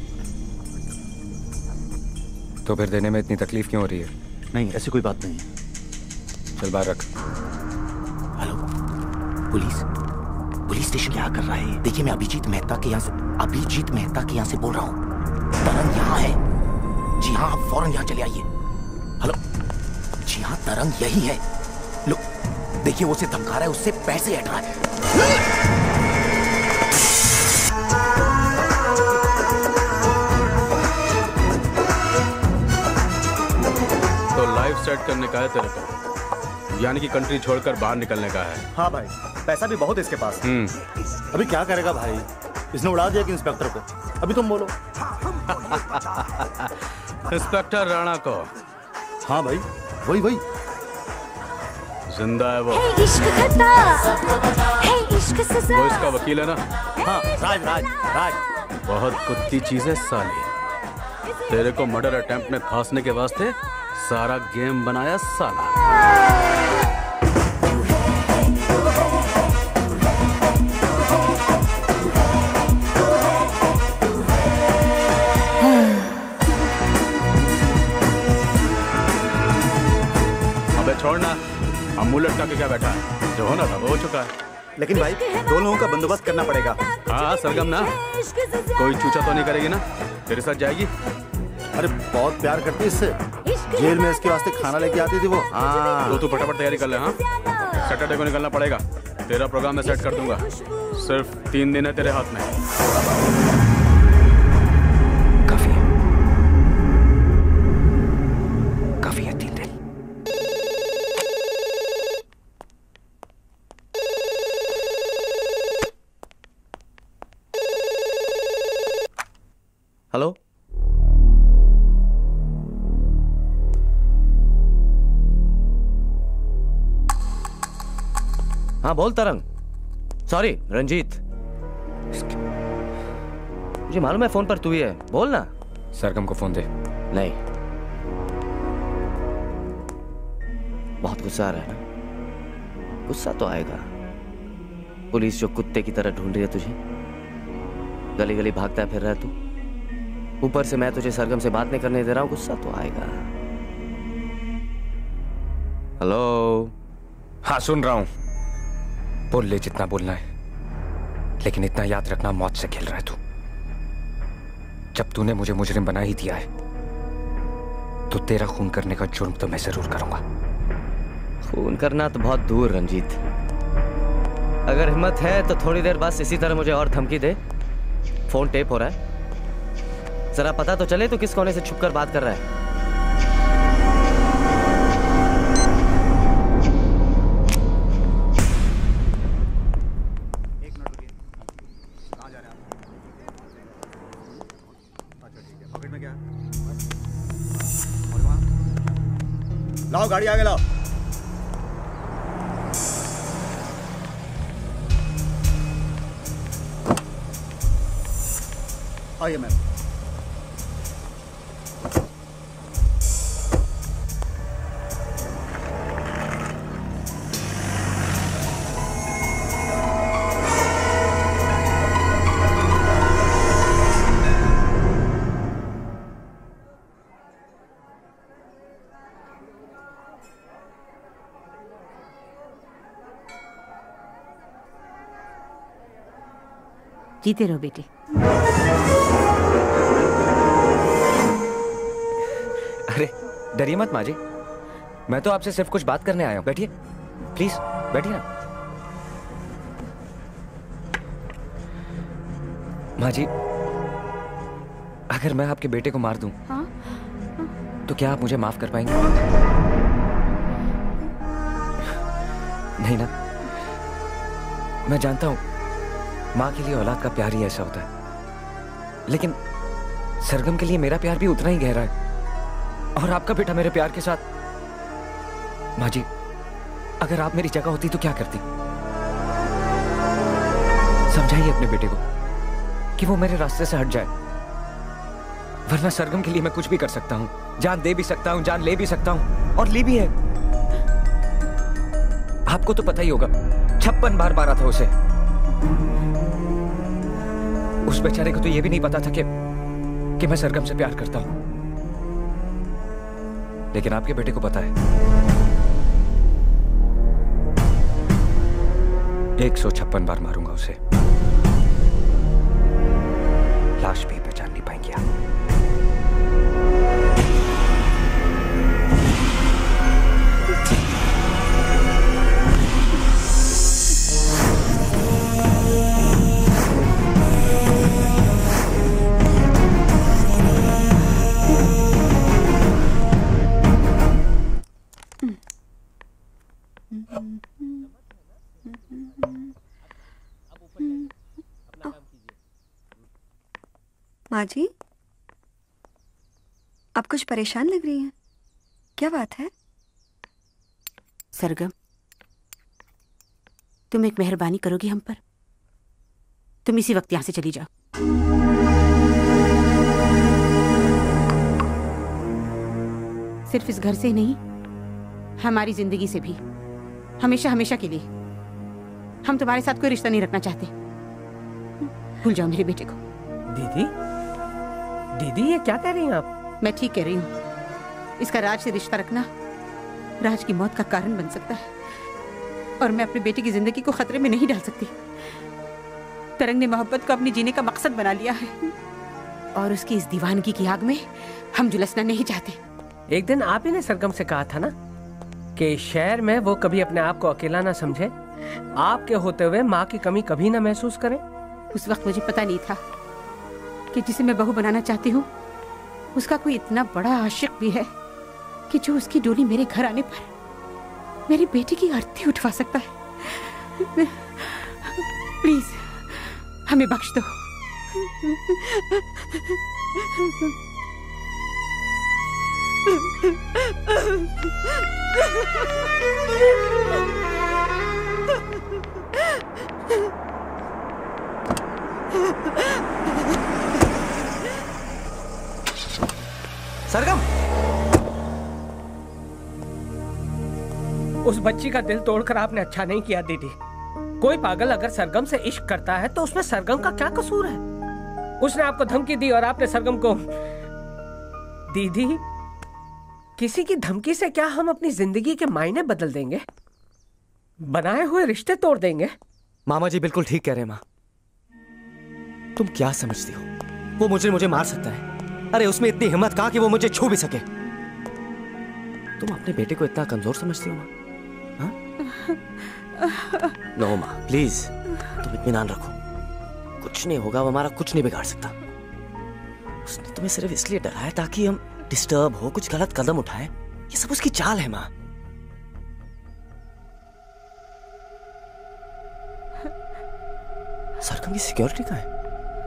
तो फिर देने में इतनी तकलीफ क्यों हो रही है? नहीं, ऐसी कोई बात नहीं है। चल बाहर रख। हेलो, पुलिस पुलिस स्टेशन क्या कर रहा है? देखिए, मैं अभिजीत मेहता के यहाँ से अभिजीत मेहता के यहाँ से बोल रहा हूँ। तरंग यहाँ है। जी हाँ, आप फौरन यहाँ चले आइए। हेलो, जी हाँ, तरंग यही है। लो, देखिए, वो उसे धमका रहा है, उससे पैसे हट रहा है। तो लाइफ सेट करने का है तेरे को, यानी कि कंट्री छोड़कर बाहर निकलने का है। हाँ भाई, पैसा भी बहुत है इसके पास। अभी क्या करेगा भाई? इसने उड़ा दिया कि इंस्पेक्टर को। अभी तुम बोलो। इंस्पेक्टर राणा को? हाँ भाई, वही वही जिंदा है वो। है इश्क खता, है इश्क सजा। वो इसका वकील है ना? हाँ, राज राज राज। बहुत कुत्ती चीज है साली। तेरे को मर्डर अटेम्प्ट में फांसने के वास्ते सारा गेम बनाया साला। अबे छोड़ना, हम मुंह लटका के क्या बैठा है? जो होना था वो हो चुका है। लेकिन भाई, दो लोगों का बंदोबस्त करना पड़ेगा। हाँ सरगम ना, कोई चूचा तो नहीं करेगी ना? तेरे साथ जाएगी? अरे बहुत प्यार करती है इससे। जेल में इसके वास्ते खाना लेके आती थी वो। हाँ, तो तू फटाफट तैयारी कर ले। हाँ, सैटरडे को निकलना पड़ेगा। तेरा प्रोग्राम मैं सेट कर दूंगा। सिर्फ तीन दिन है तेरे हाथ में। काफी है, काफी है तीन दिन। हेलो, हाँ बोल तरंग। सॉरी रंजीत, मुझे मालूम है फोन पर तू ही है, बोल ना। सरगम को फोन दे। नहीं, बहुत गुस्सा आ रहा है ना? गुस्सा तो आएगा। पुलिस जो कुत्ते की तरह ढूंढ रही है तुझे, गली गली भागता फिर रहा है तू। ऊपर से मैं तुझे सरगम से बात नहीं करने दे रहा हूं, गुस्सा तो आएगा। हेलो। हाँ सुन रहा हूं, बोल ले जितना बोलना है, लेकिन इतना याद रखना, मौत से खेल रहा है तू। जब तूने मुझे मुजरिम बना ही दिया है, तो तेरा खून करने का जुर्म तो मैं जरूर करूंगा। खून करना तो बहुत दूर रंजीत। अगर हिम्मत है तो थोड़ी देर बाद इसी तरह मुझे और धमकी दे। फोन टेप हो रहा है, जरा पता तो चले तू किस कोने से छुपकर बात कर रहा है। लाओ गाड़ी आगे लाओ। आइए मैम। जीते रहो बेटी। अरे डरिए मत माँ जी, मैं तो आपसे सिर्फ कुछ बात करने आया हूँ। बैठिए प्लीज, बैठिए ना। माँ जी, अगर मैं आपके बेटे को मार दूं, हाँ? तो क्या आप मुझे माफ कर पाएंगे? नहीं ना? मैं जानता हूं माँ के लिए औलाद का प्यार ही ऐसा होता है, लेकिन सरगम के लिए मेरा प्यार भी उतना ही गहरा है, और आपका बेटा मेरे प्यार के साथ। माँ जी, अगर आप मेरी जगह होती तो क्या करती? समझाइए अपने बेटे को कि वो मेरे रास्ते से हट जाए। वरना सरगम के लिए मैं कुछ भी कर सकता हूँ, जान दे भी सकता हूँ, जान ले भी सकता हूँ, और ली भी है। आपको तो पता ही होगा, छप्पन बार मारा था उसे। उस बेचारे को तो ये भी नहीं पता था कि कि मैं सरगम से प्यार करता हूँ, लेकिन आपके बेटे को पता है। एक सौ छप्पन बार मारूंगा उसे, लाश भी पहचान नहीं पाएंगे आप। माँ जी, आप कुछ परेशान लग रही हैं, क्या बात है? सरगम, तुम एक मेहरबानी करोगी हम पर? तुम इसी वक्त यहां से चली जाओ। सिर्फ इस घर से ही नहीं, हमारी जिंदगी से भी, हमेशा हमेशा के लिए। हम तुम्हारे साथ कोई रिश्ता नहीं रखना चाहते। भूल जाओ मेरे बेटे को। दीदी, दीदी ये क्या कह रही हैं आप? मैं ठीक कह रही हूँ। इसका राज से रिश्ता रखना राज की मौत का कारण बन सकता है, और मैं अपने बेटे की जिंदगी को खतरे में नहीं डाल सकती। तरंग ने मोहब्बत को अपने जीने का मकसद बना लिया है, और उसकी इस दीवानगी की आग में हम झुलसना नहीं चाहते। एक दिन आप ही ने सरगम से कहा था ना कि शहर में वो कभी अपने आप को अकेला ना समझे, आपके होते हुए माँ की कमी कभी ना महसूस करे। उस वक्त मुझे पता नहीं था कि जिसे मैं बहू बनाना चाहती हूँ उसका कोई इतना बड़ा आशिक भी है कि जो उसकी डोली मेरे घर आने पर मेरी बेटी की आरती उठवा सकता है। प्लीज हमें बख्श दो। सरगम, उस बच्ची का दिल तोड़कर आपने अच्छा नहीं किया दीदी। कोई पागल अगर सरगम से इश्क करता है तो उसमें सरगम का क्या कसूर है? उसने आपको धमकी दी और आपने सरगम को। दीदी, किसी की धमकी से क्या हम अपनी जिंदगी के मायने बदल देंगे? बनाए हुए रिश्ते तोड़ देंगे? मामा जी बिल्कुल ठीक कह रहे हैं माँ। तुम क्या समझती हो, वो मुझे मुझे मार सकता है? अरे उसमें इतनी हिम्मत कहाँ कि वो मुझे छू भी सके। तुम अपने बेटे को इतना कमजोर समझती हो माँ? नो माँ प्लीज, तुम इत्मीनान रखो, कुछ नहीं होगा, वो हमारा कुछ नहीं बिगाड़ सकता। उसने तुम्हें सिर्फ इसलिए डराया ताकि हम डिस्टर्ब हो, कुछ गलत कदम उठाए। ये सब उसकी चाल है माँ। सरगम की सिक्योरिटी कहाँ है?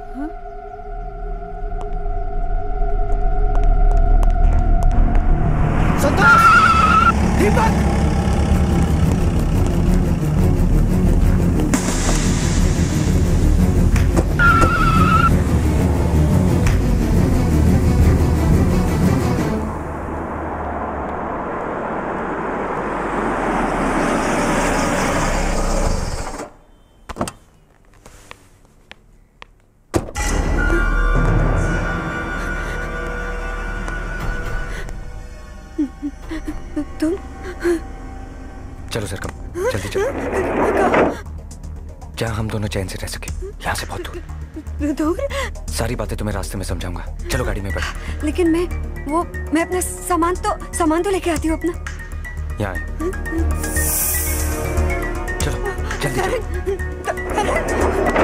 संतोष! दीपक! चलो सरगम, जल्दी चलो, जहाँ हम दोनों चैन से रह सके, यहाँ से बहुत दूर। दूर? सारी बातें तुम्हें रास्ते में समझाऊंगा। चलो गाड़ी में बैठो। लेकिन मैं वो मैं अपना सामान तो सामान तो लेके आती हूँ अपना। यहाँ आए। चलो जल्दी चलो।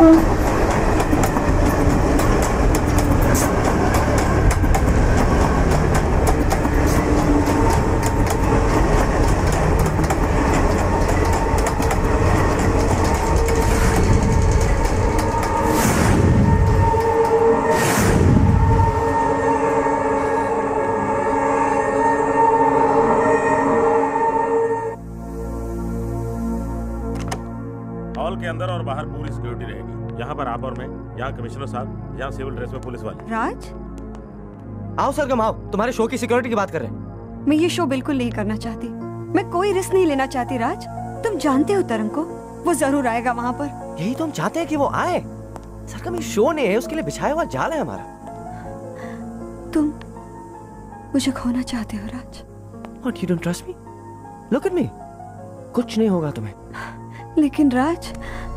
अंदर और बाहर पूरी सिक्योरिटी रहेगी। यहाँ पर आप और मैं, यहाँ कमिश्नर साहब, यहाँ सिविल ड्रेस में पुलिस वाले। राज आओ सरगम आओ, तुम्हारे शो की सिक्योरिटी की बात कर रहे हैं। मैं ये शो बिल्कुल नहीं करना चाहती, मैं कोई रिस्क नहीं लेना चाहती। राज तुम जानते हो तरंग को, वो जरूर आएगा वहाँ पर। यही तो हम चाहते हैं कि वो आए। सरगम ये शो नहीं है, उसके लिए बिछाया हुआ जाल है हमारा। तुम मुझे खोना चाहते हो राज? What, you don't trust me? Look at me. कुछ नहीं होगा तुम्हें। लेकिन राज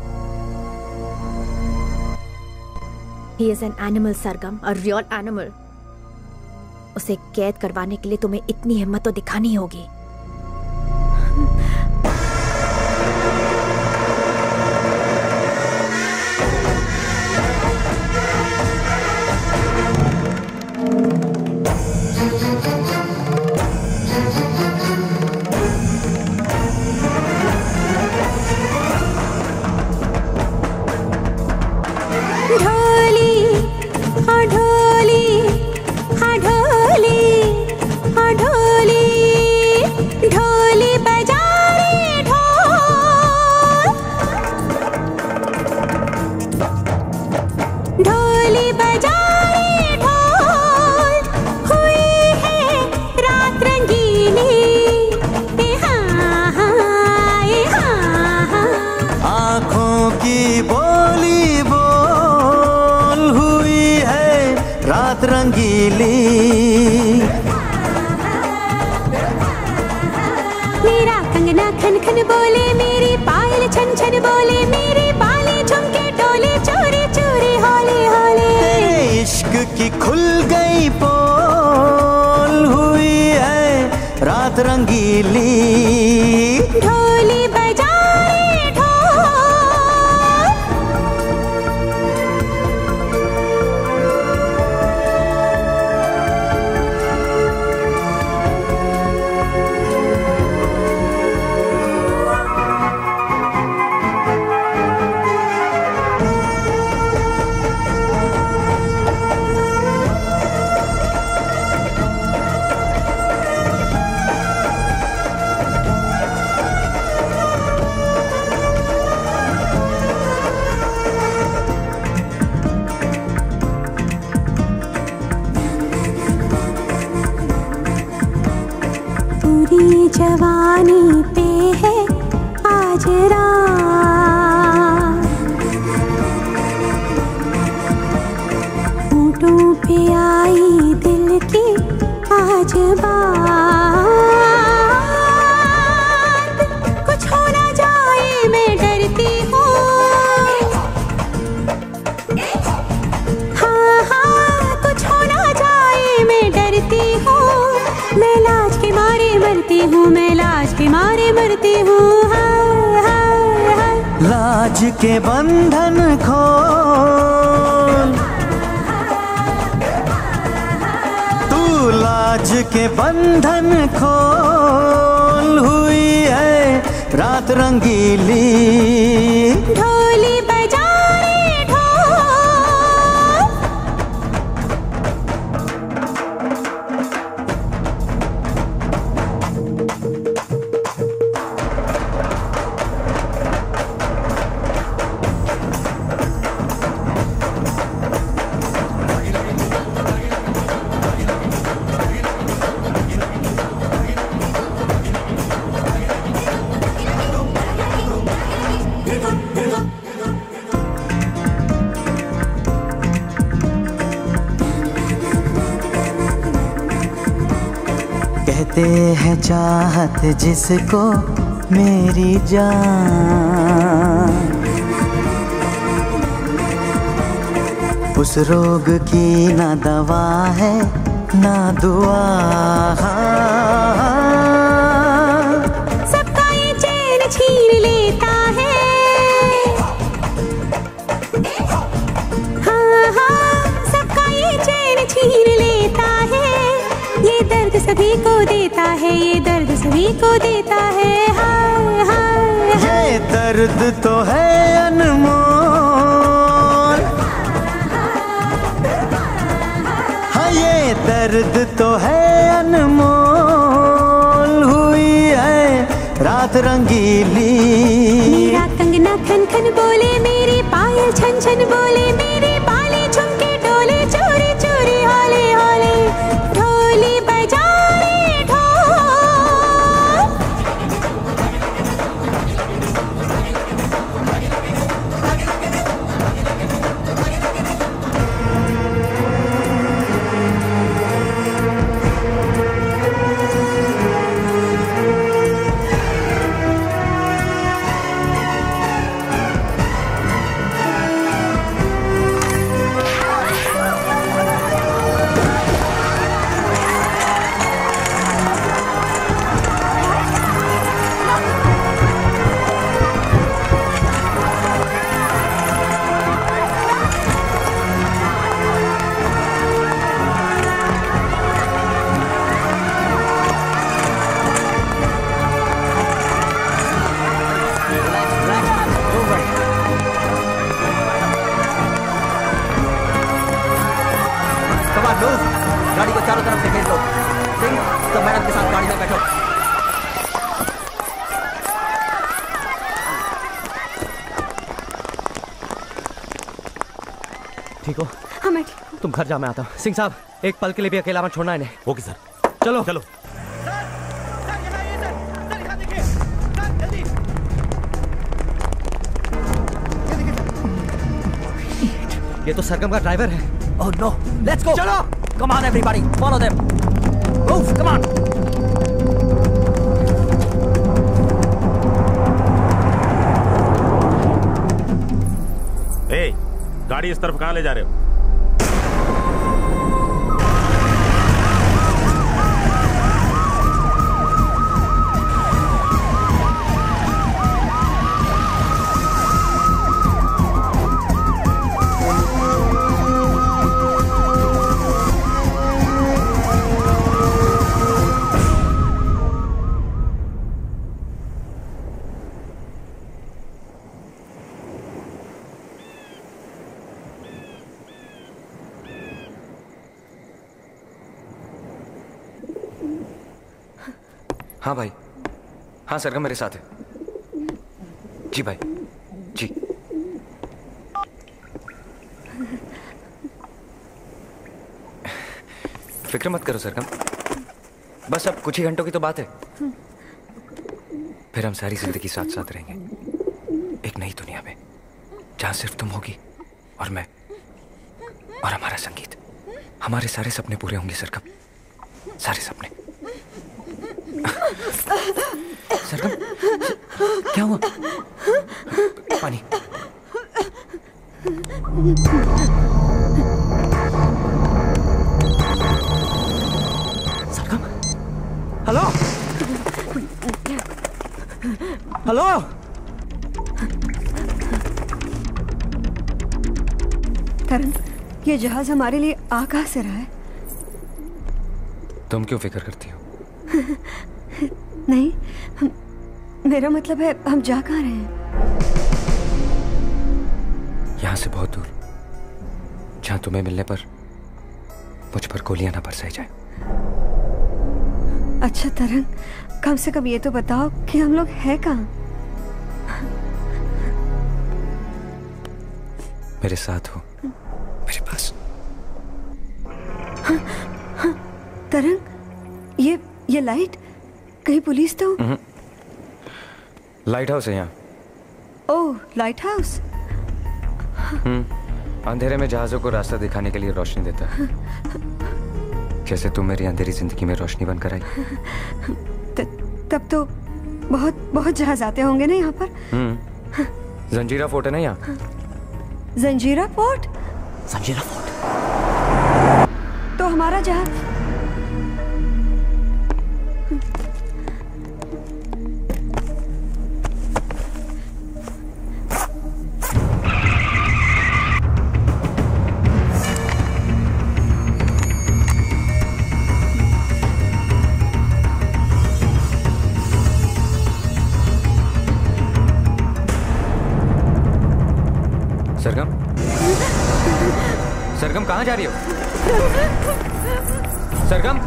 He is an animal, Sargam, a real animal. उसे कैद करवाने के लिए तुम्हें इतनी हिम्मत तो दिखानी होगी। जवानी पे है आज रात, होठों पे आई दिल की आज बात। कुछ हो ना जाए मैं डरती हूँ, हाँ हाँ कुछ हो ना जाए मैं डरती हूँ। मैं लाज के मारे मरती हूँ, मैं लाज के मारे मरती हूँ। हाय हाय हाय लाज के बंधन खोल, तू लाज के बंधन खोल। हुई है रात रंगीली, ढोली बजा रे ढोल। कहते हैं चाहत जिसको मेरी जान, उस रोग की ना दवा है ना दुआ। सबका ये चैन छीन लेता है, को देता है। हाय हाय ये दर्द तो है अनमोल, हाँ ये दर्द तो है अनमोल, हुई है रात रंगीली। मेरा कंगना खन खन बोले, मेरी पायल छन छन बोले, मेरे बाले झुमके डोले, चोरी चोरी हौले हौले ढोली बजाए ढोल। गाड़ी को चारों तरफ से घेर लो। सिंह, सब मैडम के साथ गाड़ी में बैठो। ठीक हो? हाँ मैं ठीक हूँ। तुम घर जा, मैं आता हूँ। सिंह साहब, एक पल के लिए भी अकेला मत छोड़ना इन्हें। Okay sir. चलो चलो। ये तो सरगम का ड्राइवर है। Oh no, let's go. चलो। Come on everybody, follow them. Move, come on. ए, गाड़ी इस तरफ कहाँ ले जा रहे हो? हाँ भाई, हाँ सरगम मेरे साथ है। जी भाई, जी। फिक्र मत करो सरगम, बस अब कुछ ही घंटों की तो बात है, फिर हम सारी जिंदगी साथ साथ रहेंगे एक नई दुनिया में, जहां सिर्फ तुम होगी और मैं और हमारा संगीत। हमारे सारे सपने पूरे होंगे सरगम, सारे सपने। सरगम, क्या हुआ? पानी। Sargam, hello hello. तरंग, ये जहाज हमारे लिए आ कहाँ से रहा है? तुम क्यों फिक्र करती हो? नहीं, हम, मेरा मतलब है हम जा कहाँ रहे हैं? यहां से बहुत दूर, जहां तुम्हें मिलने पर मुझ पर गोलियां ना बरसाई जाए। अच्छा तरंग, कम से कम ये तो बताओ कि हम लोग हैं कहाँ? मेरे साथ हो, मेरे पास। हाँ, हाँ, तरंग, ये ये लाइट कहीं पुलिस तो? लाइट हाउस है यहाँ। ओह, लाइट हाउस। हम्म, अंधेरे में जहाजों को रास्ता दिखाने के लिए रोशनी देता है, जैसे तुम मेरी अंधेरी जिंदगी में रोशनी बनकर आई। तब तो बहुत बहुत जहाज आते होंगे ना यहाँ पर? हम्म, जंजीरा फोर्ट है ना यहाँ। जंजीरा फोर्ट? जंजीरा फोर्ट तो हमारा जहाज। सरगम, सरगम कहाँ जा रही हो? सरगम,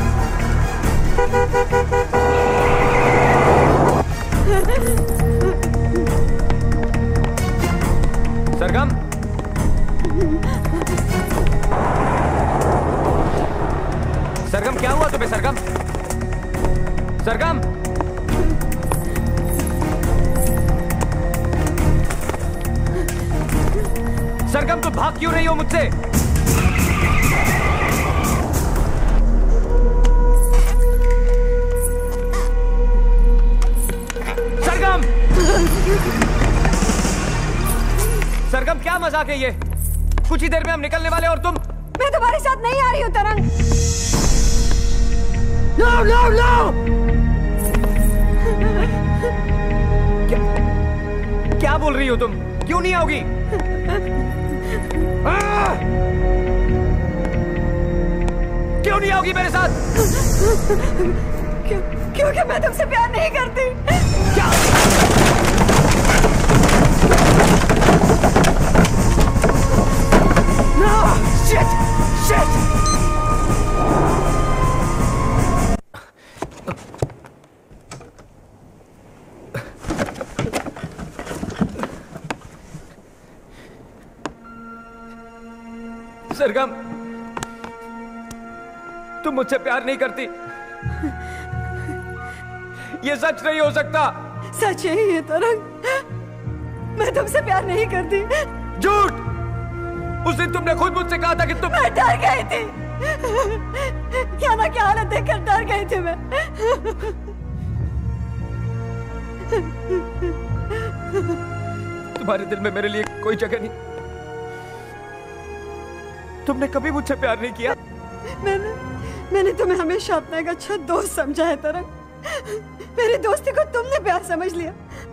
सरगम, सरगम क्या हुआ तुम्हें? सरगम, सरगम, सरगम तुम भाग क्यों रही हो मुझसे? सरगम, सरगम क्या मजाक है ये? कुछ ही देर में हम निकलने वाले और तुम? मैं तुम्हारे साथ नहीं आ रही हूँ तरंग। No no no! क्या, क्या बोल रही हो तुम? क्यों नहीं आओगी? क्यों नहीं आओगी मेरे साथ? क्यों? क्योंकि मैं तुमसे प्यार नहीं करती। क्या? No! Shit! Shit! सरगम, तुम मुझसे प्यार नहीं करती। ये सच नहीं हो सकता। सच यही है तरंग, मैं तुमसे प्यार नहीं करती। झूठ! उस दिन तुमने खुद मुझसे कहा था कि तुम... मैं डर गई थी। याना की हालत देखकर डर गई थी मैं। तुम्हारे दिल में मेरे लिए कोई जगह नहीं। तुमने कभी मुझसे प्यार नहीं किया। मैंने मैंने तुम्हें हमेशा अपना एक अच्छा दोस्त समझा है तरंग। मेरी दोस्ती को तुमने प्यार समझ लिया।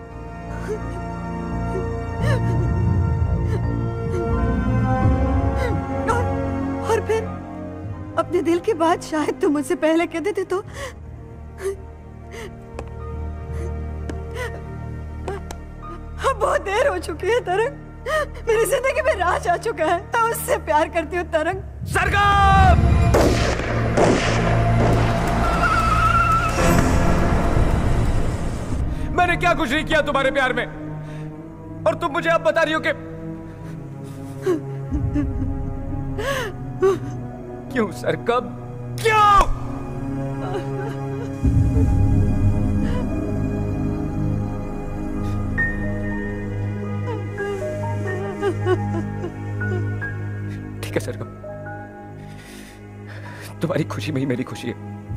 और, और फिर अपने दिल की बात शायद तुम मुझसे पहले कह देते तो अब बहुत देर हो चुकी है तरंग। मेरी जिंदगी में राज आ चुका है। मैं उससे प्यार करती हूँ तरंग। सरगम! मैंने क्या कुछ नहीं किया तुम्हारे प्यार में, और तुम मुझे अब बता रही हो कि क्यों सरगम, क्यों? ठीक है सरगम, तुम्हारी खुशी में ही मेरी खुशी है।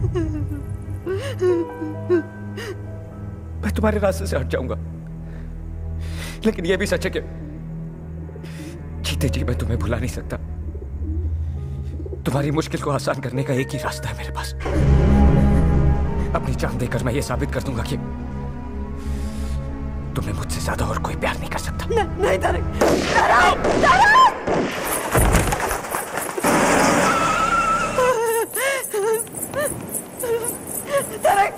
मैं तुम्हारे रास्ते से हट जाऊंगा, लेकिन यह भी सच है कि जीते जी मैं तुम्हें भुला नहीं सकता। तुम्हारी मुश्किल को आसान करने का एक ही रास्ता है मेरे पास। अपनी जान देकर मैं ये साबित कर दूंगा कि तुम्हें मुझसे ज्यादा और कोई प्यार नहीं कर सकता। न, नहीं तरंग, तरंग, तरंग! तरंग,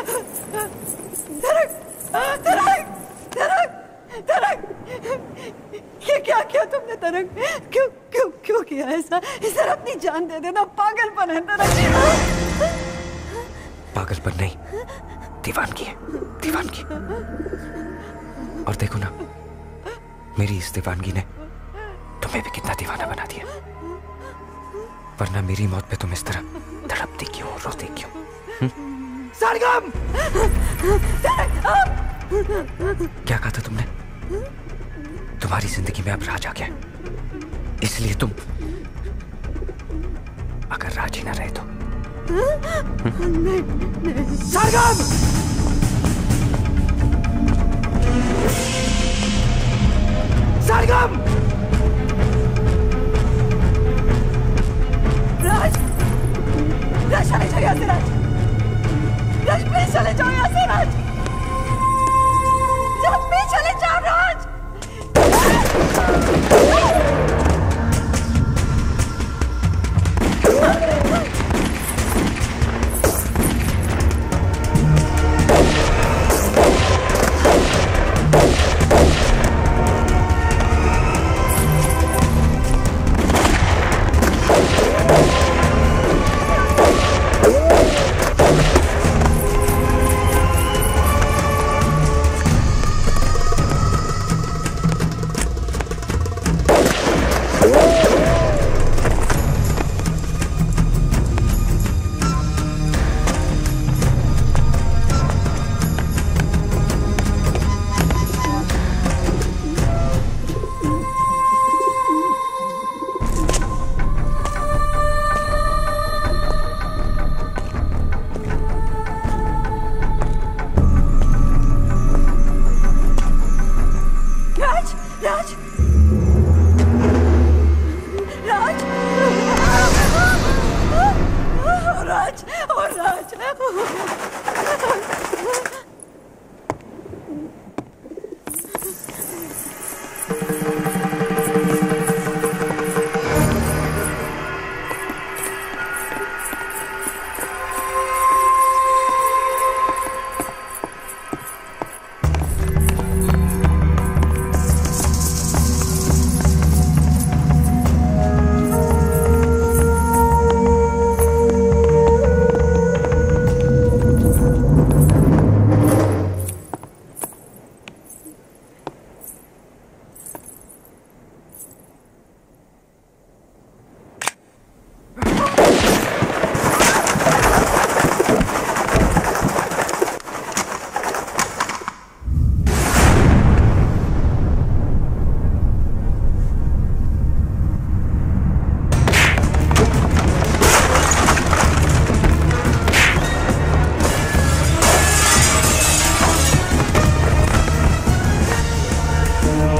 तरंग, तरंग, तरंग, तरंग! ये क्या किया तुमने तरंग? क्यों क्यों क्यों किया ऐसा? इस तरह अपनी जान दे देना पागलपन है तरंग। पागलपन नहीं, दीवानगी है, दीवानगी। और देखो ना, मेरी इस दीवानगी ने तुम्हें भी कितना दीवाना बना दिया। वरना मेरी मौत पे तुम इस तरह तड़पती क्यों, रोती क्यों? सरगम! क्या कहा था तुमने? तुम्हारी जिंदगी में अब राज आ गया, इसलिए तुम अगर राज ही ना रहे तो। सरगम! सरगम! राज, राज चले जाओ यहाँ से राज। राज प्लीज चले जाओ यहाँ से राज। राज प्लीज चले जाओ राज।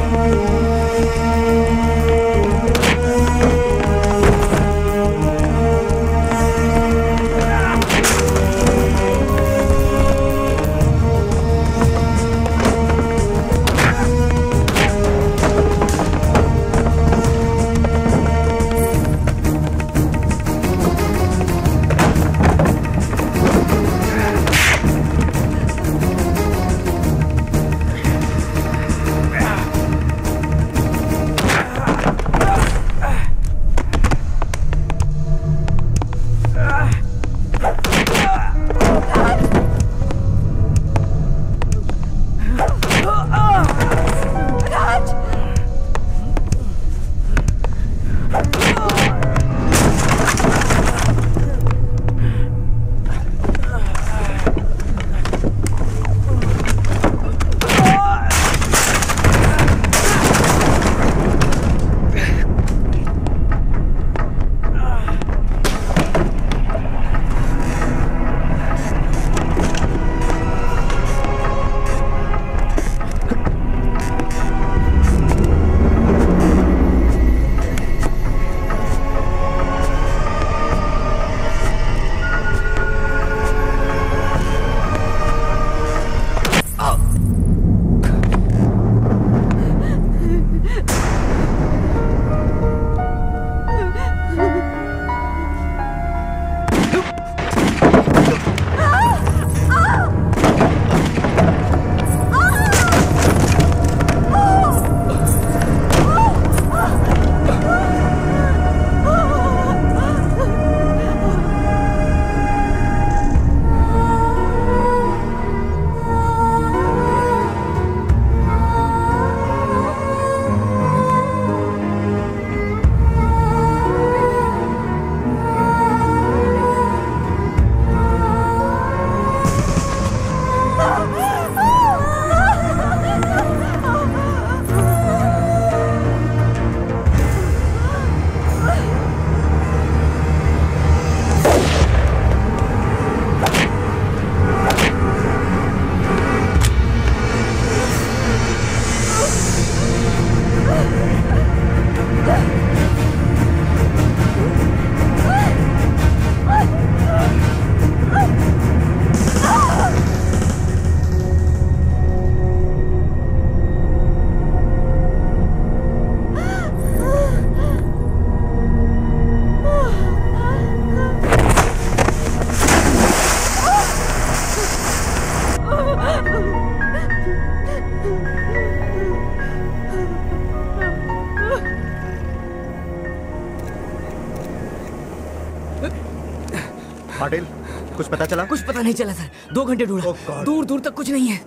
पाटिल, कुछ पता चला? कुछ पता नहीं चला सर, दो घंटे ढूंढा, दूर दूर तक कुछ नहीं है।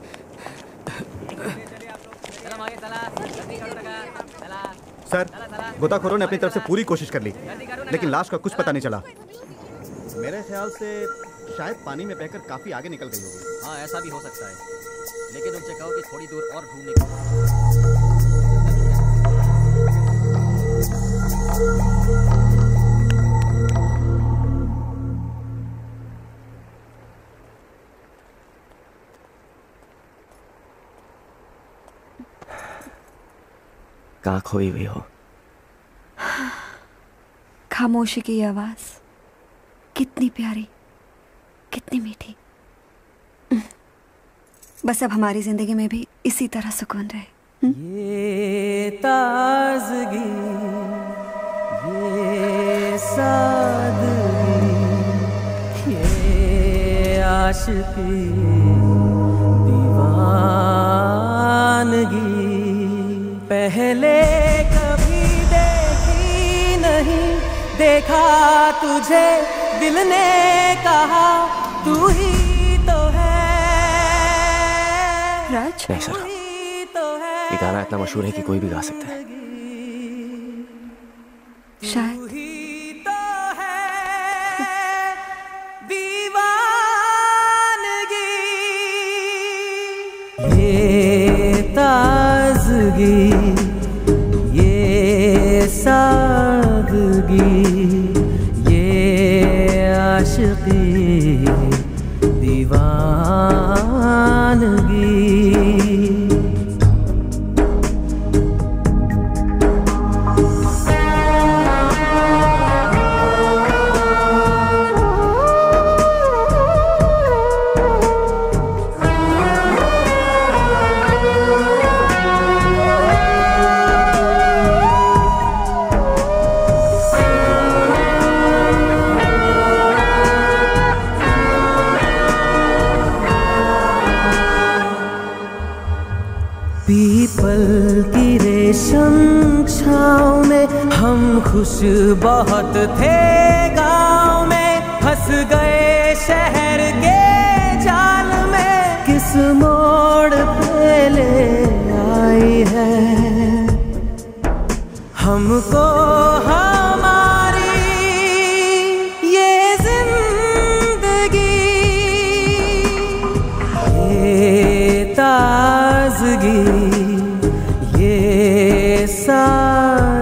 सर, गोताखोरों ने अपनी तरफ से पूरी कोशिश कर ली, लेकिन लाश का कुछ पता नहीं चला। मेरे ख्याल से शायद पानी में बहकर काफी आगे निकल गई होगी। हाँ, ऐसा भी हो सकता है, लेकिन उनसे कहो कि थोड़ी दूर और ढूंढने की। कहाँ खोई हुई हो? खामोशी की आवाज कितनी प्यारी, कितनी मीठी। बस अब हमारी जिंदगी में भी इसी तरह सुकून रहे। ये ताज़गी, ये सादगी, ये आशिकी, दीवानगी, पहले कभी देखी नहीं, देखा तुझे दिल ने कहा तू ही तो है। राज, नहीं सर, ये गाना इतना मशहूर है कि कोई भी गा सकता है। शायद ये ताज़गी, ये सादगी, ये आशिकी, दीवानगी, हम छाँव में, हम खुश बहुत थे गाँव में, फंस गए शहर के जाल में, किस मोड़ पे ले आई है हमको हमारी ये जिंदगी, ये ताजगी, ये सादगी।